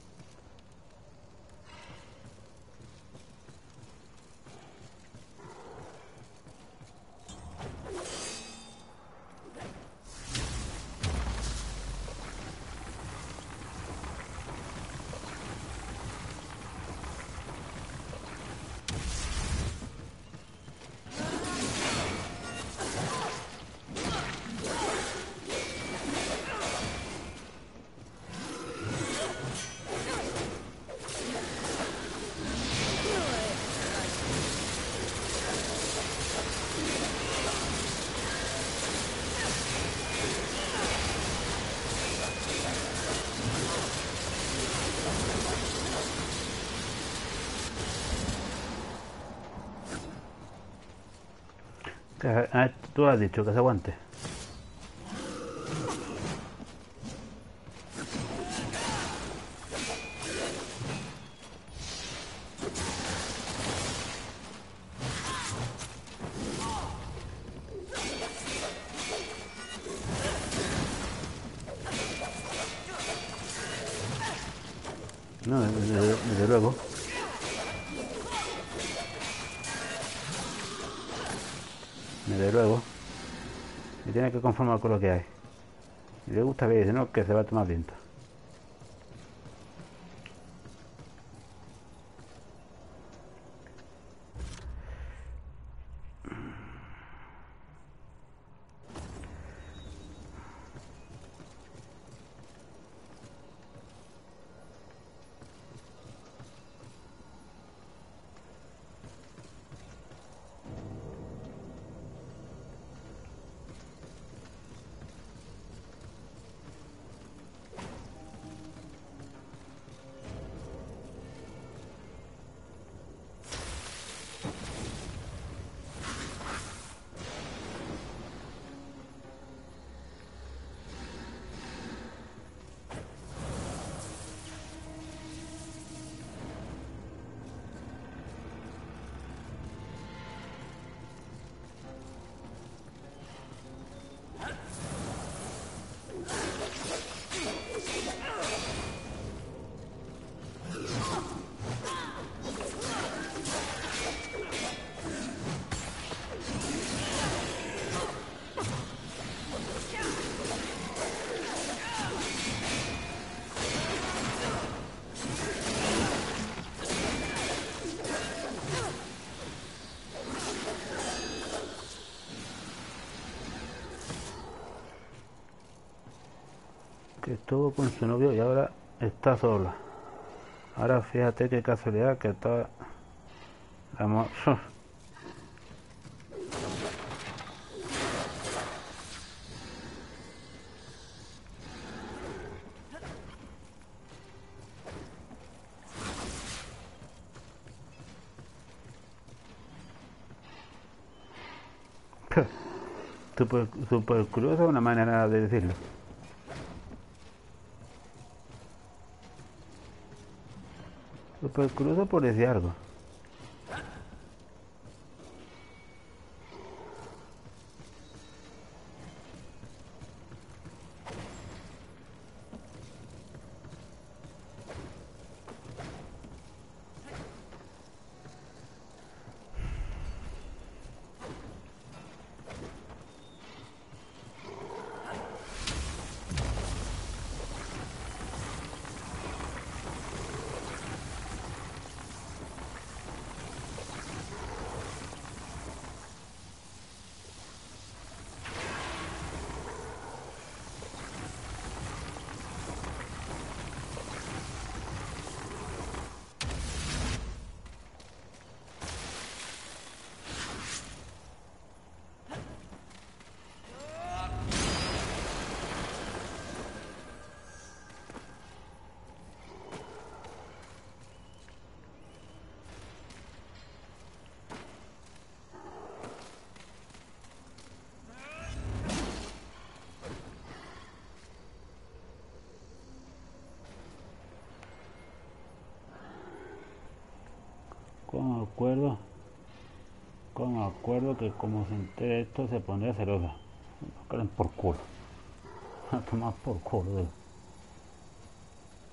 Tú has dicho que se aguante. No, desde luego. Desde luego. Y tiene que conformar con lo que hay. Y le gusta ver, dice, no, que se va a tomar viento. Que estuvo con su novio y ahora está sola. Ahora fíjate qué casualidad que está... Amor. Super curiosa una manera de decirlo. Super curioso por decir algo. Con acuerdo que como se entere esto se pondría celosa. No creen por culo. A tomar por culo.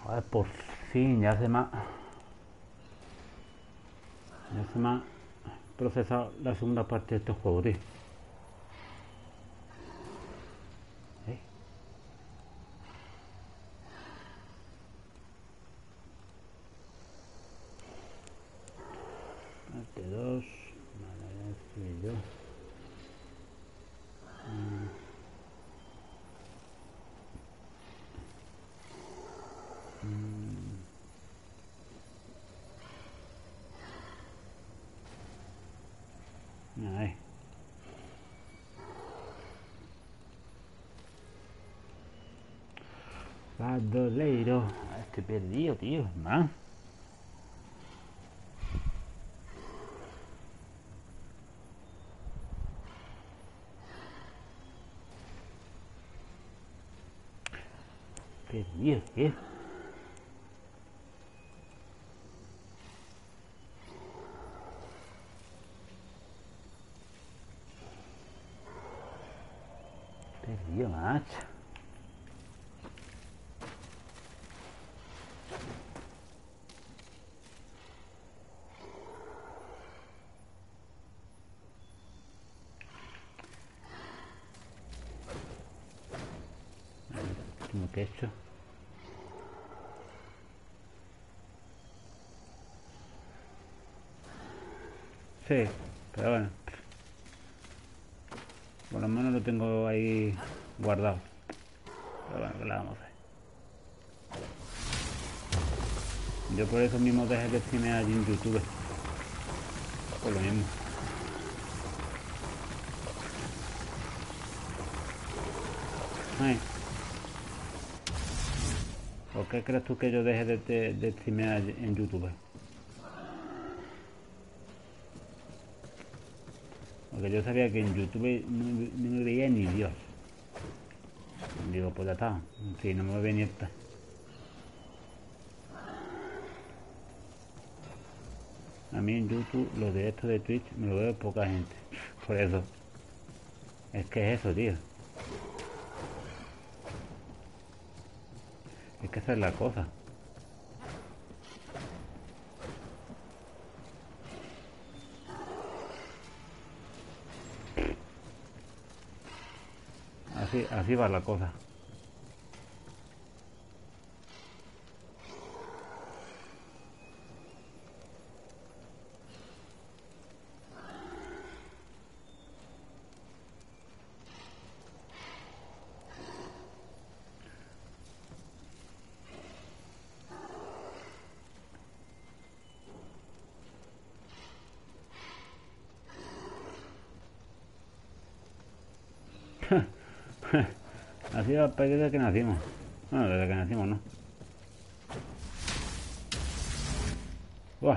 A ver, por fin, ya se me ha procesado la segunda parte de este juego, tío. Parte 2. Vale, ya estoy yo. Ahí. Bandoleiro. Estoy perdido, tío. ¿No? Perdido, tío. Perdido, macho. Como que he hecho. Sí, pero bueno. Por lo menos lo tengo ahí guardado. Pero bueno, ¿qué le vamos a hacer? Yo por eso mismo dejé de streamear allí en YouTube. Por lo mismo. Ay. ¿Por qué crees tú que yo dejé de streamear en YouTube? Porque yo sabía que en YouTube no me veía ni Dios. Digo, pues ya está. Sí, no me ve ni esta. A mí en YouTube, los directos de Twitch, me lo veo poca gente. Por eso. Es que es eso, tío. Es que esa es la cosa. Así va la cosa. Así va desde que nacimos. Bueno, desde que nacimos, ¿no? ¡Buah!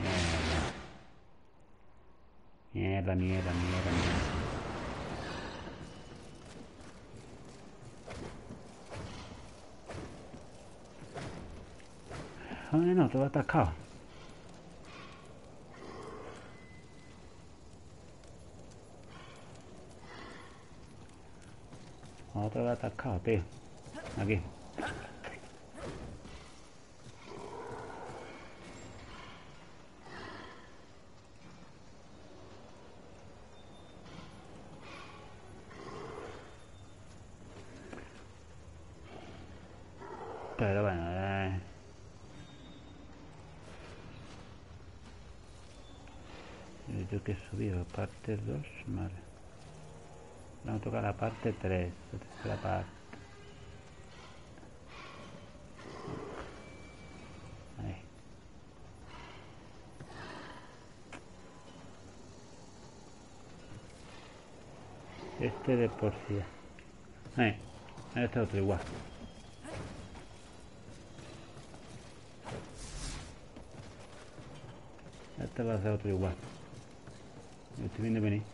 Mierda. Mierda. Ay, no, todo atascado. Otra vez atascado, tío. Aquí. Pero bueno, yo que he subido parte 2, vale. Vamos a tocar la parte 3, la tercera parte. Ahí. Este de por sí. Ahí. Este otro igual. Este va a ser otro igual. Lo estoy viendo venir.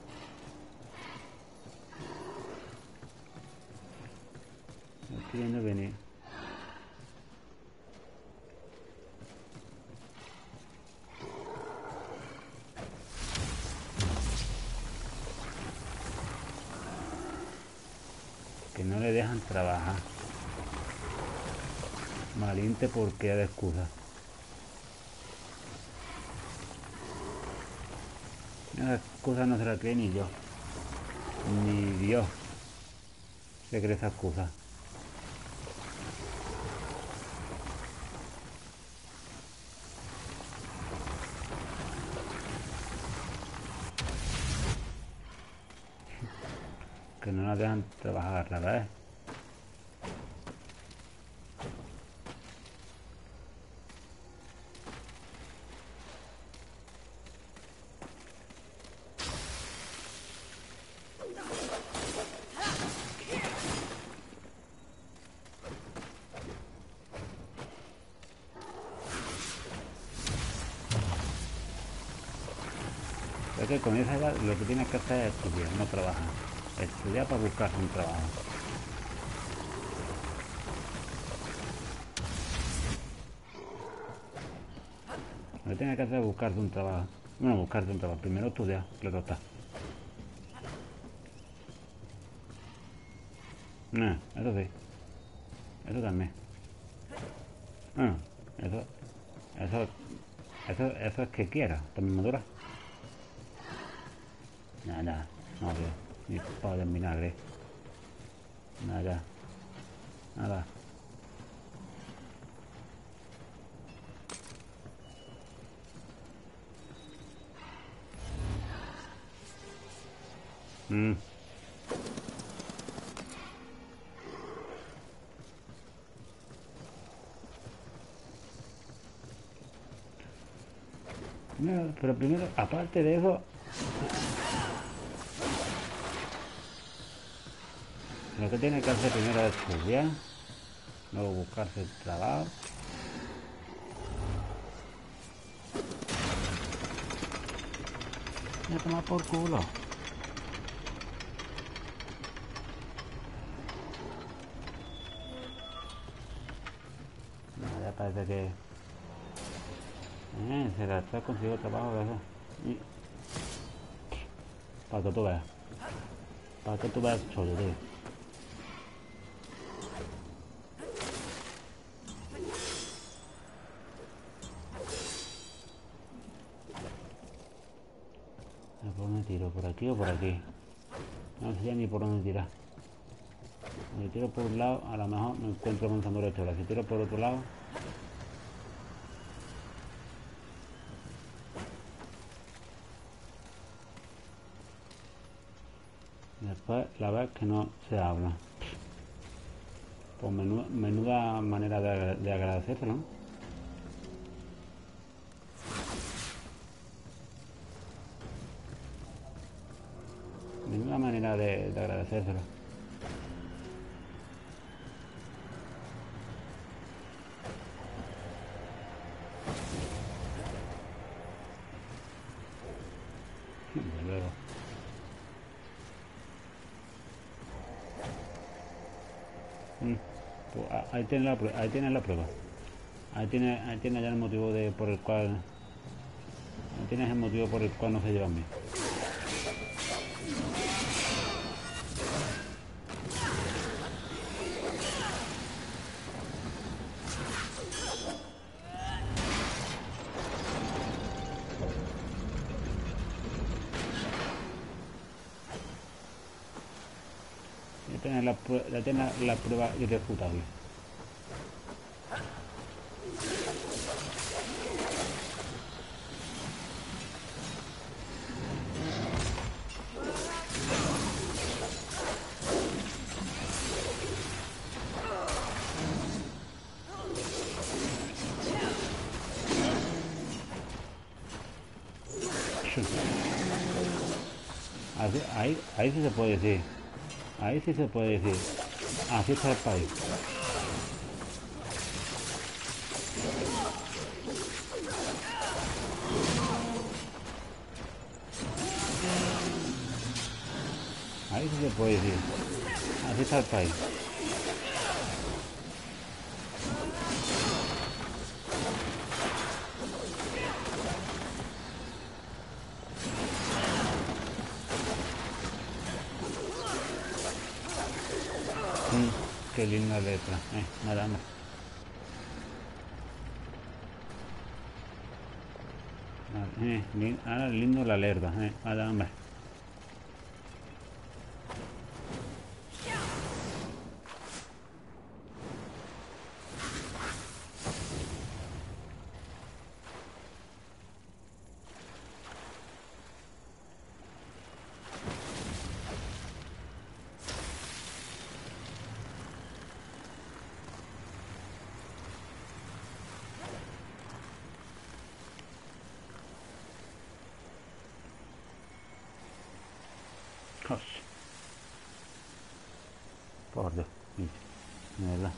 Lo estoy viendo venir. Que no le dejan trabajar.
Valiente porque de excusa. Esa excusa no se la cree ni yo. Ni Dios se cree esa excusa. Que no nos dejan trabajar, la verdad. Es que con esa edad lo que tienes que hacer es estudiar, no trabajar. Estudiar para buscar un trabajo. Lo que tienes que hacer es buscarte un trabajo. Bueno, buscarte un trabajo. Primero estudiar, claro está. No, eso sí. Eso también. Bueno, eso es que quiera. También madura. Nada, no veo. Ni pavo de vinagre. Nada. Nada. No, pero primero, aparte de eso, lo que tiene que hacer primero es estudiar, luego buscarse el trabajo. Me a tomar por culo. No, ya parece que se la está consiguiendo trabajo, ¿verdad? Y para que tú veas. Para que tú veas chollo, tío. ¿Por dónde tiro? ¿Por aquí o por aquí? No sé ya ni por dónde tirar. Si tiro por un lado, a lo mejor me encuentro avanzando la historia. Si tiro por otro lado... Después la verdad es que no se habla. Pues menuda manera de agradecérselo, ¿no? Menuda manera de agradecérselo. Desde luego. Pues ahí tienes la prueba. Ahí tienes ya el motivo por el cual... Ahí tienes el motivo por el cual no se llevan bien. Ya tienes la prueba irrefutable. Ahí sí se puede decir. Ahí sí se puede decir. Así está el país. Ahí sí se puede decir. Así está el país. Qué linda letra. Nada más. Ahora lindo la lerda, vaya, hombre. Dios. Por Dios, de verdad.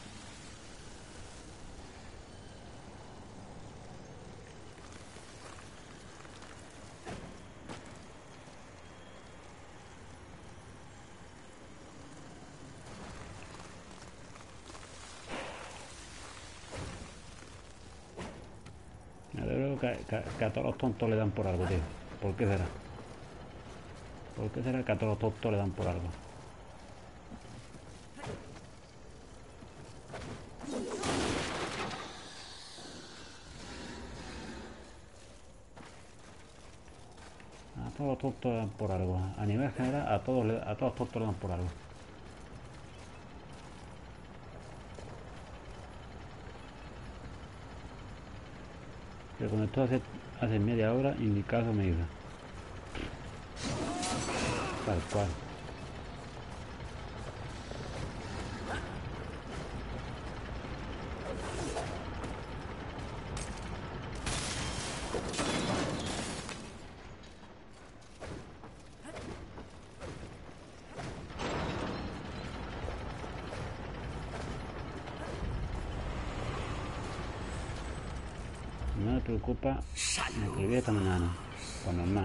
Yo creo que a todos los tontos le dan por algo, tío. ¿Por qué será? ¿Por qué será que a todos los tontos le dan por algo? A todos los tontos le dan por algo. A nivel general, a todos los tontos le dan por algo. Pero cuando esto hace media hora y ni caso me iba. Tal cual. No me preocupa, me escribí esta mañana, pues normal.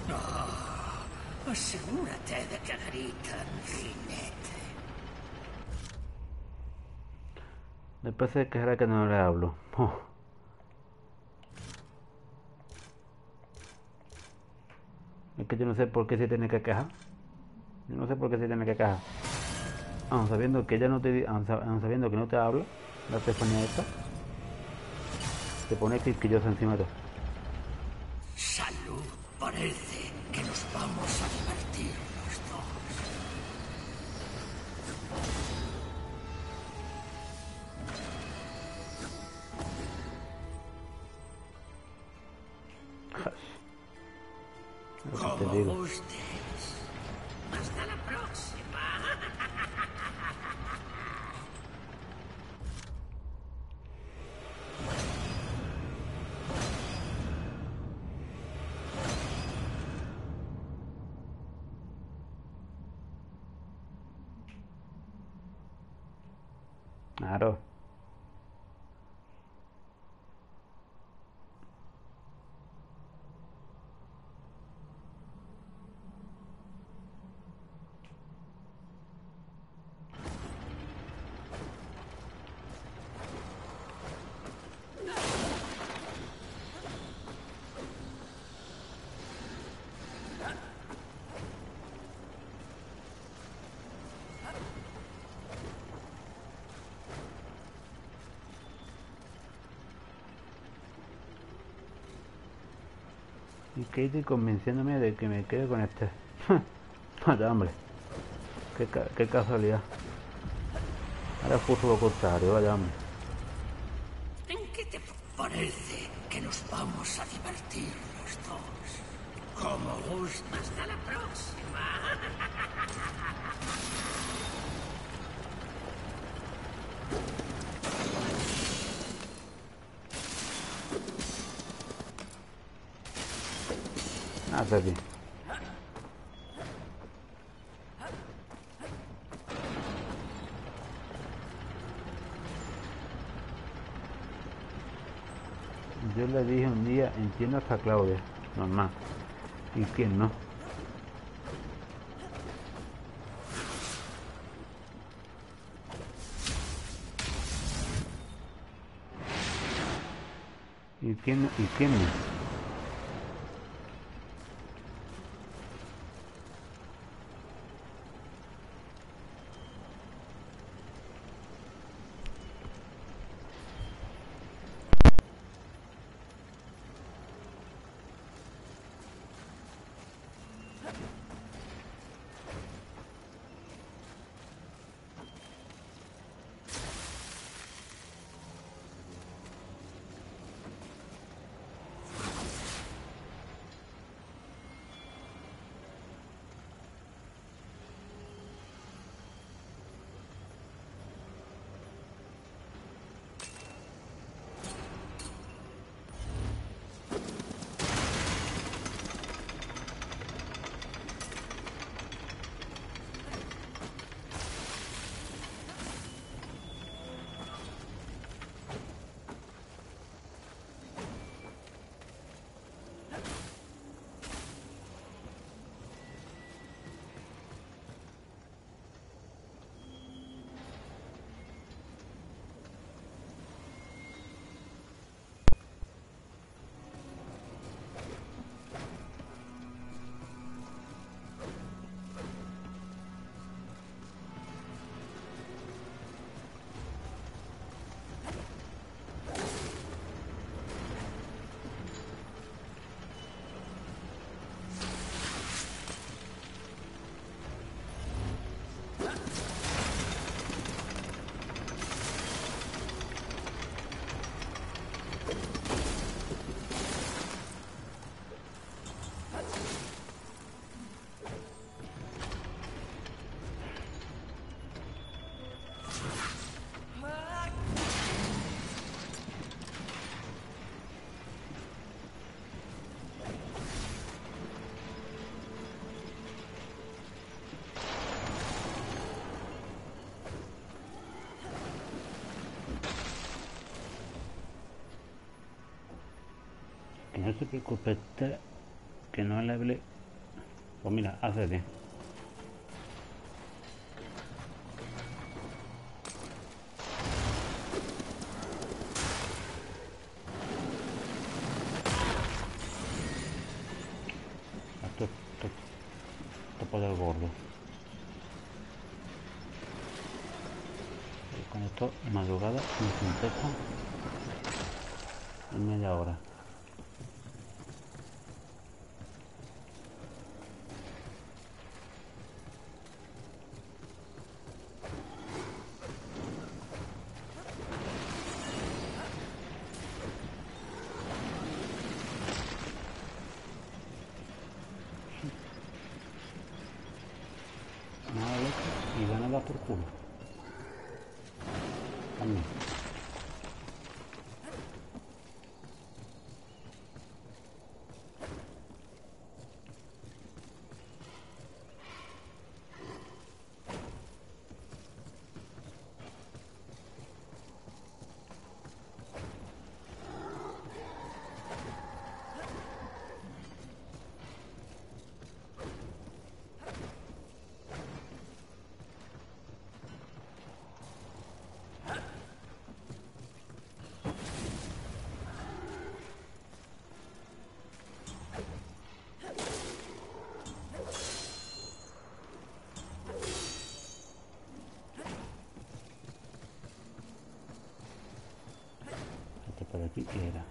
Asegúrate de que gritan, jinete.
Después se quejará que no le hablo. Es que yo no sé por qué se tiene que quejar. Yo no sé por qué se tiene que quejar. Aun sabiendo que ella no te, aun sabiendo que no te habla, la Estefanía esta, te pone quisquillosa encima de todo.
Salud, parece que nos vamos a divertir los dos.
Lo que te
Como
digo.
gustes. Hasta la próxima.
Claro. Y Katie convenciéndome de que me quede con este. Vaya hombre. Qué casualidad. Ahora justo lo contrario, vaya hombre.
¿En qué te parece que nos vamos a divertir los dos? Como gustes. Hasta la próxima.
Hace bien. Yo le dije un día, entiendo hasta Claudia, normal. ¿Y quién no? ¿Y quién no? se preocupe usted, que no le hable. Pues mira, hace bien. Esto puede ser gordo. Y con esto, madrugada, me contesta en media hora. Nada leche y ganada por culo. También. Este por aquí era.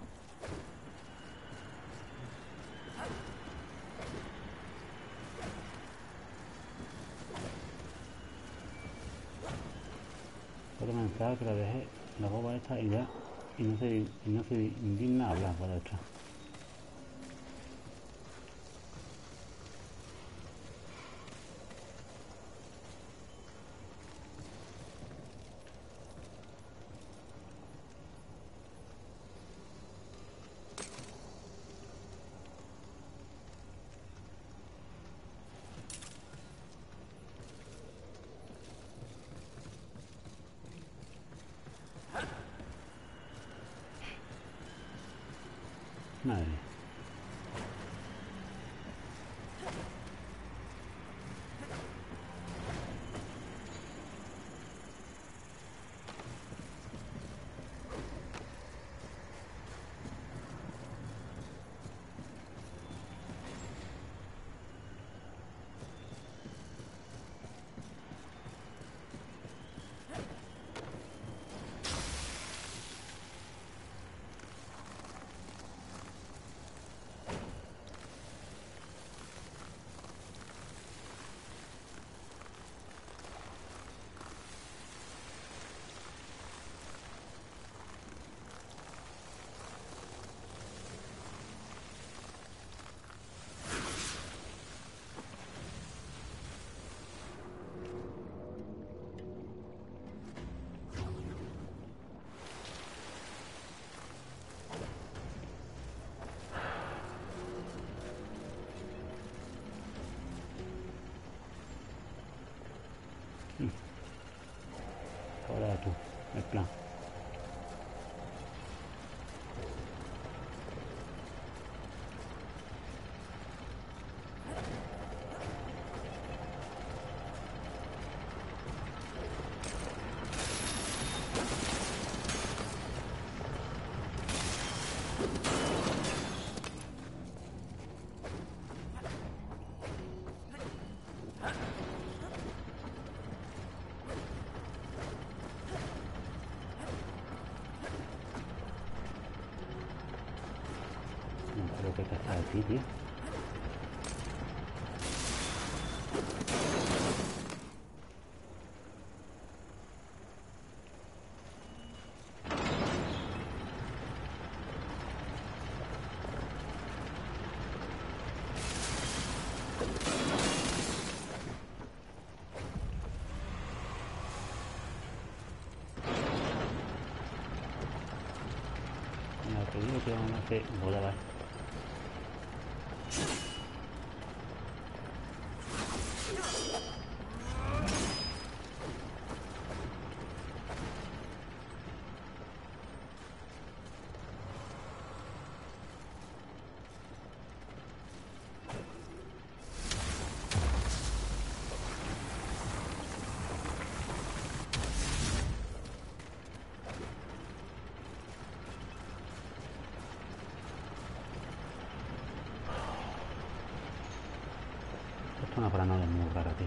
Puedo pensar que la dejé la boba esta y ya y no se indigna hablar por detrás. Madre mía. Ahora tú, el plan. No creo que te está aquí, tío. Mira, te digo que vamos a hacer volar. tío.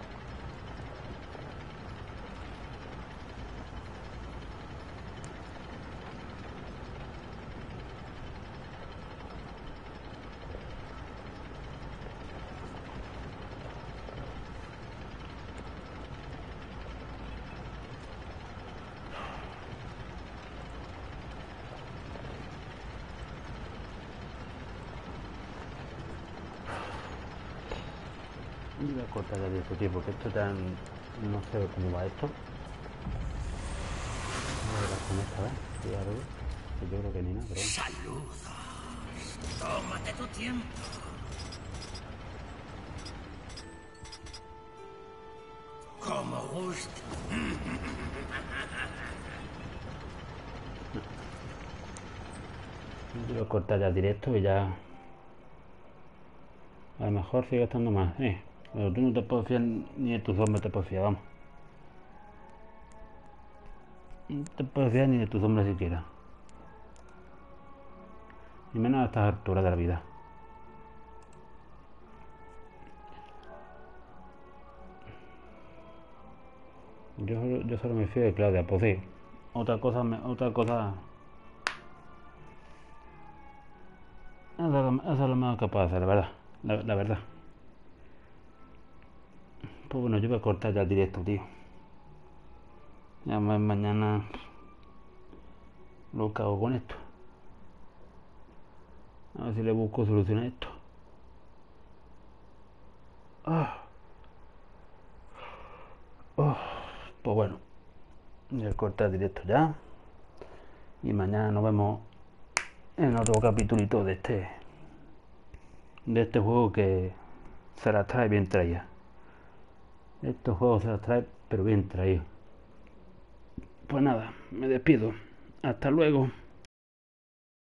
Yo voy a cortar ya directo, tío, porque esto ya no sé cómo va esto. Voy a ver con esta vez, si algo. Yo creo que ni nada, pero bueno.
Saludos. Tómate tu tiempo. Como guste.
Yo voy a cortar ya directo y ya... A lo mejor sigue estando más, pero tú no te puedes fiar ni de tus hombres te puedes fiar, vamos. No te puedes fiar ni de tus hombres siquiera. Ni menos a estas alturas de la vida. Yo solo me fío de Claudia, pues sí. Otra cosa... Eso es lo mejor que puedo hacer, la verdad. La verdad. Pues bueno, yo voy a cortar ya el directo, tío. Ya mañana lo que hago con esto. A ver si le busco solución a esto. Pues bueno, voy a cortar el directo ya. Y mañana nos vemos en otro capitulito de este juego que se las trae bien traída. Estos juegos se las trae pero bien traídos. Pues nada, me despido. Hasta luego.